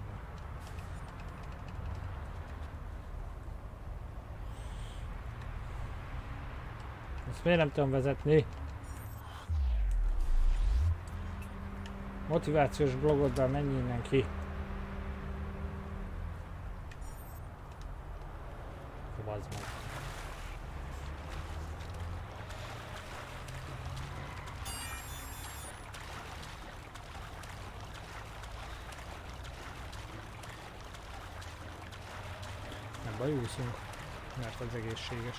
Ezt miért nem tudom vezetni? Motivációs blogoddal menj innen ki. Bazd meg. Nem baj, úszunk, mert az egészséges.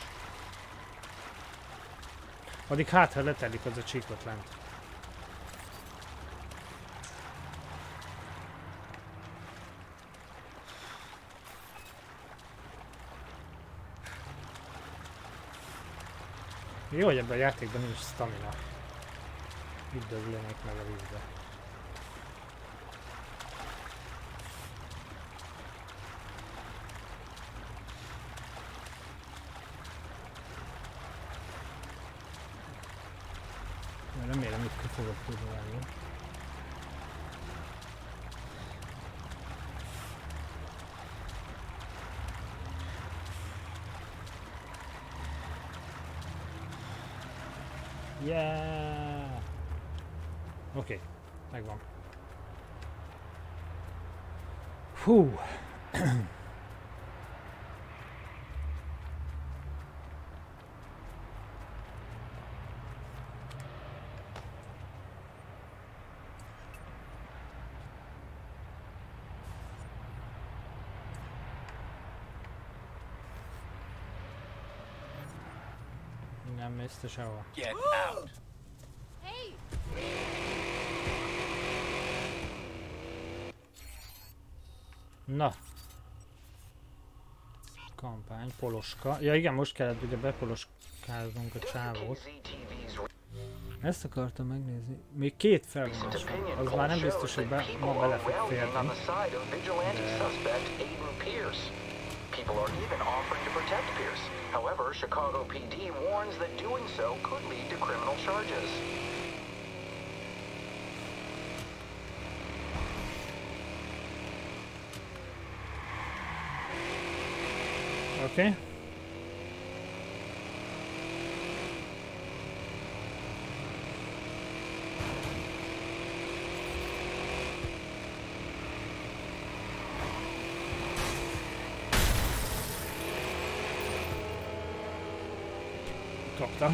Addig hát, ha letelik az a csíkot lent. Jó, hogy ebben a játékban nincs stamina. Itt döglenék meg a vízbe. Remélem itt ki fogok tudni venni. Yeah! Oké, okay, megvan. Hú! Nem mész te sehova. Get out! Hey! Na. Kampány, poloska. Ja igen, most kellett ugye bepoloskáznunk a csávót. Ezt akartam megnézni. Még két felvonás van. Az már nem biztos, hogy be, ma bele fog férni. People are even offering to protect Pierce. However, Chicago P D warns that doing so could lead to criminal charges. Okay. Kaptam.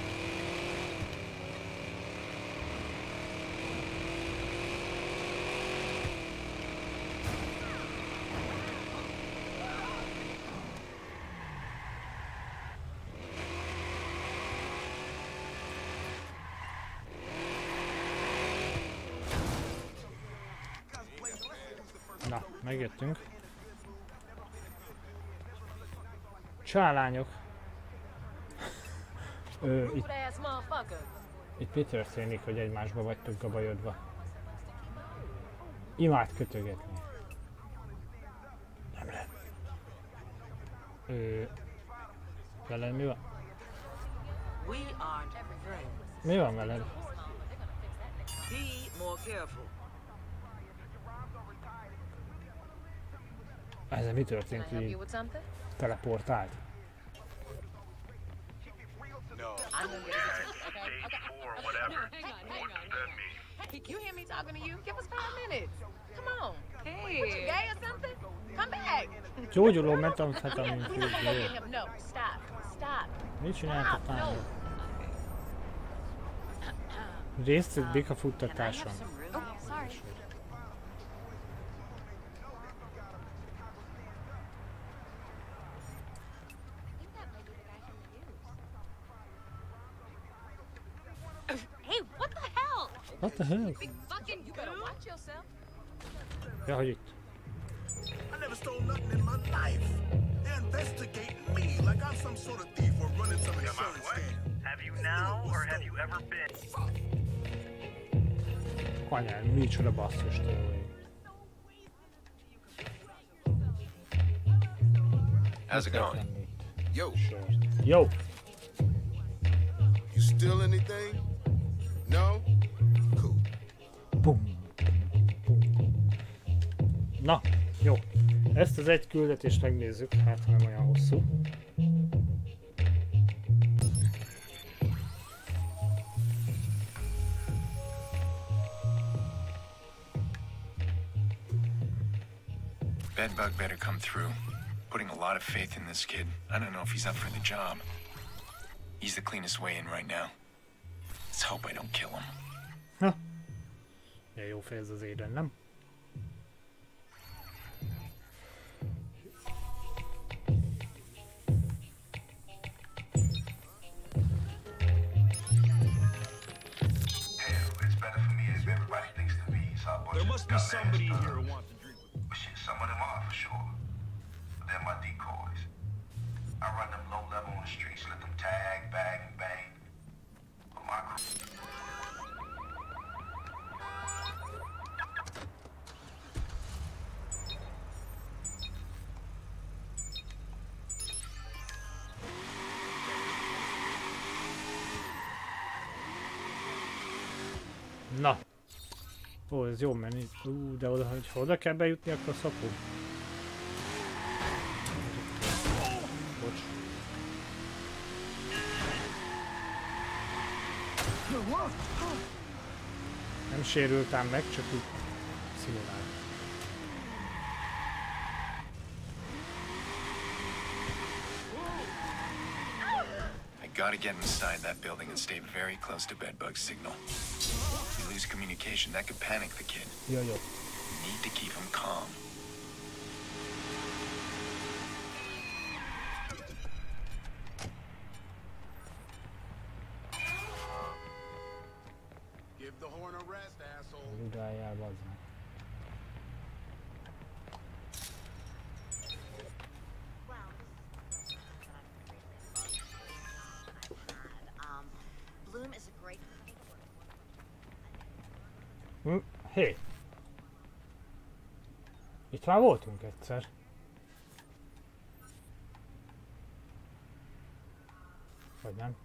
Na, megjöttünk. Csálányok. Ö, itt, itt mi történik, hogy egymásba vagytok gabajodva? Imád kötögetni. Nem lehet. Ö, veled mi van? Mi van veled? Ezzel mi történt, hogy így teleportált? No. I'm gonna get it. Okay. Okay. Four, whatever. Hang on, hang on, hang on. Hey, you hear me talking to you? Give us five minutes. Come on. Hey. What, you gay or something? Come back. Gyógyuló metamfetamin függő. No, stop. Stop. Mit csináltak már? Részt vett Bika futtatáson. Oh, sorry. Hey, what the hell? What the hell? Big fucking you better watch yourself. Ja, hogy itt. I never stole nothing in my life. They're investigating me like I'm some sort of thief or running some insurance scam. Have you now, or have you ever been? Anyám, micsoda basszus tényleg. How's it going? Yo. Yo. You steal anything? No? Cool. Bum. Na, jó. Ezt az egy küldetést megnézzük, hát ha nem olyan hosszú. Bedbug better come through. Putting a lot of faith in this kid. I don't know if he's up for the job. He's the cleanest way in right now. Let's hope I don't kill him. Ha. Ja, jó fej ez az éden, nem? There must be somebody here who wants to drink with me. Shit, some of them are for sure. But they're my decoys. I run them low level on the streets, let them tag, bag, and bang. But my crew. Na. Ó, ez jó menni. Ú, de oda, ha oda kell bejutni, akkor szapul. Bocs. Nem sérültem meg, csak úgy szimulál. Gotta get inside that building and stay very close to Bedbug's signal. If we lose communication, that could panic the kid. Yo, yo. We need to keep him calm. Give the horn a rest, asshole. Ludáljál, bazd meg. Hm, hé! Itt már voltunk egyszer. Vagy nem?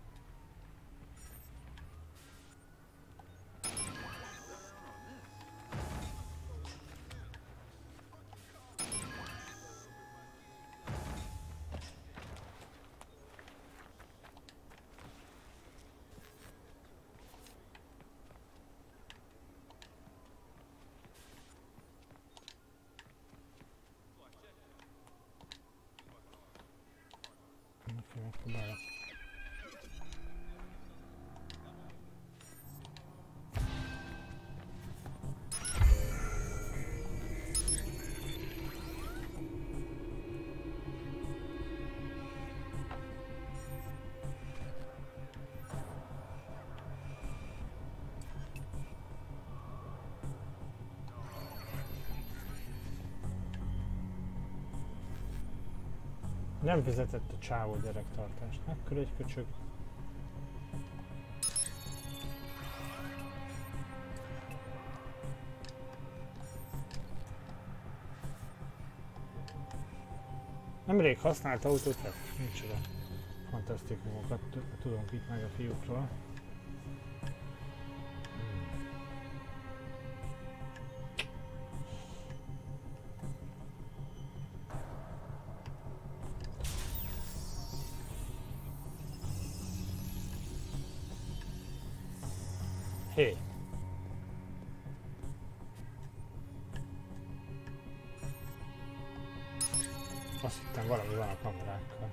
Megpróbálok. Nem fizetett a csávó gyerektartást. Akkor egy köcsög. Nemrég használt autót vett. Micsoda fantasztikumokat tudunk itt meg a fiúkról. Hé! Azt hittem valami van a kamerákkal.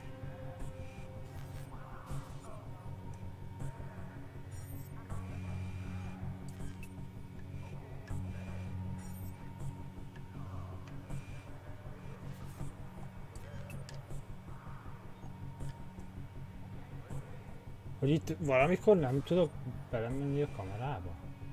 Hogy itt valamikor nem tudok belemenni a kamerába?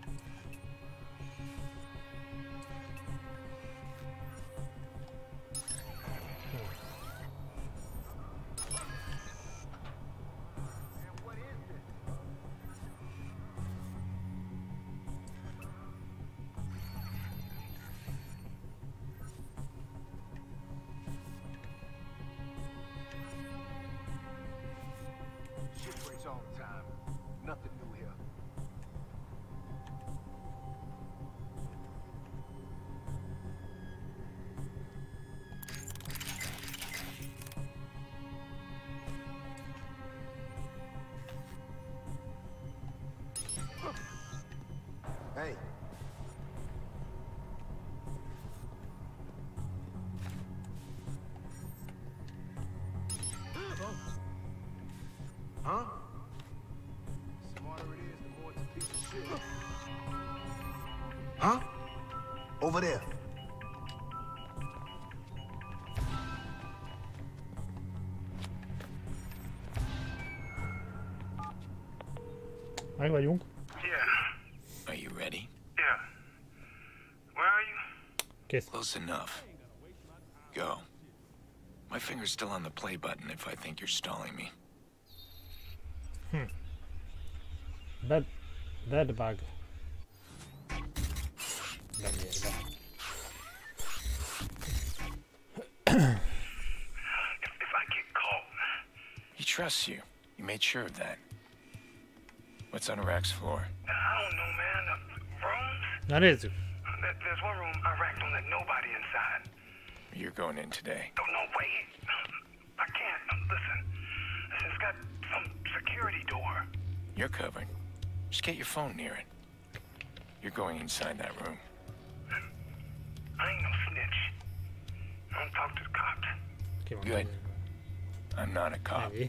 Hey. Huh? The smarter it is, the more it's a piece of shit. Huh? Over there. Meg vagyunk. Are you ready? Yeah. Where are you? Kiss. Close enough. Go. My finger's still on the play button if I think you're stalling me. Hmm. Bed... Bedbug. Bemérve. If I get caught. He trusts you. You made sure of that. What's on Iraq's floor? I don't know, man. Uh, rooms? Na nézzük. There- There's one room Iraq don't let nobody inside. You're going in today. Oh, no, wait. I can't. Um, Listen. It's got some security door. You're covered. Just get your phone near it. You're going inside that room. I ain't no snitch. I don't talk to the cops. Good. I'm not a cop. Ennyi.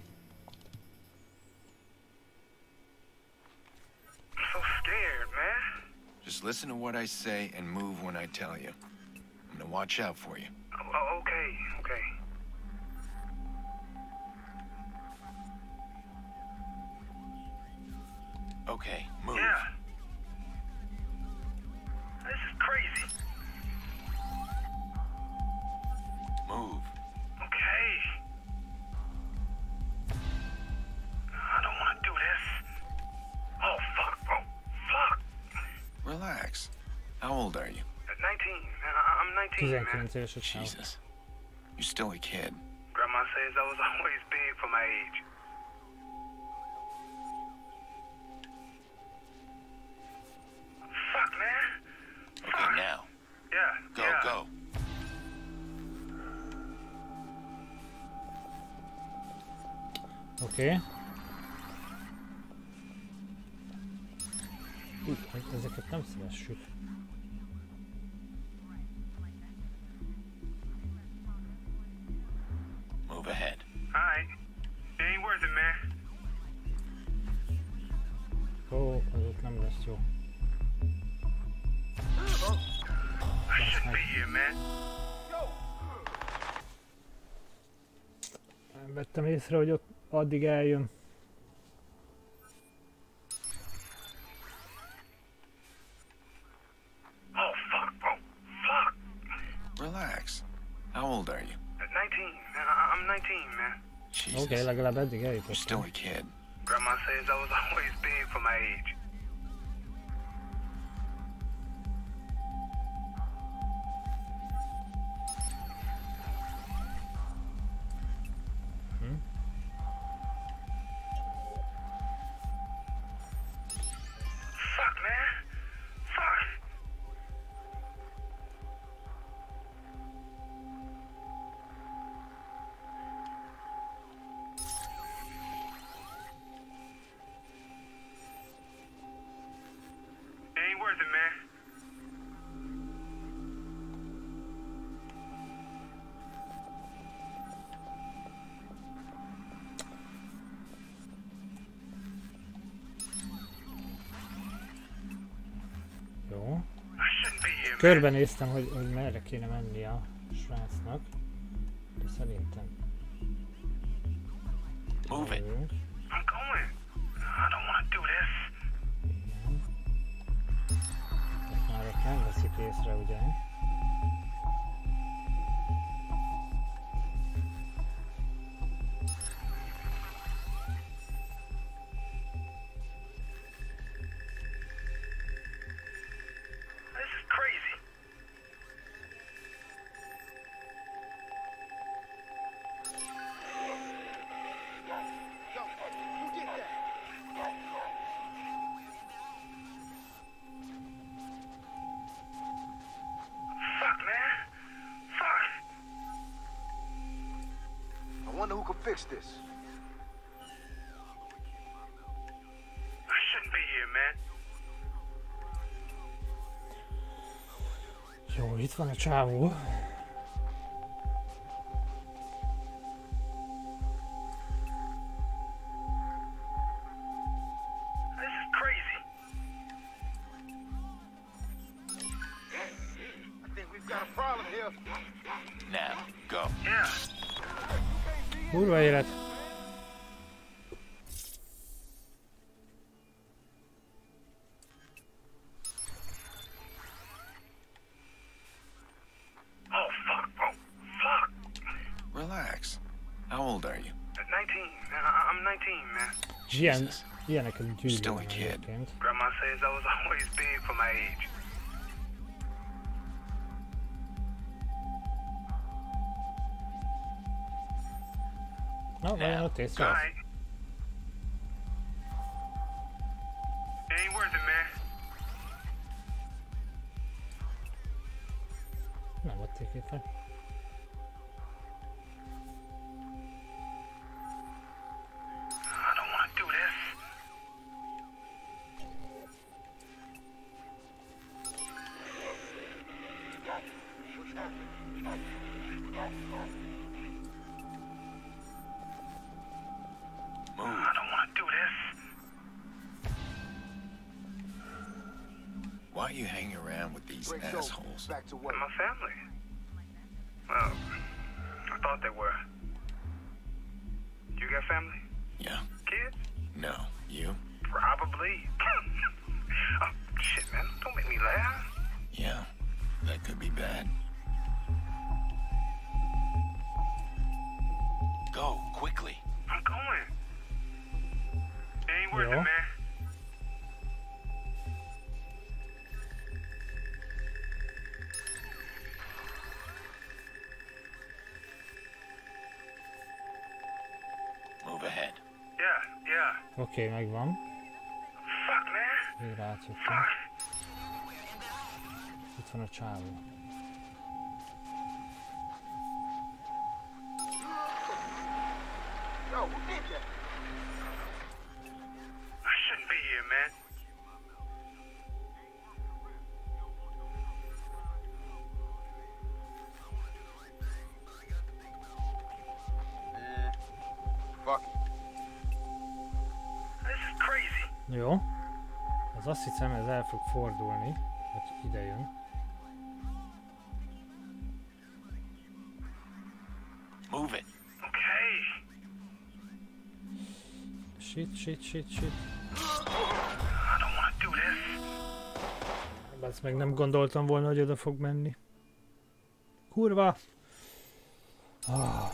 I'm so scared, man. Just listen to what I say and move when I tell you. I'm gonna watch out for you. Oh, oh, okay, okay. Okay, move. Yeah. This is crazy. Move. Okay. I don't want to do this. Oh, fuck, bro. Fuck. Relax. How old are you? nineteen. I- I'm nineteen, man. tizenkilenc éves a csávó. Jesus. You're still a kid. Grandma says I was always big for my age. Fuck, man. Okay, now. Yeah, Go, yeah. go. Oké. Úgy, hogy ezeket nem szeressük. Move ahead. Alright. It ain't worth it, man. Ó, az ott nem lesz jó. I shouldn't be here, man. Nem vettem észre, hogy ott addig eljön. Oh, fuck, bro. Fuck. Relax. How old are you? nineteen. I- I'm nineteen, man. Jesus. Oké, okay, legalább eddig You're still eljutottam. a kid. Grandma says I was always big for my age. Hm? Fuck, man. Fuck. Körbenéztem, hogy, hogy merre kéne menni a srácnak. De szerintem... Move it. I'm going. I don't want to do this. Igen. Már ott nem veszik észre, ugye? Fix this. I shouldn't be here, man. Jó, itt van a csávó. This is crazy. I think we've got a problem here. Now, go. Yeah. Kurva élet. Oh, fuck, bro. Fuck. Relax. How old are you? nineteen. I- I'm nineteen, man. Ilyen, ilyeneket Still a gyűlölöm kid. egyébként. Grandma says I was always big for my age. Na, vajon ott észre? Alright. It ain't worth it, man. Nem vették észre. I don't want to do this. Move. I don't want to do this. Why are you hanging around with these Break those. assholes? Back to work. My family. Well, I thought they were. You got family? Yeah. Kids? No. You? Probably. Oh, shit, man. Don't make me laugh. Yeah. That could be bad. Go, quickly. I'm going. It ain't worth Yeah. it, man. Move ahead. Yeah, yeah. Oké, okay, megvan. Fuck, man. Végre átjöttem. Fuck. Itt van a csávó. Yo, who did that? I shouldn't be here, man. Eh, fuck it. This is crazy. Jó. Az azt hiszem, ez el fog fordulni, hogy ide jön. Move it. Okay. Shit, shit, shit, shit. I don't want to do this. Ezt meg nem gondoltam volna, hogy oda fog menni. Kurva! Ah.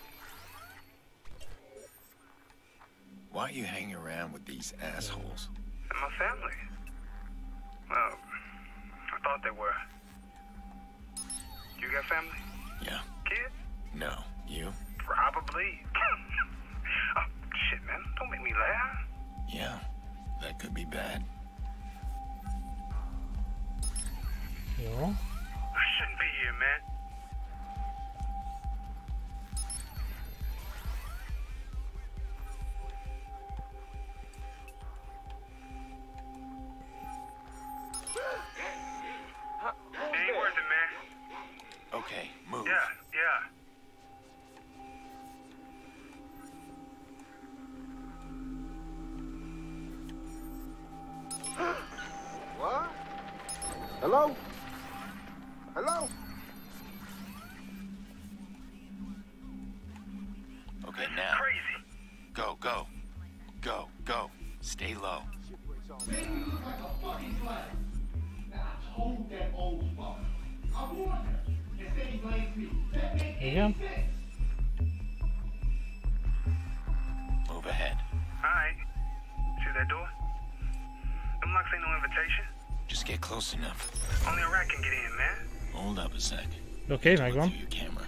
Why are you hanging around with these assholes? And my family. Well, I thought they were. You got family? Yeah. Kids? No. You? Probably. Oh, shit, man. Don't make me laugh. Yeah. That could be bad. Jó. I shouldn't be here, man. It ain't worth it, man. Okay, move. Yeah, yeah. What? Hello? bit now. Go, go. Go, go. Stay low. Igen. Move ahead. Alright. See that door? Them locks ain't no invitation. Just get close enough. Only a rat can get in, man. Hold up a sec. Oké, okay, megvan. Your camera.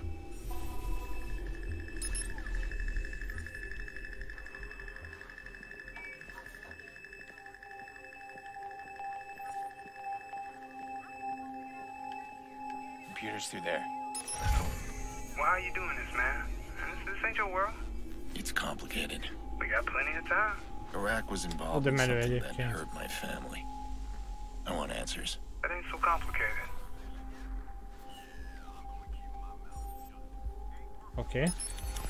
Computer's through there. Why are you doing this, man? This, this ain't your world. It's complicated. We got plenty of time. Iraq was involved in something that hurt my family. I want answers. That ain't so complicated. Oké. Okay.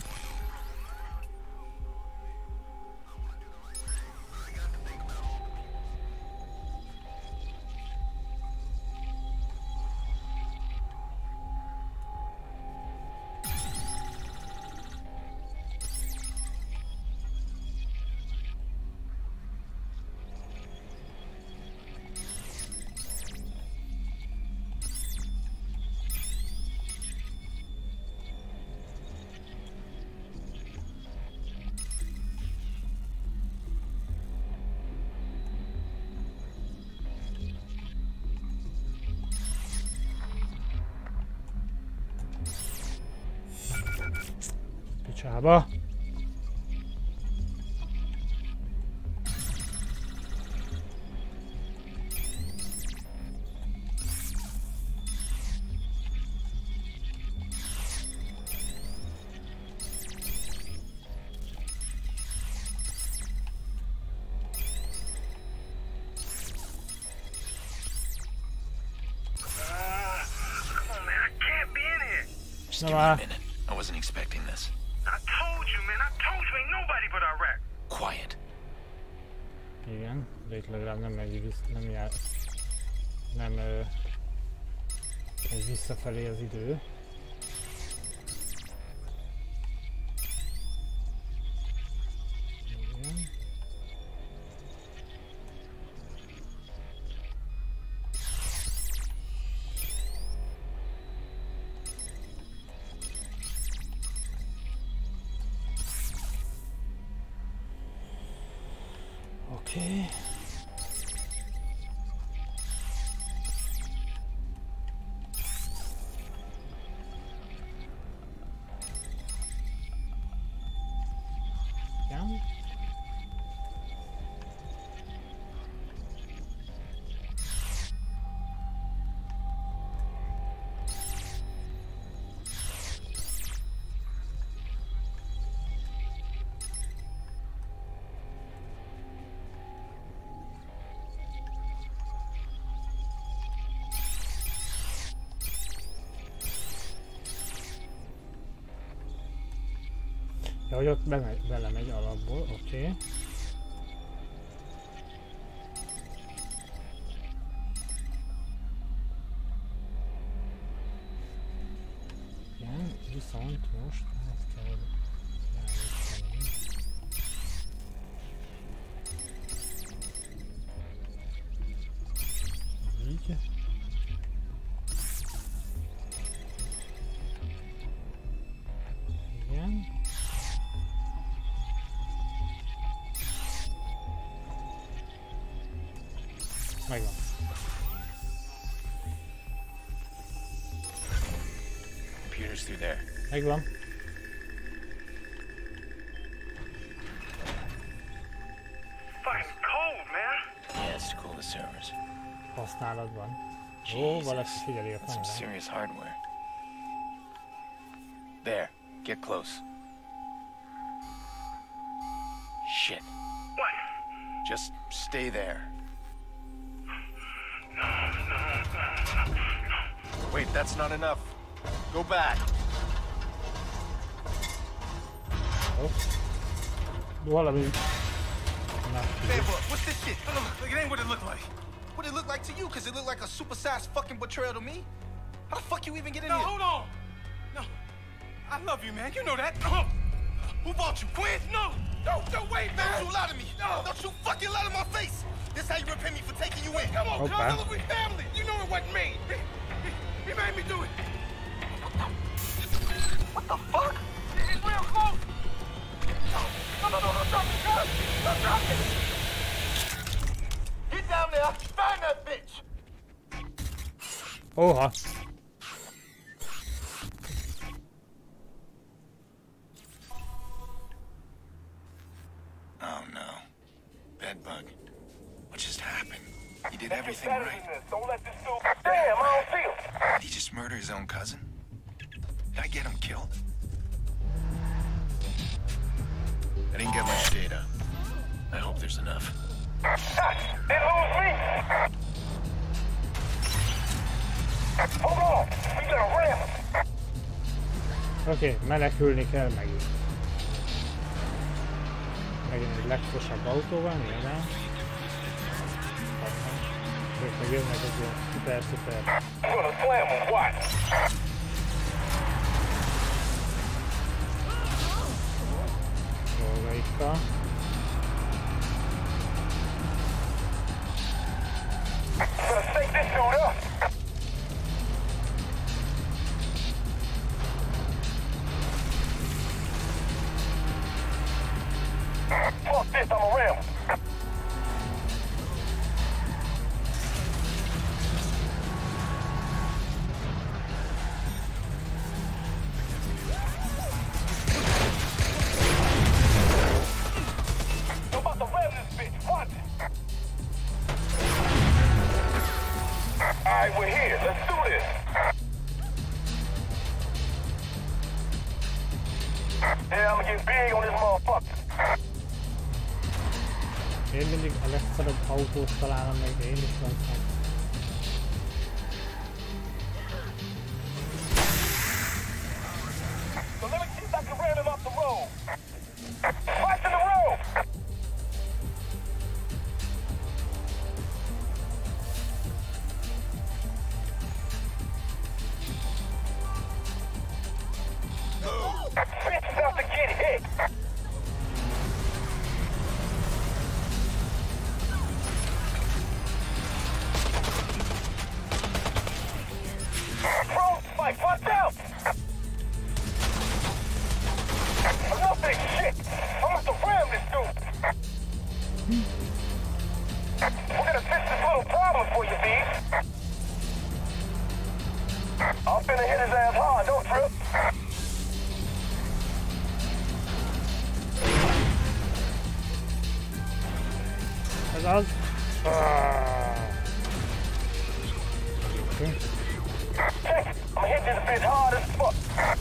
Picsába. Just give me a minute. I wasn't expecting this. I told you, man. I told you ain't nobody but Iraq. Quiet. Igen, de itt legalább nem megy, nem jár, nem ö, megy visszafelé az idő. Igen. Okay. Down. Ja, hogy ott bemegy, belemegy alapból, oké. Okay. Igen, viszont most ezt kell elvéteni. Így. Igen. Megvan. Computer's through there. Megvan. Fucking cold, man. Yeah, it's to cool the servers. Használatban. Ó, valaki figyeli a Some kamerát. serious hardware. There, get close. Shit. What? Just stay there. Wait, that's not enough. Go back. Oh. Valami. Hey, bro, what's this shit? Look, look, it ain't what it looked like. What it looked like to you? Cause it looked like a supersized fucking betrayal to me. How the fuck you even get in no, here? No, hold on. No, I love you, man. You know that. Who bought you, Quinn? No! No, no, wait, man! Don't you lie to me! No! Don't you fucking lie to my face! This how you repay me for taking you in! Come on, okay. Connor, we family! You know it wasn't me! He, he, he made me do it! What the fuck? It's real close! No, no, no, no, drop it, Connor! Don't drop it! Get down there! Find that bitch! Oha! Oh no. Bedbug. What just happened? He did everything right. Don't let this dude... Damn, I don't see him! Did he just murder his own cousin? Did I get him killed? I didn't get much data. I hope there's enough. They lose me! Hold on! We gotta ram him! Oké, okay, menekülni kell megint. Megint egy legfosabb autó van, nyilván. Ők meg jönnek az ilyen szuper-szuper. Dolgaikkal. Fuck this, I'm a ram. I'm about to ram this bitch. Watch it. Alright, we're here. Let's do this. Yeah, I'm gonna get big on this motherfucker. Én mindig a legszarabb autót találom meg, én is mondtam. So let me see if I can ram him off the road. Watch in the road! Bitch is out to get hit! Fight, watch out! Enough big shit! I'm about to ram this dude! We're gonna fix this little problem for you, Beef. I'm finna hit his ass hard, don't trip. Ez az. Okay. Check it. I'm gonna hit this bitch hard as fuck.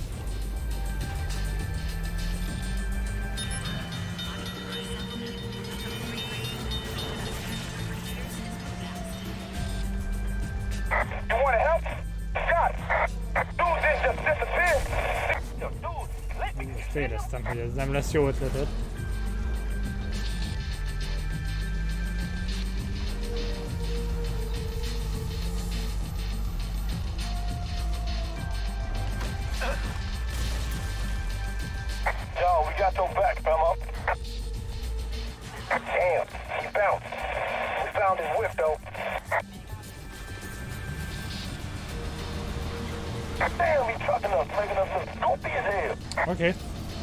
You wanna help? Got it. Dude, this just disappeared. Most éreztem, hogy ez nem lesz jó ötletet. Yo, we got your back, fella. Damn, he bounced. We found his whip, though. Damn, he trucking us, making us look goofy as hell. Okay.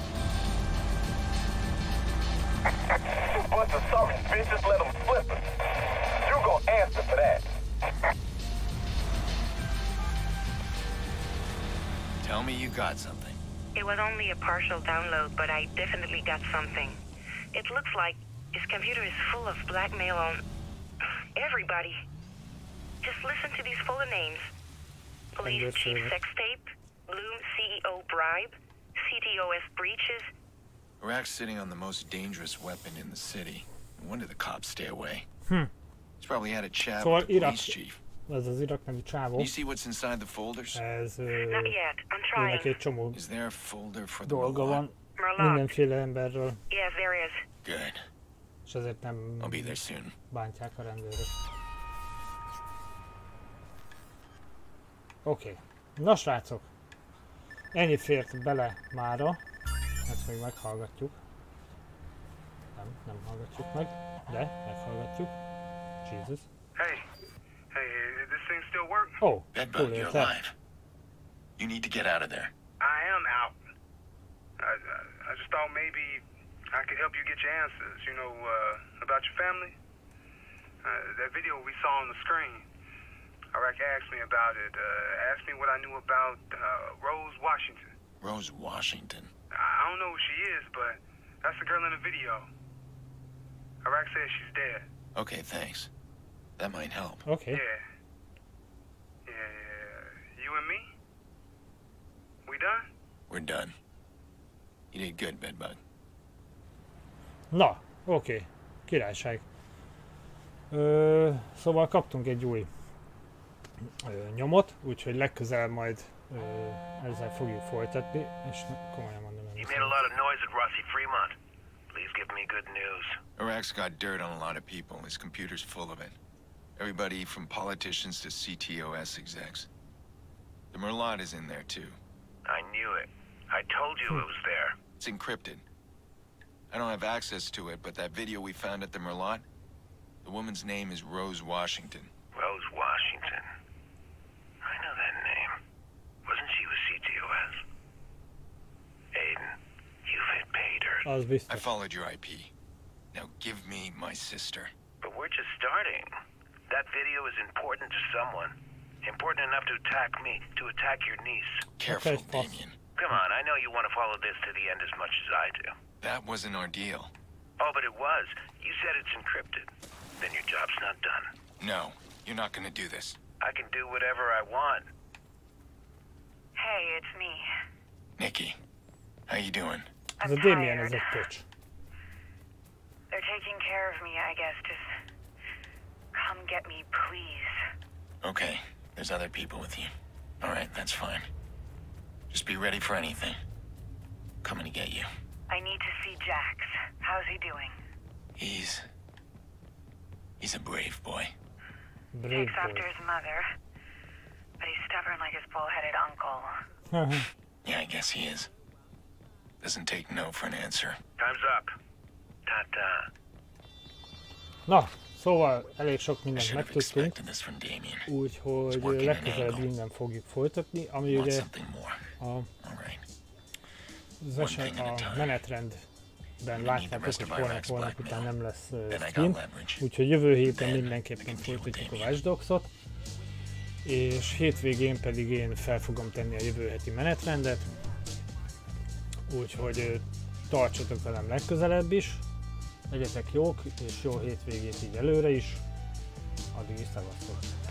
You bunch of sorry bitches, let them slip us. You gonna answer for that. Tell me you got something. It was only a partial download, but I definitely got something. It looks like his computer is full of blackmail on everybody. Just listen to these full names. Police Chief Sex Tape, Bloom C E O Bribe, C T O S Breaches. Iraq's sitting on the most dangerous weapon in the city. No wonder the cops stay away. Hmm. He's probably had a chat Szóval with the Irak, police chief. ez az Irak nevű csávó. You see what's inside the folders? Ez Not yet. I'm trying. neki egy csomó Is there a folder for the dolga van Merlot. mindenféle emberről, Yes, there is. Good. és ezért nem I'll be there soon. bántják a rendőrök. Oké. Okay. Na srácok, ennyi fért bele mára. Ezt még meghallgatjuk. Nem, nem hallgatjuk meg, de meghallgatjuk. Jesus. Hey, hey, this thing still work? Oh, Bedbug, you're alive. You need to get out of there. I am out. I, I, I just thought maybe I could help you get your answers, you know, uh, about your family. Uh, that video we saw on the screen. Iraq asked me about it, uh, asked me what I knew about uh, Rose Washington. Rose Washington? I don't know who she is, but that's the girl in the video. Iraq says she's dead. Okay, thanks. That might help. Okay. Yeah. Yeah, yeah. You and me? We done? We're done. You did good, Bedbug. Na, oké. Okay. Királyság. Ö, szóval kaptunk egy új ö, nyomot, úgyhogy legközelebb majd ö, ezzel fogjuk folytatni, és komolyan mondom. You made a lot of noise at Rossi Fremont. Please give me good news. Iraq's got dirt on a lot of people. His computer's full of it. Everybody from politicians to C T O S execs. The Merlot is in there too. I knew it. I told you it was there. It's encrypted. I don't have access to it, but that video we found at the Merlot, the woman's name is Rose Washington. Rose Washington. I know that name. Wasn't she with C T O S? Aiden, you've hit pay dirt. I followed your I P. Now give me my sister. But we're just starting. That video is important to someone. Important enough to attack me, to attack your niece. Careful, okay, Damien. Come on, I know you want to follow this to the end as much as I do. That wasn't our deal. Oh, but it was. You said it's encrypted. Then your job's not done. No, you're not gonna do this. I can do whatever I want. Hey, it's me. Nikki, how you doing? I'm Damien is a bitch. They're taking care of me, I guess. Just come get me, please. Okay, there's other people with you. All right, that's fine. Just be ready for anything. Coming to get you. I need to see Jax. How's he doing? He's... He's a brave boy. Brave Takes boy. after his mother. But he's stubborn like his bull-headed uncle. Yeah, I guess he is. Doesn't take no for an answer. Time's up. Ta-ta. Na, szóval elég sok mindent megtudtunk, úgyhogy legközelebb innen fogjuk folytatni, ami ugye a, az eset, a menetrendben láttátok, hogy holnap holnap után nem lesz uh, skin, úgyhogy jövő héten mindenképpen folytatjuk a Watch Dogs-ot, és hétvégén pedig én fel fogom tenni a jövő heti menetrendet, úgyhogy uh, tartsatok velem legközelebb is. Legyetek jók, és jó hétvégét így előre is. Addig is szevasztok!